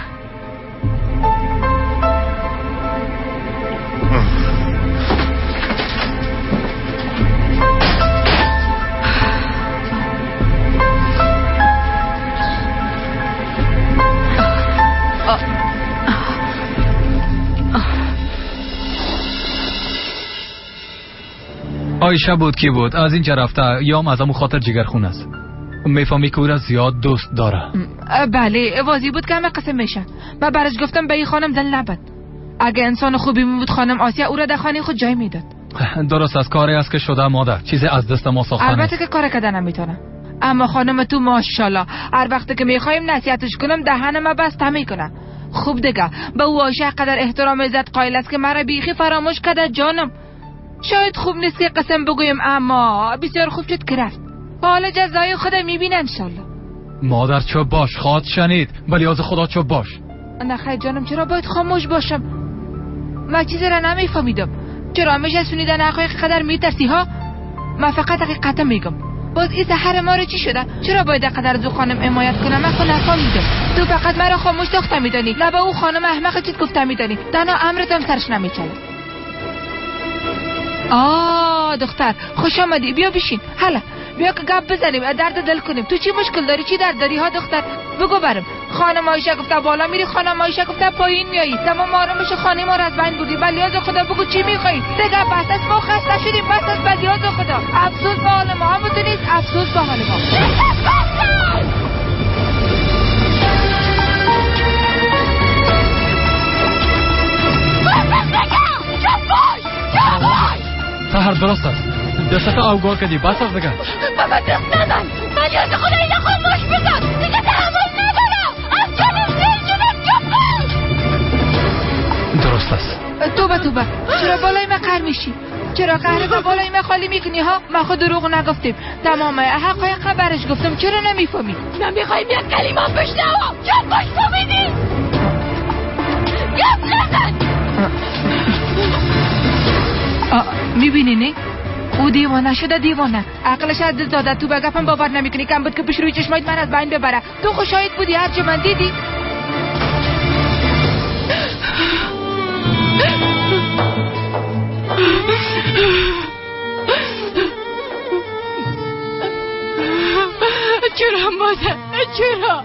آیشه بود کی بود از اینجا رفته یا از همون خاطر جگرخون است. میفهمی که او را زیاد دوست داره. بله واضح بود که همه قسم میشه. من برش گفتم به این خانم دل نبد. اگه انسان خوبی می بود خانم آسیا او را در خانه خود جای میداد. درست از کاری است که شده مادر، چیزی از دست ما ساخته نیست. البته که کار کردن نمیتونه، اما خانم تو ماشاءالله هر وقت که میخوایم نصیحتش کنم دهن ما بسته میکنه. خوب دیگه به او عاشق قدر احترام عزت قائل است که مرا بیخی فراموش کرده جانم. شاید خوب نیست که قسم بگویم اما بسیار خوب شد که رفت. حالا جزای خدا میبینه انشالله. مادر چوب باش، خواد شنید ولی از خدا چوب باش. نه خیر جانم چرا باید خاموش باشم؟ من چیزی را نمیفهمیدم. چرا همیشه شنیدن حقایق قدر میترسی ها؟ من فقط حقیقت میگم. باز این سحر ما رو چی شده؟ چرا باید قدر از او خانم حمایت کنم؟ من خود نفهمیدم. تو فقط مرا خاموش داخته میدانی. لبه او خانم احمق چیت گفته میدانی. دنا امرتم سرش نمیچله. آه دختر خوش آمدی، بیا بشین. حالا بیا که گپ بزنیم، درد دل کنیم. تو چی مشکل داری؟ چی درد داری ها دختر؟ بگو برم. خانم عایشه گفته بالا میری، خانم عایشه گفته پایین میایی. تمام آرامش خانه ما را از بین بردی. بلیاز خدا بگو چی میخوای؟ دیگه بس است، ما خسته شدیم. بس است بلیاز خدا. افسوس به حال ما، هم تو نیست افسوس به حال ما. سهر درست است. دستت آوگاه کردی. بس است دیگه. بابا دست ندن. بلیاز خدا اینا خاموش بزن. دیگه تحمل ندارم. از جانم زیر جونم جفت. درست است. توبه توبه. چرا بالای من قهر میشی؟ چرا قهر با بالای من خالی میکنی ها؟ من خود دروغ نگفتیم. تمام حقایق برش گفتم. چرا نمیفهمی؟ نمیخوایم یک کلمه بشنوم. چون باش فهمیدی؟ گپ نزن. میبینی نه؟ او دیوانه شده، دیوانه. عقلش از دل داده. تو به گپم باور نمیکنی. کم بود که پیش روی چشمایت من از بین ببره. تو خوش شاهد بودی هر چه من دیدی. چرا مادر؟ چرا؟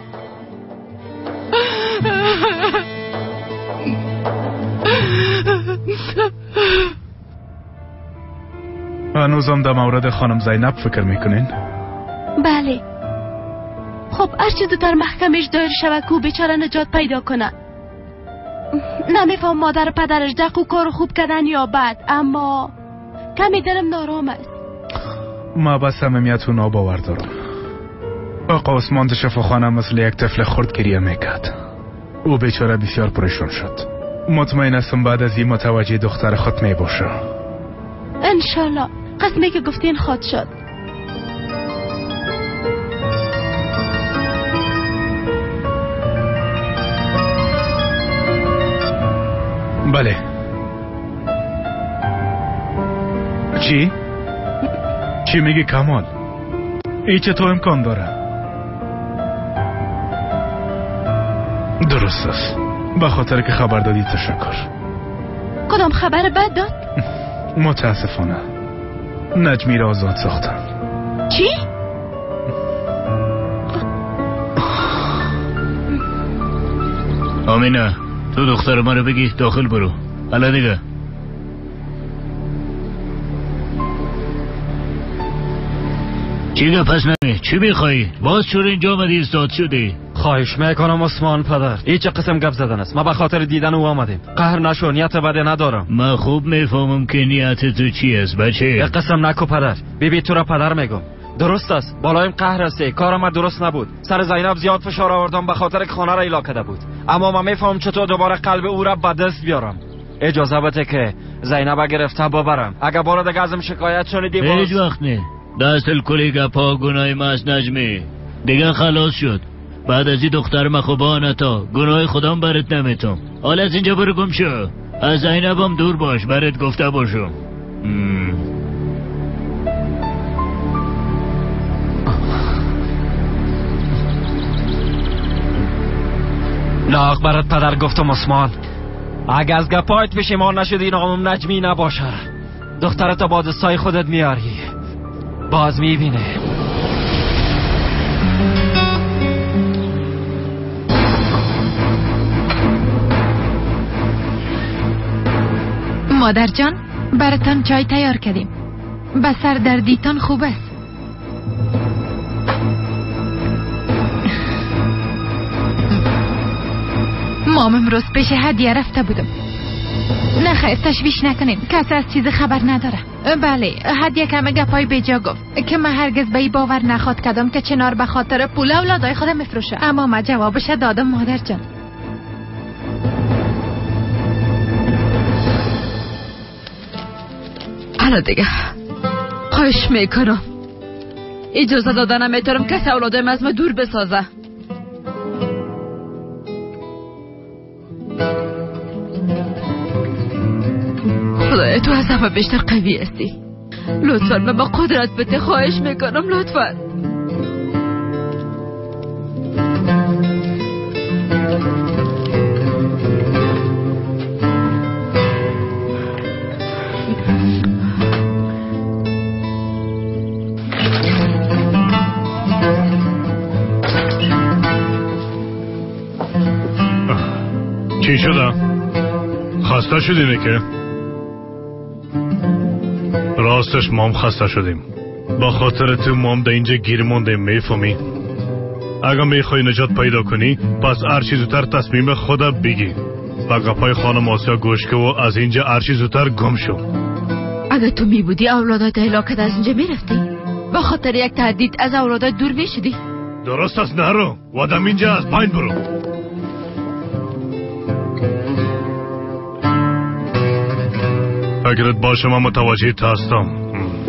هنوزم در مورد خانم زینب فکر میکنین؟ بله. خب هرچی زودتر محکمش دایر شود که بیچاره نجات پیدا کنه. نمیفهم مادر پدرش دق و کار خوب کردن یا بد، اما کمی دلم نارام است. ما به صمیمیت و ناباور دارم. آقا عثمان در شفاخانه مثل یک طفل خرد گریه میکرد. او بیچاره بسیار پریشان شد. مطمئن هستم بعد از این متوجه دختر خود میباشه. انشالله. قسمی که گفتین خود شد. بله. چی؟ چی میگی کمال؟ ای چطور امکان داره؟ درست است. به خاطر که خبر دادی تشکر. کدام خبر بد داد؟ متاسفانه نجمی را آزاد ساختن. چی؟ آمینه تو دختر ما رو بگی داخل برو. حالا دیگه چی پس نمی؟ چی میخوایی؟ باز چرا اینجا آمدی ایستاد شدی؟ خواهش میکنم عثمان پدر، این چه قسم گپ زدن است؟ ما به خاطر دیدن او آمدیم. قهر نشو، نیت بده ندارم. من خوب میفهمم که نیت تو چی است بچه. یک قسم نکو پدر. بیبی تو را پدر میگم. درست است بالایم قهر است. کارم ما درست نبود. سر زینب زیاد فشار آوردم به خاطر که خانه را ایلا کرده بود. اما من میفهم چطور دوباره قلب او را به دست بیارم. اجازه بده که زینب گرفته ببرم. اگه بار دیگه ازم شکایت شنیدی باز هیچ وقت نه. دست کلی گپا گناه ما از نجمی دیگه خلاص شد. بعد از این دختر مخوبانه تا گناه خودم برات نمیتم. حالا از اینجا برو گم شو. از زینبم دور باش، برات گفته باشم. لاغ برات پدر گفتم عثمان، اگه از گپایت پشیمان نشدی نامم نجمی نباشه. دخترت با دستای خودت میاری، باز میبینه. مادر جان براتان چای تیار کردیم. به سر دردیتان خوب است. مام امروز پیش هدیه رفته بودم. نه خیر تشویش نکنین، کسی از چیز خبر نداره. بله هدیه کمه گپای بیجا گفت که من هرگز به ای باور نخواد کدم که چنار به خاطر پول اولادای خودم میفروشه. اما من جوابش دادم مادر جان. حالا دیگه خواهش میکنم اجازه داده نمیتونم کسی اولادایم از ما دور بسازه. خدای تو از همه بیشتر قوی هستی. لطفا به ما قدرت بده، خواهش میکنم لطفا. چی شده؟ خسته شدینه که؟ راستش مام خسته شدیم. با خاطر تو مام در اینجا گیر مونده. میفهمی؟ اگه میخوای نجات پیدا کنی پس هرچی زودتر تصمیم خدا بگی. با گپای خانم آسیا گوش که و از اینجا هرچی زودتر گم شو. اگه تو می بودی اولادات هلاکت از اینجا میرفتی. با خاطر یک تهدید از اولادات دور میشدی. درست است نرو و دم اینجا از پایین برو. اگرت باشم من متوجه تا هستم.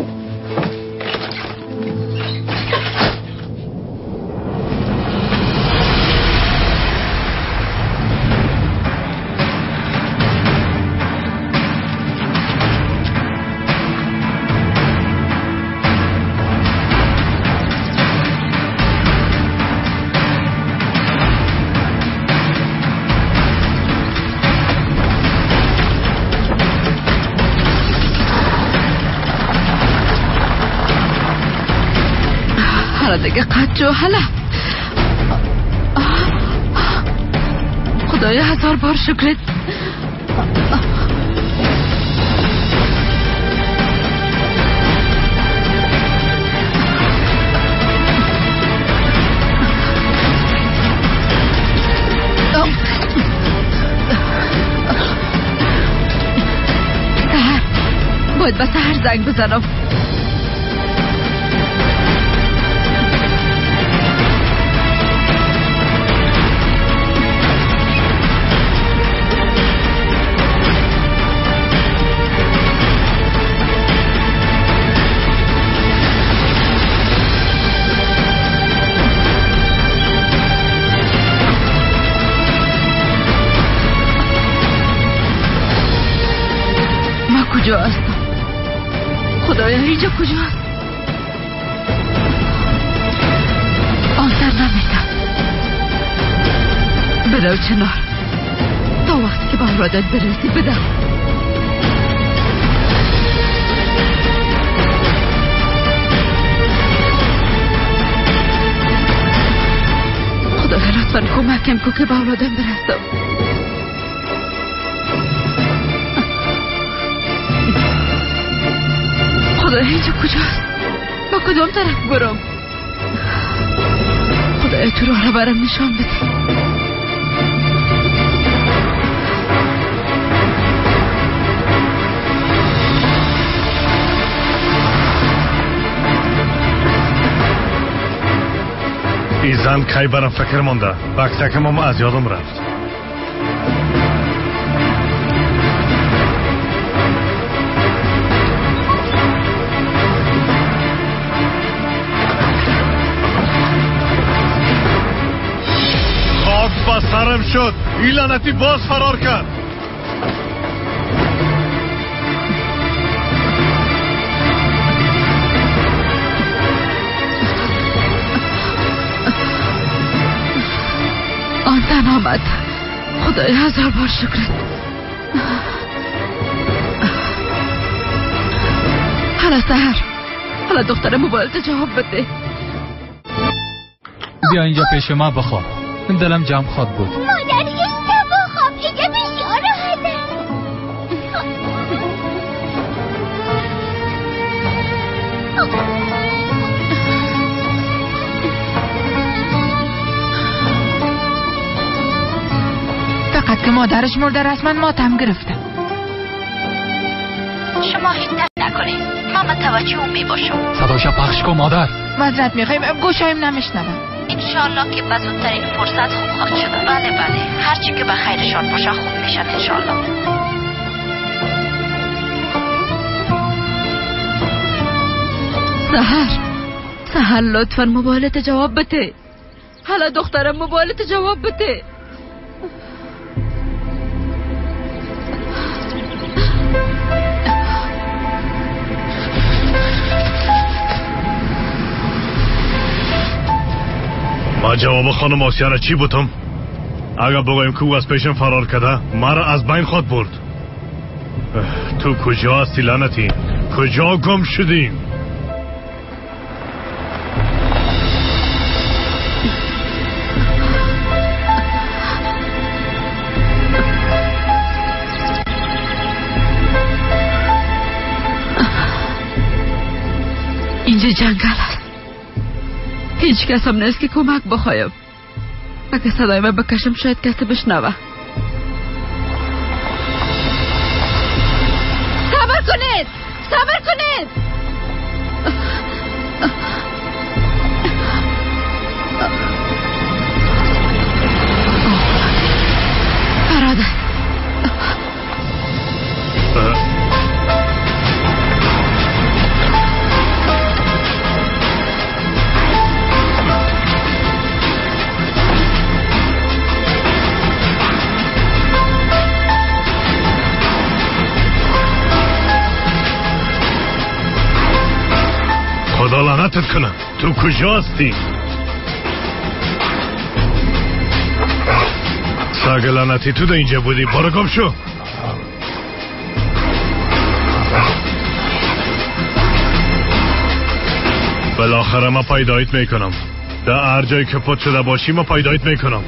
دیگه قد جو حالا خدایا هزار بار شکرت. سهر باید به سهر زنگ بزنم. کجا هستم؟ خدایا اینجا کجا هست؟ آنتر نمیدم. بدو چنار تا وقتی که به امرادت برسی بدو. خدایا لطفاً کمکم کن که به امرادم برسم. خدایا اینجا کجاست؟ با کدام طرف برم؟ خدایا تو راه رو برم نشان بده. ای زن کی برم فکر مونده. بکتکم هم از یادم رفت. سرم شد. این لعنتی باز فرار کرد. آن زن آمد. خدای هزار بار شکرت. حالا سهر حالا دختر موبایلت جواب بده. بیا اینجا پیش ما بخواب. دلم جمع خواد بود. مادر یه شبا خواب اینجا بسیار راحته. فقط که مادرش مرده رسما ماتم گرفته. شما حدت نکنید. ما متوجه اون می باشم. صداشا پخش کن مادر. معذرت میخوایم گوشایم نمیشنوم. انشالله که بزودترین فرصت خوب خواهد شده. بله بله هرچی که به خیرشان باشه خوب میشن انشالله. سهر سهر لطفا موبایلت جواب بده. حالا دخترم موبایلت جواب بده. ما جواب خانم آسیا را چی بودم؟ اگر بگویم که او از پیشم فرار کرده مرا از بین خود برد. تو کجا هستی لعنتی؟ کجا گم شدیم؟ اینجا جنگل است. هیچ کس هم نیست که کمک بخوایم. اگه صدای من بکشم شاید کسی بشنوه. صبر کنید، صبر کنید. برادر خدا لعنتت کنه. تو کجا هستی؟ سگ لعنتی تو در اینجا بودی. برو گم شو. بالاخره ما پیدایت میکنم. در هر جایی که پت شده باشی ما پیدایت میکنم.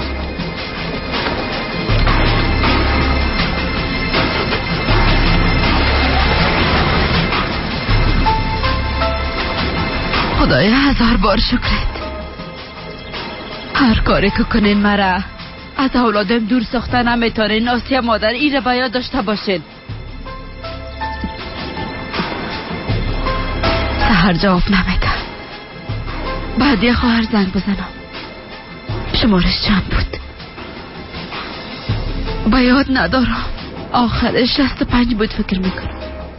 خدایا هزار بار شکرت. هر کاری که کنین مرا از اولادم دور ساخته نمیتونین. آسیا مادر ایره باید داشته باشین. سهر جواب نمیده. بعد یه خواهر زنگ بزنم. شمارش چند بود؟ باید ندارم. آخرش شست پنج بود فکر میکنم.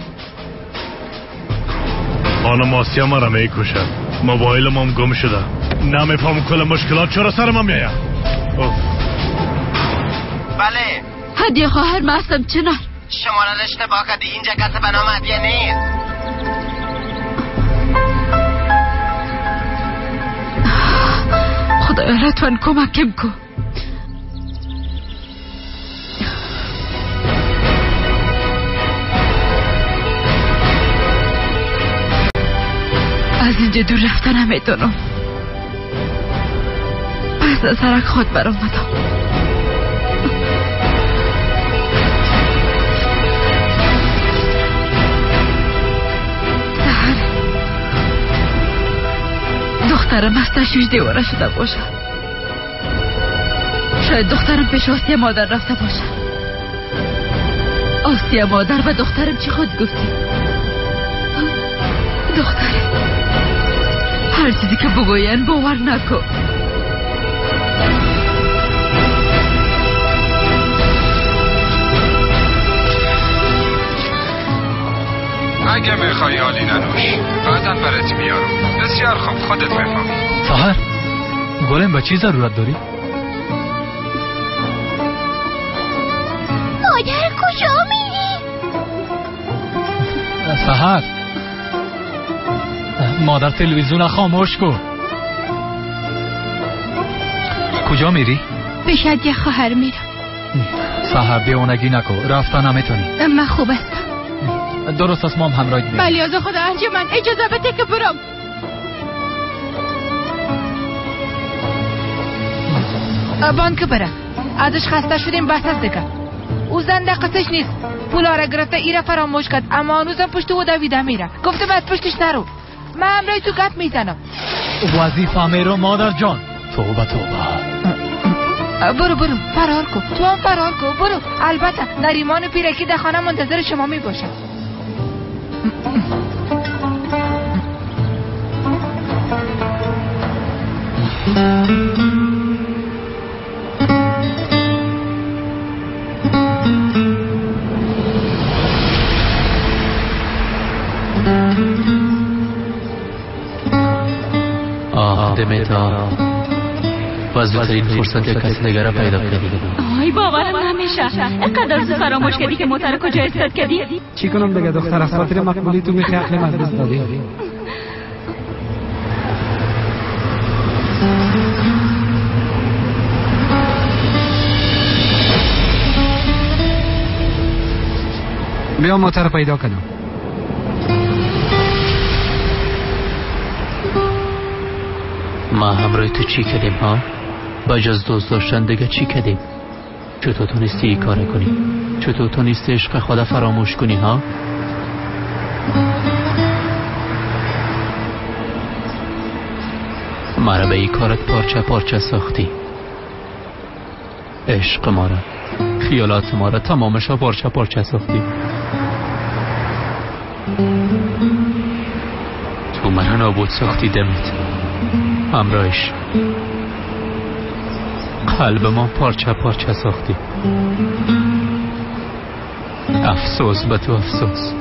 خانم آسیا مرا میکشد. موبایلم هم گم شده. نمیفهم کل مشکلات چرا سر ما میاد. بله هدیه خواهر من هستم. چنار شماره اشتباه کردی. اینجا کسی به نام هدیه نیست. خدایا لطفاً کمکم کن. از اینجا دور رفتن نمیتونم. پس از سرک خود برآمدم. سهر دخترم از تشویش دیواره شده باشه. شاید دخترم پیش آسیا مادر رفته باشه. آسیا مادر و دخترم چی خود گفتی؟ دخترم هر چیزی که بگوین باور نکن. اگه میخوای حالی ننوش بعدن برات میارم. بسیار خوب خودت میفهمی. سهر گلم به چی ضرورت داری؟ مادر کجا میری؟ سهر مادر تلویزیون خاموش کن. کجا میری؟ پیش یه خواهر میرم. سهر دیوانگی نکن. رفتن نمیتونی. من خوب هستم. درست است مام همراهت میرم. بلی از خدا انجمن اجازه بده که برم. بان که بره. ازش خسته شدیم بس است دیگه. او زنده قصش نیست. پولا را گرفته ایره فراموش کرد اما هنوزم پشت او دویده میره. گفته بعد پشتش نرو. من همراه تو گت میزنم. وظیفه میرو مادر جان. توبه توبه. برو برو فرار کن. تو هم فرار کن. برو. البته نریمان پیرکی در خانه منتظر شما می باشه. آه دمیتا بزرگترین فرصت کسی دیگر را پیدا کردی. آی باورم نمیشه. اینقدر زود فراموش کردی که موتر کجا استاد کردی؟ چی کنم دیگه دختر؟ از خاطر مقبولی تو میخی عقلم از دست دادی. بیا موتر پیدا کنم. ما همراه تو چی کردیم ها؟ بجز دوست داشتن دیگه چی کردیم؟ چطور تونستی ای کار کنی؟ چطور تونستی عشق خدا فراموش کنی ها؟ مرا به این کارت پارچه پارچه ساختی. عشق ما را، خیالات ما را تمامشا پارچه پارچه ساختی. تو مرا نابود ساختی دمت، همراهش قلب ما پارچه پارچه ساختی. افسوس به تو، افسوس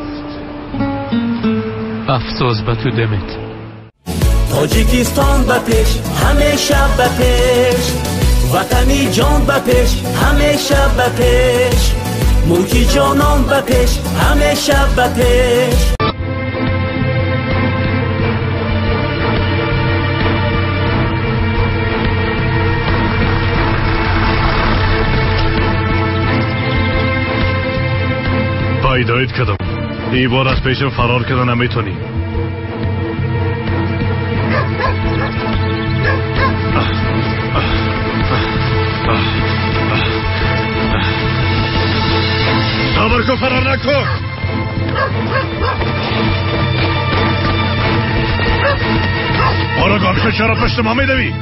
افسوس به تو دمت. تاجیکستان به پیش، همیشه به پیش. وطنی جان به پیش، همیشه به پیش. ملکی جانان به پیش، همیشه به پیش. پیدایت کردم. این بار از پیشم فرار کردن نمیتونی. صبر کن، فرار نکن. آره گامشو چرا پشت ما میدوی؟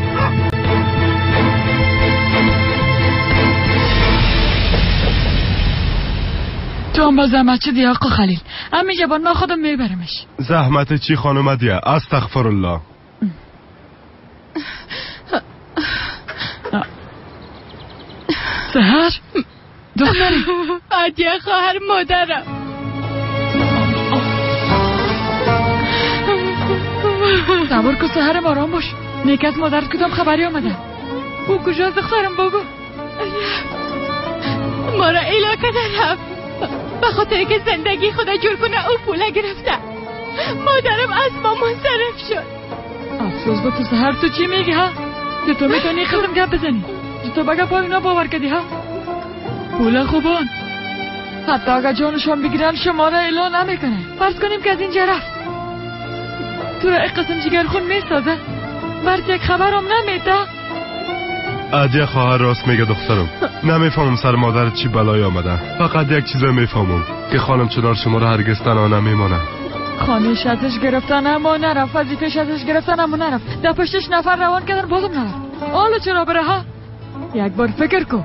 تو هم با زحمت چه دی آقا خلیل؟ همین جبان ما خودم میبرمش. زحمت چی خانم ادیه؟ استغفر الله. سهر دختری ادیه خواهر مادرم. صبر کن سهرم، آرام باش. نیک از مادرت کدام خبری آمده؟ او کجاست دخترم؟ بگو. ما را علاقه دارم به خاطر که زندگی خدا جور کنه او پوله گرفته. مادرم از ما منصرف شد. افسوس با تو سهر. تو چی میگی ها؟ که تو میتونی خودم گپ بزنی؟ تو بگه پای اونا باور کردی ها؟ پول خوبان حتی اگه جانشان بگیرن شما را اعلان نمیکنه. فرض کنیم که از اینجا رفت، تو را یک قسم جگر خون میسازه، برد یک خبرم نمیده. ادیه خواهر راست میگه دخترم. نمیفهمم سر مادرت چی بلای آمده. فقط یک چیز میفهمم که خانم چنار شما را هرگز تنها نمیمانه. خانهش ازش گرفتن اما نرفت، وظیفه‌اش ازش گرفتن اما نرفت، در پشتش نفر روان کردن بازم نرفت. حالا چرا بره ها؟ یک بار فکر کن.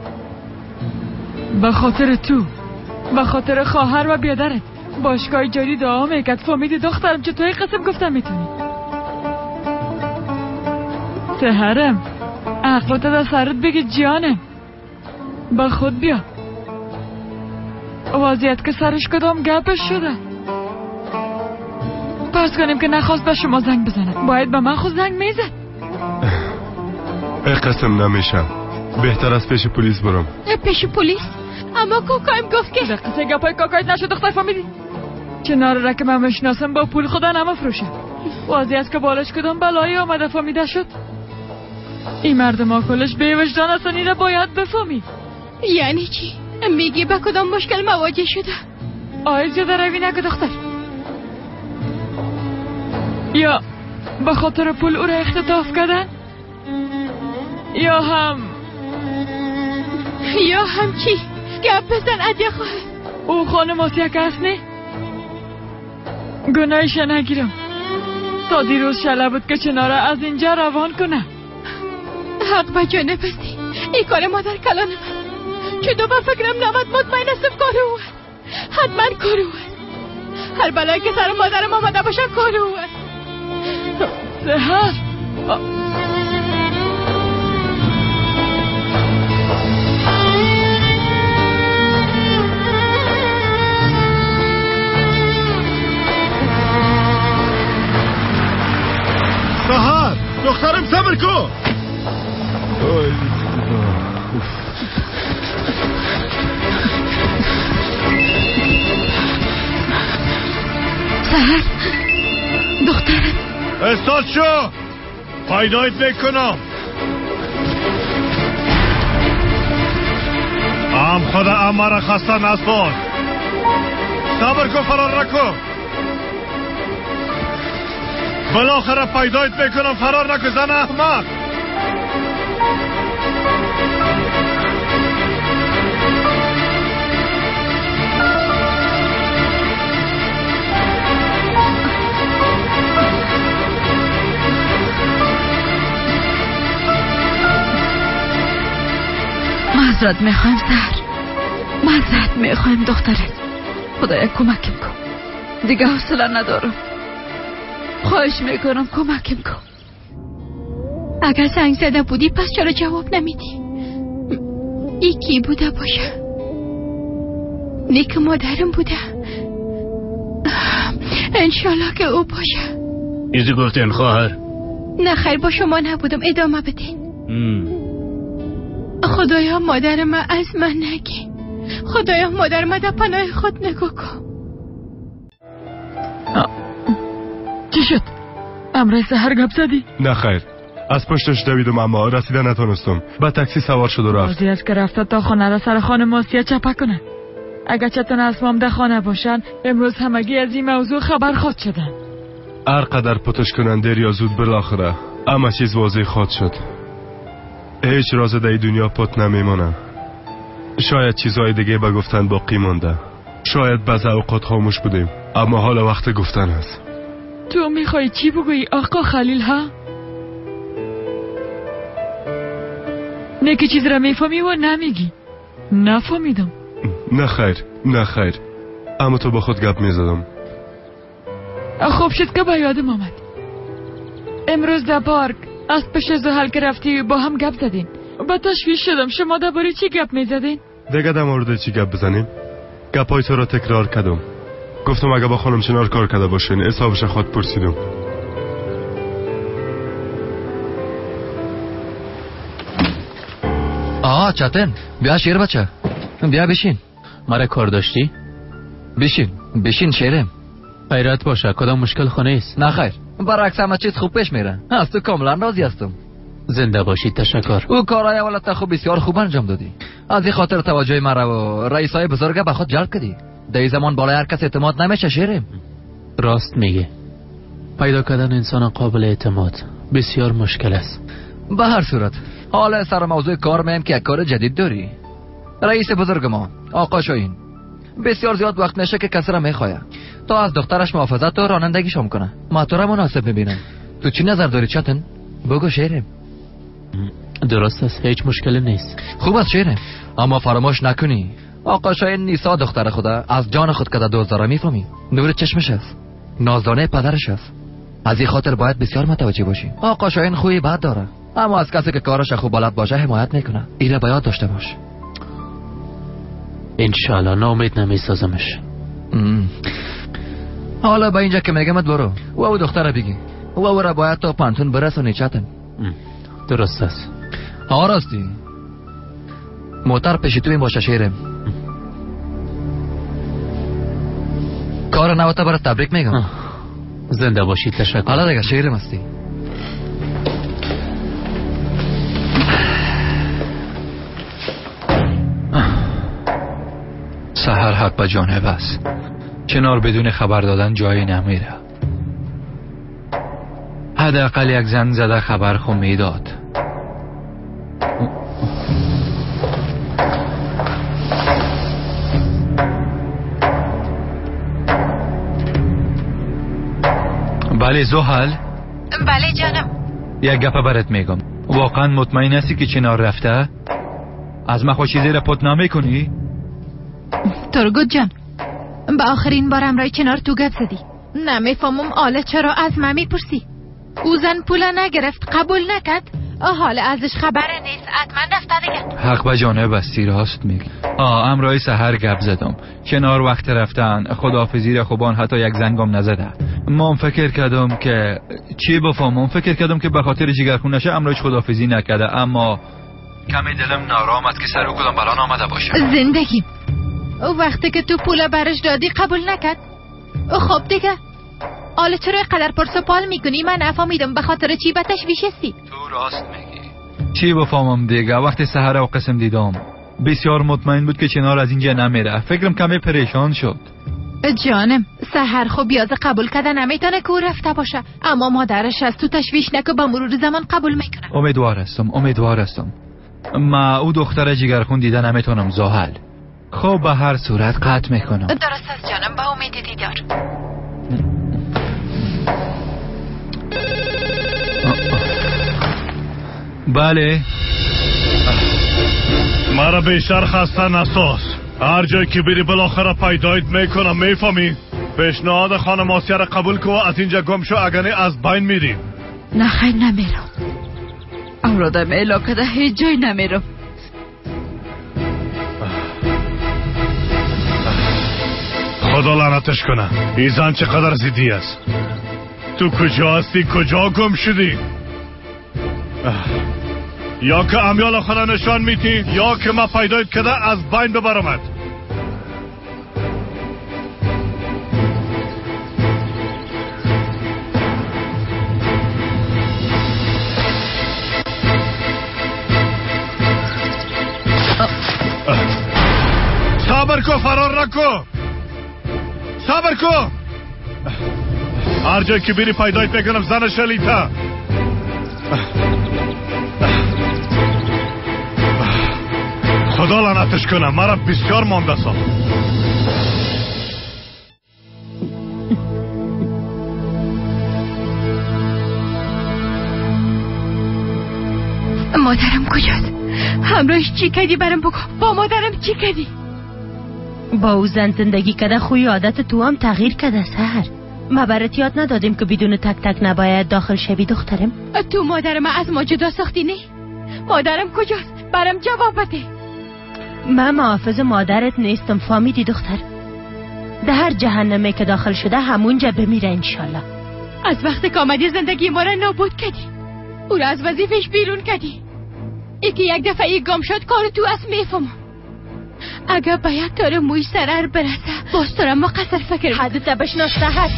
به خاطر تو، به خاطر خواهر و بیادرت باشگاه جاری دعا میکرد. فهمیدی دخترم چه توی قسم گفتم میتونی؟ سهرم عقلت در سرت بگی جانم، با خود بیا. وضعیت که سرش کدام گپش شده. پس کنیم که نخواست به شما زنگ بزنه، باید به من خود زنگ میزد. ای قسم نمیشم. بهتر از پیش پلیس برم. پیش پلیس؟ اما کاکایم گفت که در قصه گپای کاکایت نشد دختر. فهمیدی؟ چنار را که من مشناسم با پول خدا نمفروشه. وضعیت که بالش کدام بلایی آمده فهمیده شد. این مردم ها کلش به وجدان هستن. این را باید بفهمی. یعنی چی؟ میگی به کدام مشکل مواجه شده؟ آیز زیاده روی نکه دختر. یا به خاطر پول او را اختطاف کردن، یا هم یا هم چی؟ گپ بزن ادیه خواهر. او خانم آسیه که هست نه؟ گناهش نگیرم. تا دیروز شله بود که چناره از اینجا روان کنه. حق به جا نپستی. این کار مادر کلانه من. چه دو بار فکرم نمد مطمئن استم کار او هست. حتما کار او هست. هر بلایی که سر مادرم آمده باشه کار او هست. سهر سهر دخترم صبر کن. سهر دخترم استاد شو. پیدایت بکنم. ام خدا امر خسته نسپار. صبر کن، فرار نکن. بالاخره پیدایت بکنم. فرار نکن زن احمق. معذرت میخوایم سهر، معذرت میخوایم دخترت. خدایا کمکم کن، دیگه حوصله ندارم. خواهش میکنم کمکم کن. اگر زنگ زده بودی پس چرا جواب نمیدی؟ ای کی بوده باشه؟ نیک مادرم بوده. انشالله که او باشه. ایزی گفتین خواهر؟ نه خیر، با شما نبودم، ادامه بدین. خدایا مادر ما از من نگی. خدایا مادر ما در پناه خود نگو کن. چی شد؟ امروز سحر گپ زدی؟ نه خیر، از پشتش دویدم اما رسیده نتونستم. با تاکسی سوار شد و رفت. بازی از که رفته تا خانه را سر خانم آسیا چپه کنه. اگر چطور اسمام در خانه باشن امروز همگی از این موضوع خبر خود شدن. هر قدر پتش کننده یا زود بالاخره اما چیز واضح خود شد. هیچ راز در دنیا پت نمیمونه. شاید چیزهای دیگه به گفتن باقی مونده. شاید بعض اوقات خاموش بودیم اما حالا وقت گفتن است. تو میخوای چی بگویی آقا خلیل ها؟ نه که چیز را میفهمی و نمیگی. نفهمیدم. نه خیر، نه خیر، اما تو با خود گپ میزدم. خوب شد که با یادم آمد. امروز در پارک از پیش زحل که رفتی با هم گپ زدین. با تشویش شدم. شما در باره چی گپ میزدین؟ دیگه در مورد چی گپ بزنیم؟ گپای تو را تکرار کردم. گفتم اگه با خانم چنار کار کرده باشین حسابش خود پرسیدم. آه چتن، بیا شیر بچه، بیا بشین. مرا کار داشتی؟ بشین، بشین شیرم. خیرت باشه، کدام مشکل خونه است؟ نه خیر، برعکس همه چیز خوب پیش میره. از تو کاملا راضی هستم. زنده باشید، تشکر. او کارهای اولت خوب بسیار خوب انجام دادی. از این خاطر توجه مرا و رئیسای بزرگ به خود جلب کردی. در این زمان بالای هر کس اعتماد نمیشه شیرم. راست میگه. پیدا کردن انسان قابل اعتماد بسیار مشکل است. به هر صورت حالا سر موضوع کار میم که یک کار جدید داری. رئیس بزرگ ما آقا شاهین بسیار زیاد وقت نشه که کسی را میخواه تا از دخترش محافظت و رانندگیشم کنه. ما تو را مناسب میبینم. تو چی نظر داری چتن؟ بگو شیرم. درست است، هیچ مشکلی نیست. خوب است شیرم، اما فراموش نکنی آقا شاهین نیسا دختر خدا از جان خود کده دوزداره میفهمی. نور چشمش است، نازدانه پدرش است. از این خاطر باید بسیار متوجه باشی. آقا شاهین خوی بد داره اما از کسی که کارش خوب بلد باشه حمایت میکنه. ایره باید داشته باش. انشالله، ناامید نمیسازمش. حالا با اینجا که میگمت برو و او دختر بگی و او را باید تا پانتون برسونی چتن. درست است. ها راستی موتر پیش تو این باشه شیرم. کار نوتا برات تبریک میگم. زنده باشی، تشکر. حالا دیگه شیرم هستی. سحر حق به جانب است. چنار بدون خبر دادن جایی نمیره. حداقل یک زن زده خبر خو میداد. بله زحل. بله جانم. یک گپ برات میگم. واقعا مطمئن هستی که چنار رفته؟ از ما خود چیزی را پت نمیکنی؟ ترگوت جان، با آخرین بار امرای چنار تو گپ زدی. نمیفهمم آله چرا از من میپرسی. او زن پولا نگرفت، قبول نکرد. حالا ازش خبره نیست، حتما رفته دیگه. حق به جانب استی، راست میگی. آه امرای سحر گپ زدم. کنار وقت رفتن خداحافظی را خوبان حتی یک زنگم نزده. من فکر کردم که چی بفهمم، فکر کردم که به خاطر جگرخونشه امرایش خداحافظی نکرده، اما کمی دلم نارام است که سر او کدام بلان آمده باشه. زندگی او وقتی که تو پولا برش دادی قبول نکرد. خب دیگه حالا چرا قدر پرس و پال میکنی؟ من نفهمیدم به خاطر چی به تشویش هستی. تو راست میگی. چی بفهمم دیگه، وقتی سحر و قسم دیدم بسیار مطمئن بود که چنار از اینجا نمیره. فکرم کمی پریشان شد. جانم سحر خب بیازه قبول کردن نمیتونه که او رفته باشه، اما مادرش از تو تشویش نکه با مرور زمان قبول میکنه. امیدوار هستم، امیدوار هستم. ما او دختر جگرخون دیده نمیتونم زحل. خب به هر صورت قطع میکنم. درست است جانم، با امید دیدار. بله مرا بیشتر خسته نساز. هر جای که بری بالاخره پیدایت میکنم، میفهمی؟ پیشنهاد خانم آسیه را قبول کن و از اینجا گم شو، اگرنه از بین میری. نه خیر نمیرم. اولادم علاقه ده هیچ جای نمیرم. خدا لعنتش کنه. این زن چقدر زیدی است. تو کجا هستی؟ کجا گم شدی؟ یا که امیال خدا نشان میتی یا که ما پیدایت کده از بین ببرمت. صبر کو، فرار نکو، صبر کو. هر جای که بری پیدایت میکنم زن شلیتا. خدا لعنتش کنه، مرا بسیار مانده ساخت. مادرم کجاست؟ همراهش چی کردی؟ برام بگو. با مادرم چی کردی؟ با او زن زندگی کده، خوی عادت تو هم تغییر کده. سهر ما برات یاد ندادیم که بدون تک تک نباید داخل شوی دخترم؟ تو مادرم از ما جدا ساختی نه؟ مادرم کجاست؟ برام جواب بده. من محافظ مادرت نیستم، فهمیدی دختر؟ ده هر جهنمی که داخل شده همونجا بمیره انشالله. از وقت که آمدی زندگی ما را نابود کردی، او را از وظیفش بیرون کردی. ای که یک دفعه ای گم شد کار تو از میفهمم. اگر باید تو رو موی سرر برسه باز تو را مقصر فکر حدت بشناسته هست.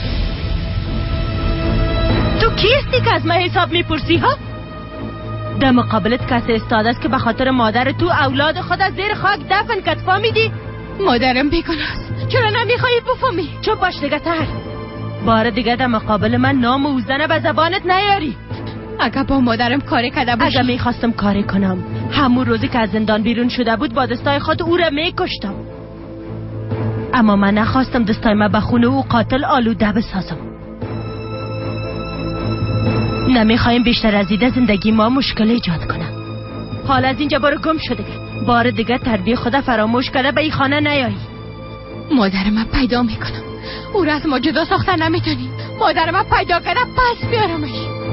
تو کیستی که از ما حساب میپرسی ها؟ در مقابلت کسی استاده است که به خاطر مادر تو اولاد خود از زیر خاک دفن کد. فهمیدی؟ مادرم بیگناه است. چرا نمیخوایی بفهمی؟ چوب باش دیگه تر. بار دیگه در مقابل من نام و زنه به زبانت نیاری. اگه با مادرم کاری کرده باشی. اگه میخواستم کاری کنم همون روزی که از زندان بیرون شده بود با دستای خود او را میکشتم، اما من نخواستم دستای من به خونه او قاتل آلوده بسازم. نمیخوایم بیشتر از ایده زندگی ما مشکل ایجاد کنم. حال از اینجا برو گم شده. بار دیگه تربیه خدا فراموش کرده به این خانه نیایی. مادر من پیدا میکنم، او را از ما جدا ساختن نمیتونی. مادر من پیدا کرده پس بیارمش.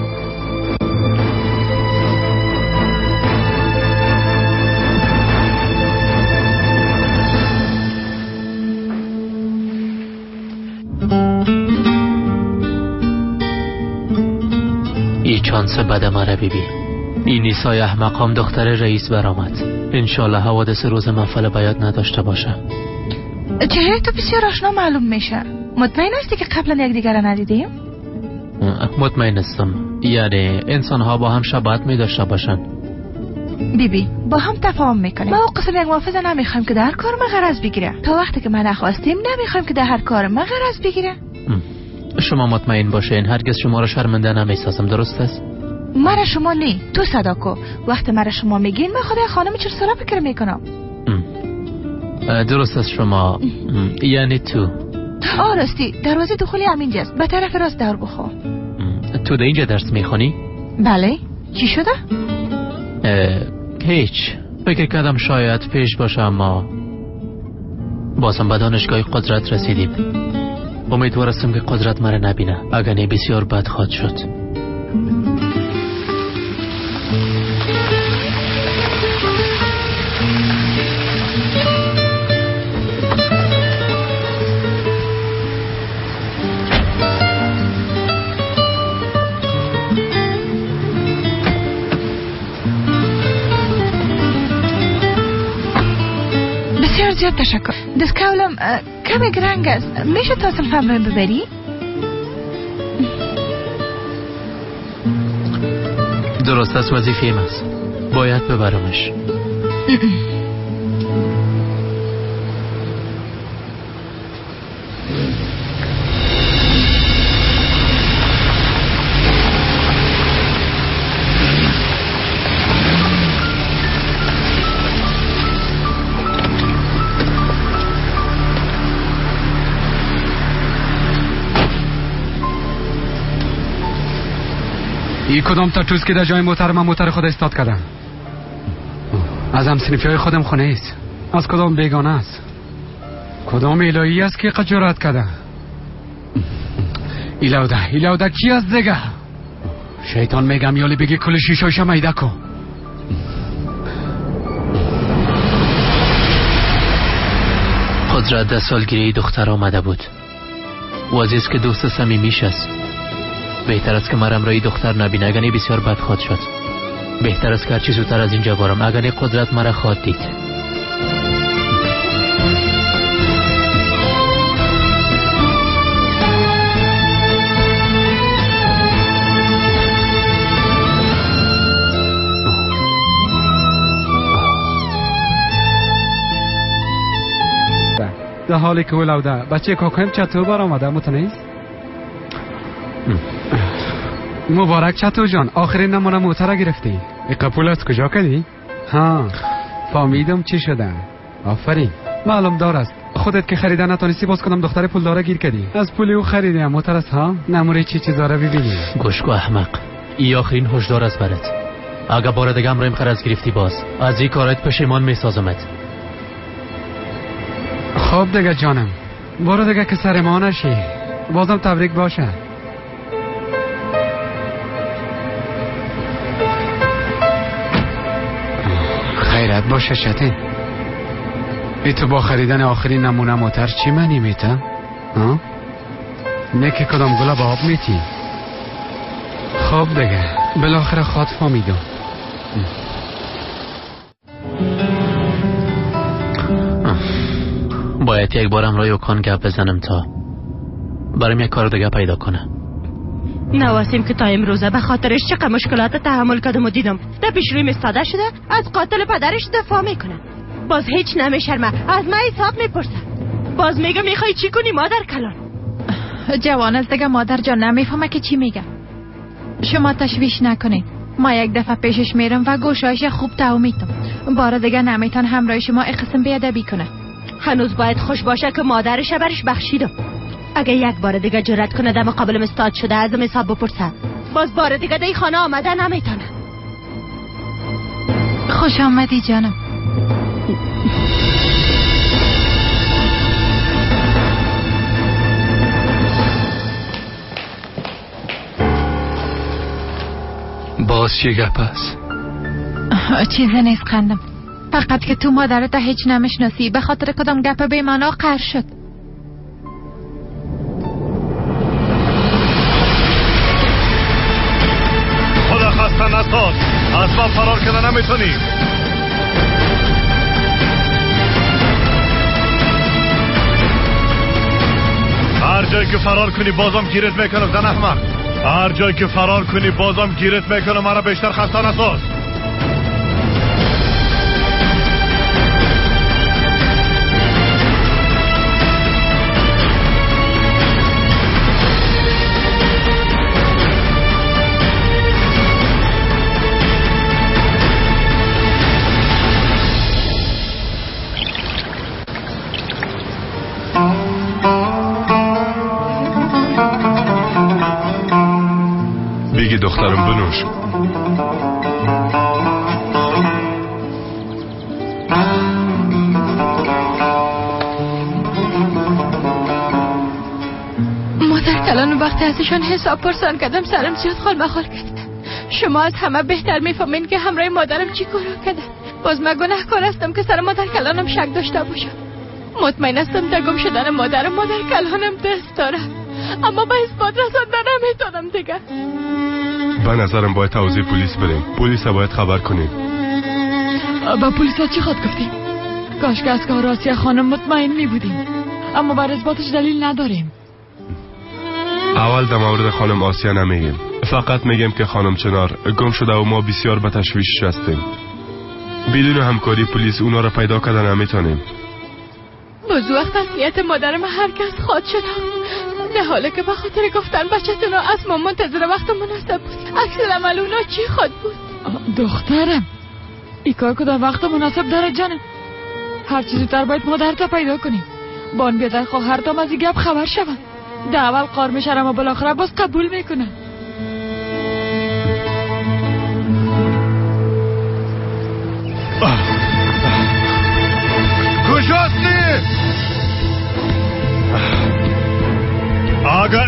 ای چانس بد مرا بیبی. این نیسای احمقام دختر رئیس برآمد. انشالله حوادث روز محفل باید نداشته باشه. چهره تو بسیار آشنا معلوم میشه. مطمئن هستی که قبلا یکدیگر را ندیدیم؟ مطمئن هستم. یعنی انسان ها با هم شباهت می داشته باشن. بیبی بی. با هم تفاهم میکنیم. ما قسم یک محافظه نمیخوایم که در کار ما غرض بگیره. تا وقتی که ما نخواستیم نمیخوایم که در هر کار ما غرض بگیره. شما مطمئن باشین هرگز شما را شرمنده نمیسازم، درست است؟ مرا شما نی، تو صدا کو. وقتی مرا شما میگین من خودای خانم چرا سرا فکر میکنم. درست است شما. یعنی تو آراستی دروازه دخولی همینجاست، به طرف راست دور بخو. تو در اینجا درس میخونی؟ بله. چی شده؟ هیچ. فکر کردم شاید پیش باشه، اما بازم به دانشگاه قدرت رسیدیم. امیدوار هستم که قدرت مرا نبینه، اگر نه بسیار بد خواهد شد. بسیار زیاد تشکر. دستکولم کمی گرنگ است. میشه تا سلفم رو ببری؟ درست است، وظیفه من است. باید ببرمش. ای کدام تا توز که در جای موتر من موتر خود استاد کردم. از هم صنفی های خودم خونه است. از کدام بیگانه است؟ کدام الهی است که قجرت کرده؟ ایلوده ایلوده کی است دیگه؟ شیطان میگم یالی بگی کل شیشایش میده کو. قدرت ده سالگیری دختر آمده بود و عزیز که دوست صمیمیش است. بهتر است که مرم رای دختر نبینه، اگنی بسیار بد خواهد شد. بهتر است که هرچی زودتر از اینجا بارم، اگنی قدرت مرا خواهد دید. در حالی که ولوده بچه کاکایم چطور بار آمده متنیست؟ مبارک چطور جان، آخرین نمونه موتر گرفتی. قپول از کجا کردی؟ ها فهمیدم چی شده. آفرین معلوم دار است خودت که خریده نتونستی، باز کنم دختر پول داره گیر کردی. از پولی او خریدیم موتر است. ها نموره چی چیزا رو ببینی. گوشکو احمق، ای آخرین هشدار است برات. اگه بار دیگه امرایم قرض گرفتی باز از این کارت پشیمان میسازمت. خب دیگه جانم، بارو دیگه که سر ما نشی. بازم تبریک باشه. خیرت باشه شتین. ای تو با خریدن آخرین نمونه موتر چی منی میتا؟ ها؟ نکی کدام گلا با آب میتی؟ خب دیگه بالاخره خود فهمیدم. باید یک بارم رای اوکان گپ بزنم تا برام یک کار دیگه پیدا کنه. نواسیم که تا امروزه به خاطرش چقدر مشکلات تحمل کردم و دیدم. در پیش روی مستاده شده از قاتل پدرش دفاع میکنه. باز هیچ نمیشرمه، از من حساب میپرسه. باز میگه میخوای چی کنی مادر کلان؟ جوان است دیگه مادر جان، نمیفهمه که چی میگه. شما تشویش نکنید، ما یک دفعه پیشش میرم و گوشایش خوب تو میتم. بار دیگه نمیتون همراه شما این قسم بیادبی کنه. هنوز باید خوش باشه که مادرش برش بخشیدم. اگه یک بار دیگه جرأت کنه در مقابل استاد شده ازم حساب بپرسه، باز بار دیگه در خانه آمده نمیتونه. خوش آمدی جانم. باز چی گپ است؟ چیزی نیست قندم، فقط که تو مادرت هیچ نمیشناسی، به خاطر کدام گپ بی معنا قهر شد. خدا خسته نساز، از ما فرار کنه نمیتونی. هر جایی که فرار کنی بازم گیرت میکنم زن احمق. هر جایی که فرار کنی بازم گیرت میکنم، مرا بیشتر خسته نساز. بگی دخترم بنوش. مادر کلان وقتی ازشان حساب پرسان کردم سرم زیاد خال مخال کرده. شما از همه بهتر میفهمین که همراه مادرم چی کارا کرده. باز من گناهکار هستم که سر مادر کلانم شک داشته باشم. مطمئن هستم در گم شدن مادرم مادر کلانم دست داره، اما به اثبات رساندن نمیتونم دیگه. به نظرم باید توضیح پلیس بریم. پلیس باید خبر کنیم. با پلیس چی خواد گفتیم؟ کاش که از کار آسیا خانم مطمئن می بودیم، اما بر اثباتش دلیل نداریم. اول در مورد خانم آسیا نمیگیم، فقط میگیم که خانم چنار گم شده و ما بسیار به تشویش هستیم. بدون همکاری پلیس اونا را پیدا کردن نمیتونیم. باز وقت تسلیت مادرم هر کس خواد شدم، در حالی که به خاطر گفتن بچه‌تون از ما منتظر وقت مناسب بود. عکس عمل اونا چی خواد بود؟ دخترم ای کار کدام وقت مناسب داره جانم. هر چیزی تر باید مادرتا پیدا کنیم. بان بیادر خواهرتام از این گپ خبر شود. در اول قار میشن اما بالاخره باز قبول میکنن.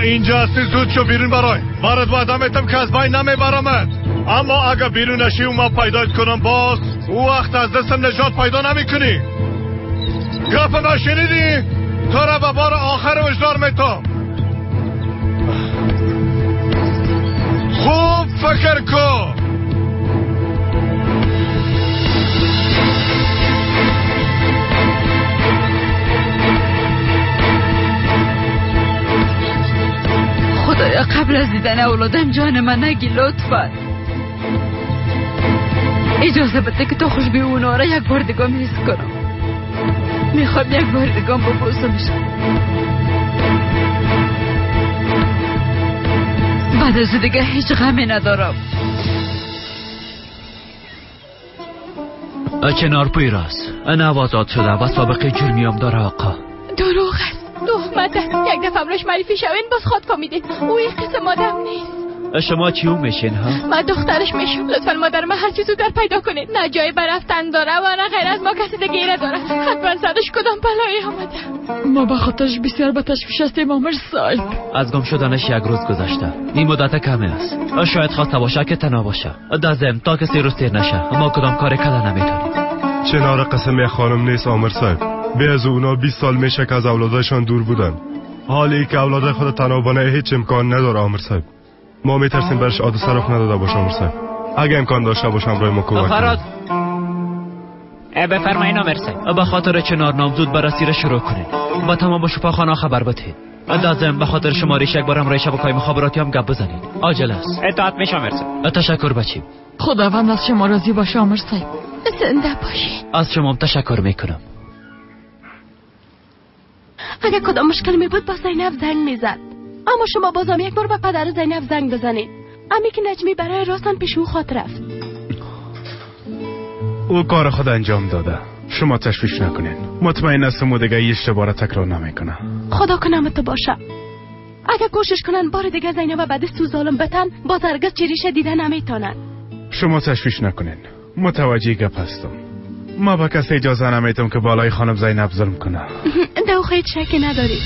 اینجا هستی زود شو بیرون برای وارد وعدم ایتم که از بین نمیبرمت. اما اگه بیرون نشی و من پیدایت کنم باز او وقت از دستم نجات پیدا نمی کنی. گپ ما شنیدی؟ تو را به بار آخر وجدار میتم. خوب فکر کن. خدایا قبل از دیدن اولادم جان من نگی لطفا. اجازه بده که تو خوشبی اونا را یک بار دیگه حس کنم. میخوام یک بار دیگه ببوسمشم. بعد از دیگه هیچ غمی ندارم. چنار پیراز انا آزاد شده و سابقه جرمیم داره آقا. دروغ است، تهمت است. یک دفعه امروش معرفی شوین باز خود فهمیدین او یک قسم آدم نیست. شما چیو میشین ها؟ من دخترش میشم. لطفا مادر من هر چی زودتر پیدا کنید. نه جای برفتن داره و نه غیر از ما کسی دیگه ایره داره. حتما سرش کدام بلایی آمده. ما به خاطرش بسیار به تشویش هستیم عمر صاحب. از گم شدنش یک روز گذشته. این مدت کمی است. شاید خواسته باشه که تنها باشه. دازم تا کسی روز تیر نشه. ما کدام کار کلا نمیتونیم. چنار قسم خانم نیست عمر صاحب. به از اونا بیست سال میشه که از اولادشان دور بودن. حالی که اولاد خود تنها بانه هیچ امکان نداره عمر صاحب. ما میترسیم برش عادت صرف نداده باشم مرسل. اگه امکان داشته باشم روی ما کمک فراد بفرمایید مرسل. به خاطر چنار نامزود بررسی را شروع کنید. با تمام با شفاخانه خبر بدهید. لازم به خاطر شمارش یک بارم روی شبکه‌های مخابراتی هم گپ بزنید. عاجل است. اطاعت میشم مرسل. تشکر بچیم. خداوند از شما راضی باشه عمر صاحب. زنده باشین. از شما تشکر میکنم. اگه کدام مشکل می بود با زینب زنگ میزد. اما شما بازم یک بار به پدر زینب زنگ بزنید. امی که نجمی برای راستن پیش او خاط رفت. او کار خود انجام داده. شما تشویش نکنین. مطمئن هستم او دیگه اشتباه را تکرار نمیکنه. خدا کنم تو باشه. اگه کوشش کنن بار دیگه زینب بعد از تو ظالم بتن باز هرگز چریشه دیده نمیتونن. شما تشویش نکنین. متوجه گپ هستم. ما با کسی اجازه نمیتم که بالای خانم زینب ظلم کنه. دو خیلی شکی نداری.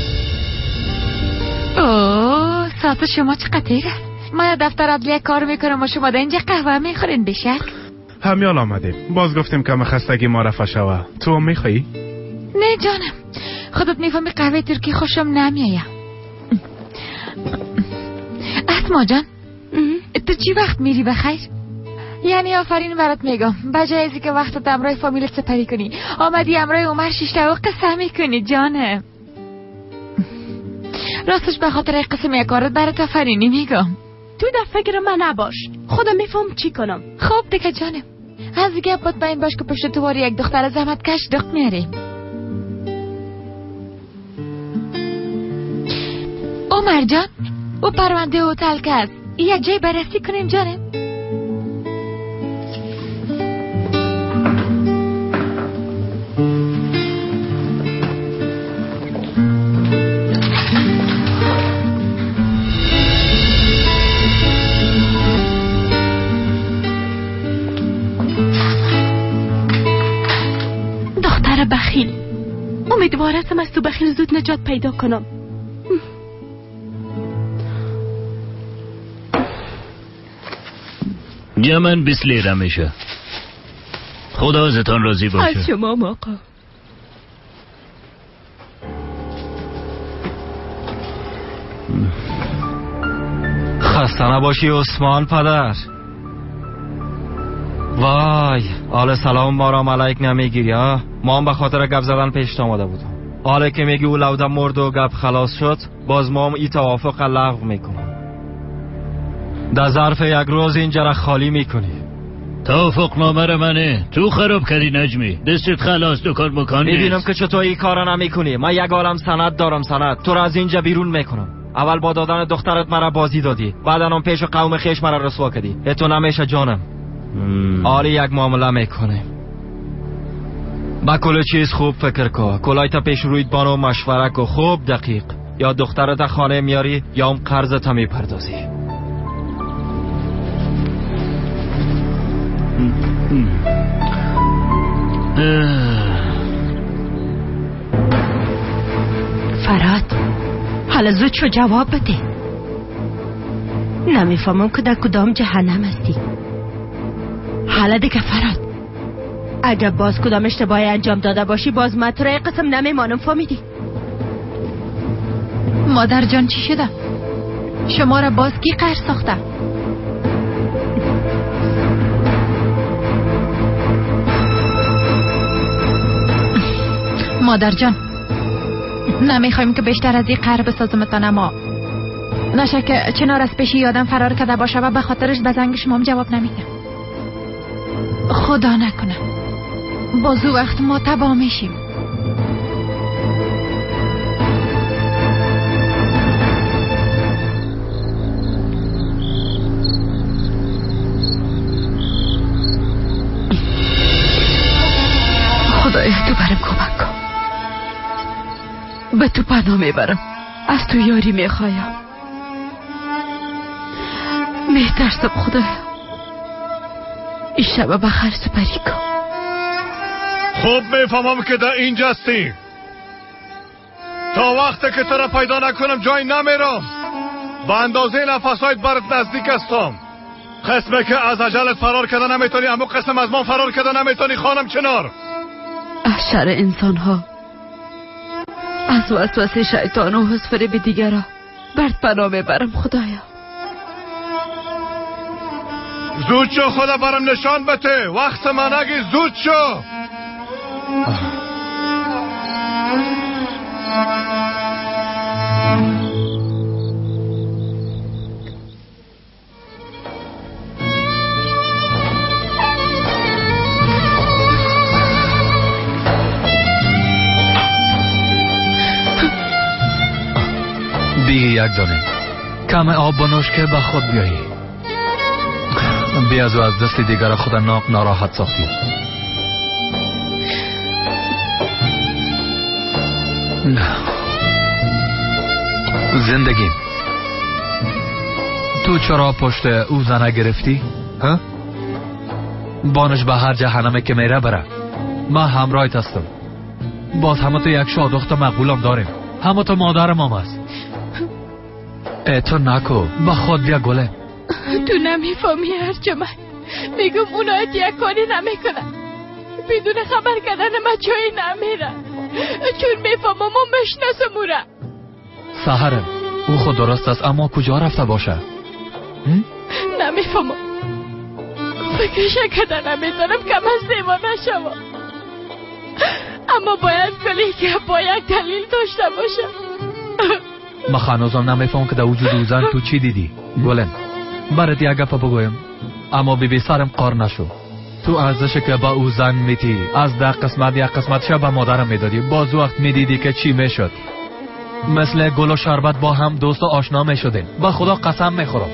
اوه ساعت شما چقدر تیر است؟ ما دفتر عدلیه کار میکنم و شما در اینجا قهوه میخورین بشک؟ همیال آمدیم. باز گفتیم که خستگی ما رفع شوه. تو هم میخوایی؟ نه جانم، خودت میفهمی قهوه ترکی خوشم نمیایم. اسما جان تو چی وقت میری بخیر؟ یعنی آفرین برات میگم بجای ازی که وقتت امرای فامیلت سپری کنی آمدی امرای عمر شیشته و قصه میکنی جانم. راستش به خاطر قسم یک کارت برات آفرینی میگم. تو در فکر من نباش. خودم میفهم چی کنم. خب دیگه جانم از دیگه مطمئن باش که پشت تواری یک دختر زحمت کش دق میاریم. عمر جان او پرونده هتل که است یک جای بررسی کنیم جانم. بخیل. امیدوار هستم از تو بخیل زود نجات پیدا کنم. جمن بیست لیره میشه. خدا ازتان راضی باشه. از شما آقا. خسته نباشی عثمان پدر. وای حال سلام بارام علیک نمیگیری ها. ما هم به خاطر گپ زدن پیش آمده بودم. حالا که میگی او لوده مرد و گپ خلاص شد باز ما هم ای توافق لغو میکنم. در ظرف یک روز اینجا را خالی میکنی. توافق نامه را منه. تو خراب کردی نجمی. دستت خلاص دکان مکان نیست. میبینم که چطور این کارا نمیکنی. من یک عالم سند دارم سند. تو را از اینجا بیرون میکنم. اول با دادن دخترت مرا بازی دادی بعدا هم پیش قوم خیش مرا رسوا کردی. تو نمیشه جانم. آره یک معامله میکنه. با کل چیز خوب فکر کن. کلایت پیش رویت بانو مشوره کو خوب دقیق. یا دخترت خانه میاری یا هم قرضت میپردازی. فراد حالا زود شو جواب بده. نمیفهمم که در کدام جهنم هستی. حالا دیگه فراد، اگر باز کدام اشتباهی انجام داده باشی باز من تو را قسم نمیمانم. فهمیدی؟ مادر جان چی شده؟ شما را باز کی قهر ساخته؟ مادر جان نمیخوایم که بیشتر از این قهر بسازمتان، اما نشه که چنار از پیشی یادم فرار کرده باشه و به خاطرش به زنگ شما هم جواب نمیدم. خدا نکنه باز وقت ما تباه میشیم. خدایا تو برم کمک کن، به تو پناه میبرم، از تو یاری میخوایم، میترسم خدایا این شب بخیر سپری کن. خوب میفهمم که در اینجا هستی. تا وقتی که تو را پیدا نکنم جای نمیرم. به اندازه نفسایت برات نزدیک هستم. قسمه که از اجلت فرار کردن نمیتونی، اما قسم از من فرار کردن نمیتونی خانم چنار. از شر انسان ها، از وسوسه شیطان و حس فریب دیگرها برد پناه میبرم خدایا. زود شو، خدا برم نشان بده. وقت من نگی، زود شو. دیگه یک دانه کم آب بنوش که به خود بیایی. بیازو از دست دیگر خود ناق ناراحت ساختی. نه زندگی تو چرا پشت او زنه گرفتی؟ ها؟ بانش به هر جهنمه که میره بره. من همراهت هستم. باز همه تو یک شادخت مقبولم داریم. همه تو مادرم هم هست. ای تو نکو به خود بیا گله. تو نمیفهمی هر جمعه میگم اونا یک کاری نمیکنن. بدون خبر کردن ما جایی نمیرن چون میفهمم و مشناسم او را. سهرم او خود درست است، اما کجا رفته باشه؟ نمیفهمم. فکرش کردن نمیتونم کم از دیوانه شما، اما باید کلی که باید دلیل داشته باشه. ما خانوزم نمیفهم که در وجود او زن تو چی دیدی؟ گلن برات یک گپ بگویم، اما بی بی سرم قار نشو. تو ارزش که با او زن میتی از ده قسمت یک قسمت شب مادرم میدادی. باز وقت میدیدی که چی میشد. مثل گل و شربت با هم دوست و آشنا میشدین. با خدا قسم میخورم.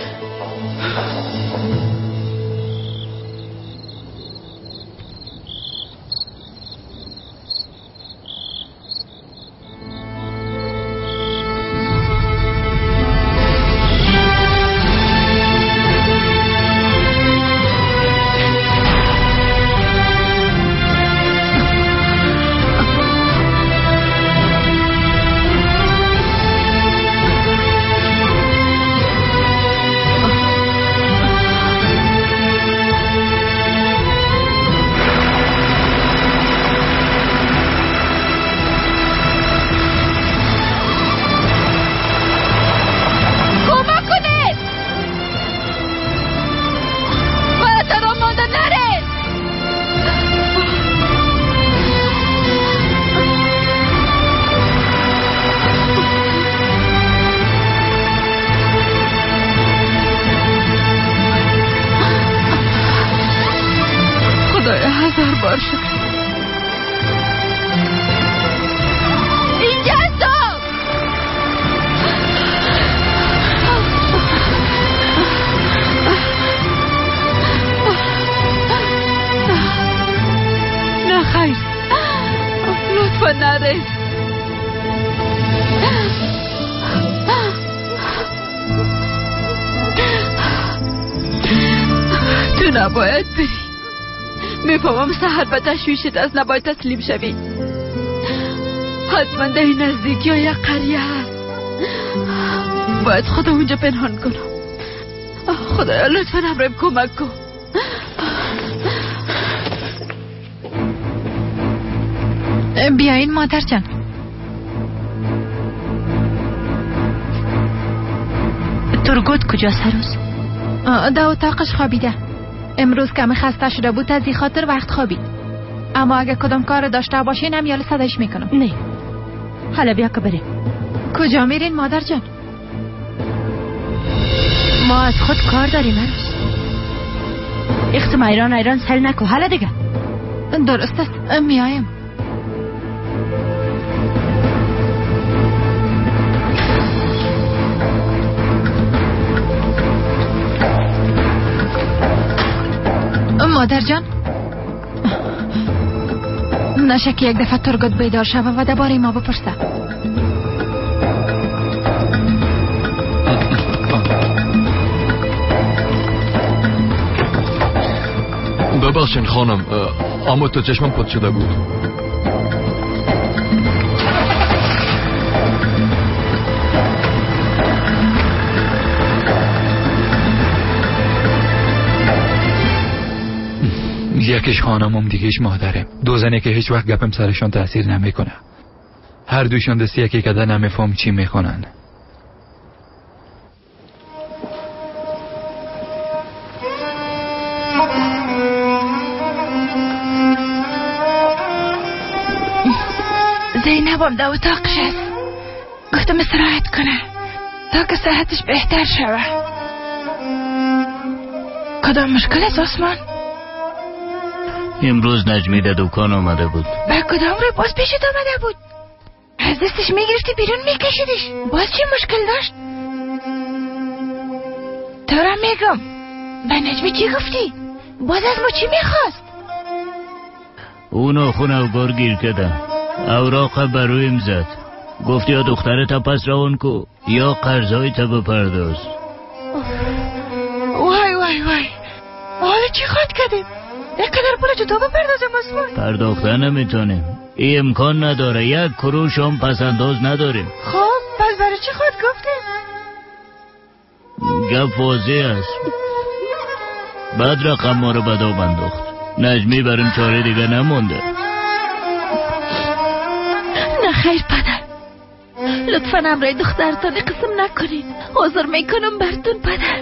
نباید بری. میفهمم سهر به تشویشت از نباید تسلیم شوی. حتما در این نزدیکی ها یک قریه هست. باید خودم اونجا پنهان کنم. خدایا لطفا همرایم کمک کن. بیاین مادر جان. ترگوت کجاست هروز؟ در اتاقش خوابیده. امروز کمی خسته شده بود از این خاطر وقت خوابید. اما اگه کدام کار داشته باشین هم یاله صدایش میکنم. نه حالا بیا که بریم. کجا میرین مادر جان؟ ما از خود کار داریم هروز. اختم ایران ایران سل نکو. حالا دیگه درست است میایم. مادر جان نشه که یک دفعه ترگوت بیدار شوه و درباره ما بپرسه. ببخشین خانم اما تو چشمم پد شده بود. یکیش خانمم دیگهش مادرم. دو زنی که هیچ وقت گپم سرشان تاثیر نمیکنه. هر دوشان دستی یکی کده نمیفهم چی میخونن. زینبم در اتاقش است. گفتم استراحت کنه تا که صحتش بهتر شوه. کدام مشکل است عثمان؟ امروز نجمی در دکان آمده بود. با کدام روی باز پیشت آمده بود؟ از دستش میگرفتی بیرون میکشیدش. باز چی مشکل داشت؟ تو را میگم به نجمی چی گفتی؟ باز از ما چی میخواست؟ اونو خونه و گار گیر کده. اوراق برویم زد. گفتی یا دختره تا پس روان کو یا قرضای تا بپرداز. وای وای وای حالا چی خواهد کردیم؟ یک قدر پول چطور بپردازم عثمان؟ پرداخته نمیتونیم. این امکان نداره. یک کروش هم پس انداز نداریم. خب پس برای چی خود گفتیم؟ گپ واضح است. بعد رقم ما رو بدا بنداخت. نجمی بریم چاره دیگه نمونده. نه خیر پدر، لطفا امرای دخترتان قسم نکنید. عذر میکنم برتون پدر.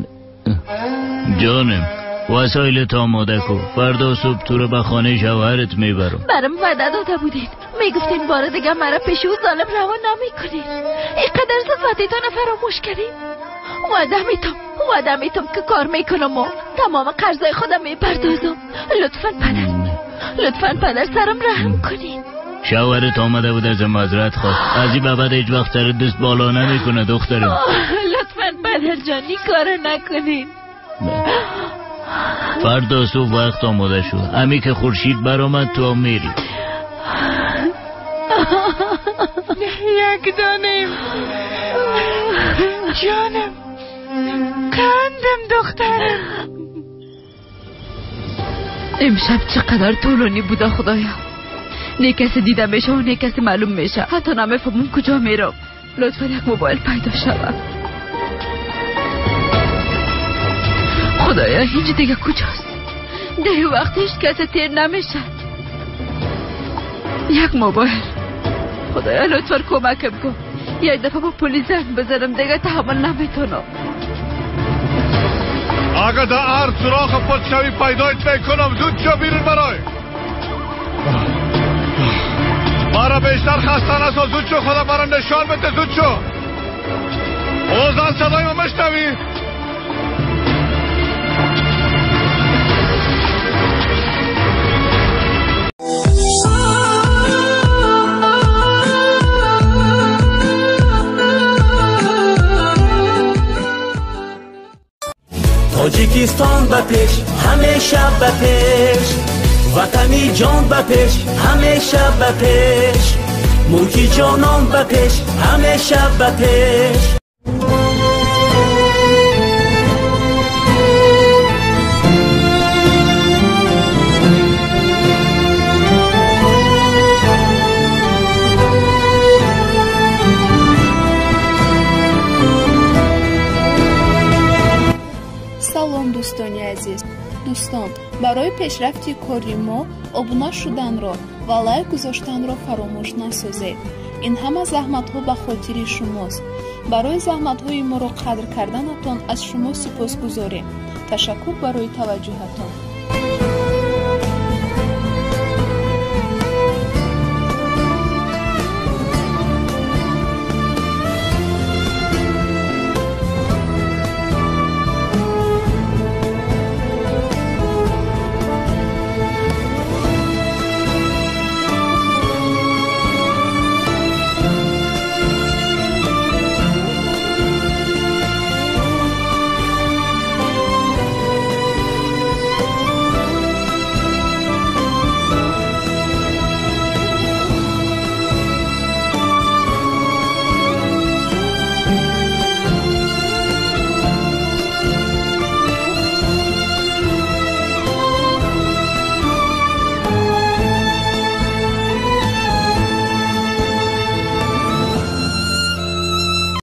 جانم وسایل تا آماده کو. فردا صبح تو رو به خانه شوهرت میبرم. برام وعده داده بودید میگفتین بار دیگه مرا پیش او ظالم روان نمیکنید. اینقدر زود وعدتان فراموش کردید. وعده میتم وعده میتم که کار میکنم و تمام قرضای خودم میپردازم. لطفا پدر لطفا پدر سرم رحم کنید. شوهرت آمده بود از معذرت خواست. از این به بعد هیچ وقت سر دست بالا نمیکنه دخترم. لطفا پدر جانی کار نکنید. فردا صبح وقت آماده شو. امی که خورشید برآمد تو هم میری. یک دانیم جانم کندم دخترم. امشب چقدر طولانی بوده خدایا. نه کسی دیده میشه و نه کسی معلوم میشه. حتی نمیفهمم کجا میرم. لطفا یک موبایل پیدا شود. خدایا هیچ دیگه کجاست؟ ده وقت هیچ کسی تیر نمیشه. یک موبایل. خدایا لطفا کمکم کن. یک دفعه با پلیس زنگ بزنم دیگه تحمل نمیتونم. اگه در هر سراخ پد شوی پیدایت میکنم. زود شو بیرون برای مرا بیشتر خسته نسا. زود شو خدا مرا نشان بده. زود شو. اوزان صدای ما مشنوی؟ تاجیکستان به پیش همیشه به پیش. وطنی جان به پیش همیشه به پیش. ملکی جانان به پیش همیشه به پیش. азиз. дӯстон, барои пешрафти кори мо обуна шуданро ва лайк гузоштанро фаромӯш насозед. ин ҳама заҳматҳо ба хотири шумост. барои заҳматҳои моро қадр карданатон аз шумо сипосгузорем. ташаккур барои таваҷҷӯҳатон.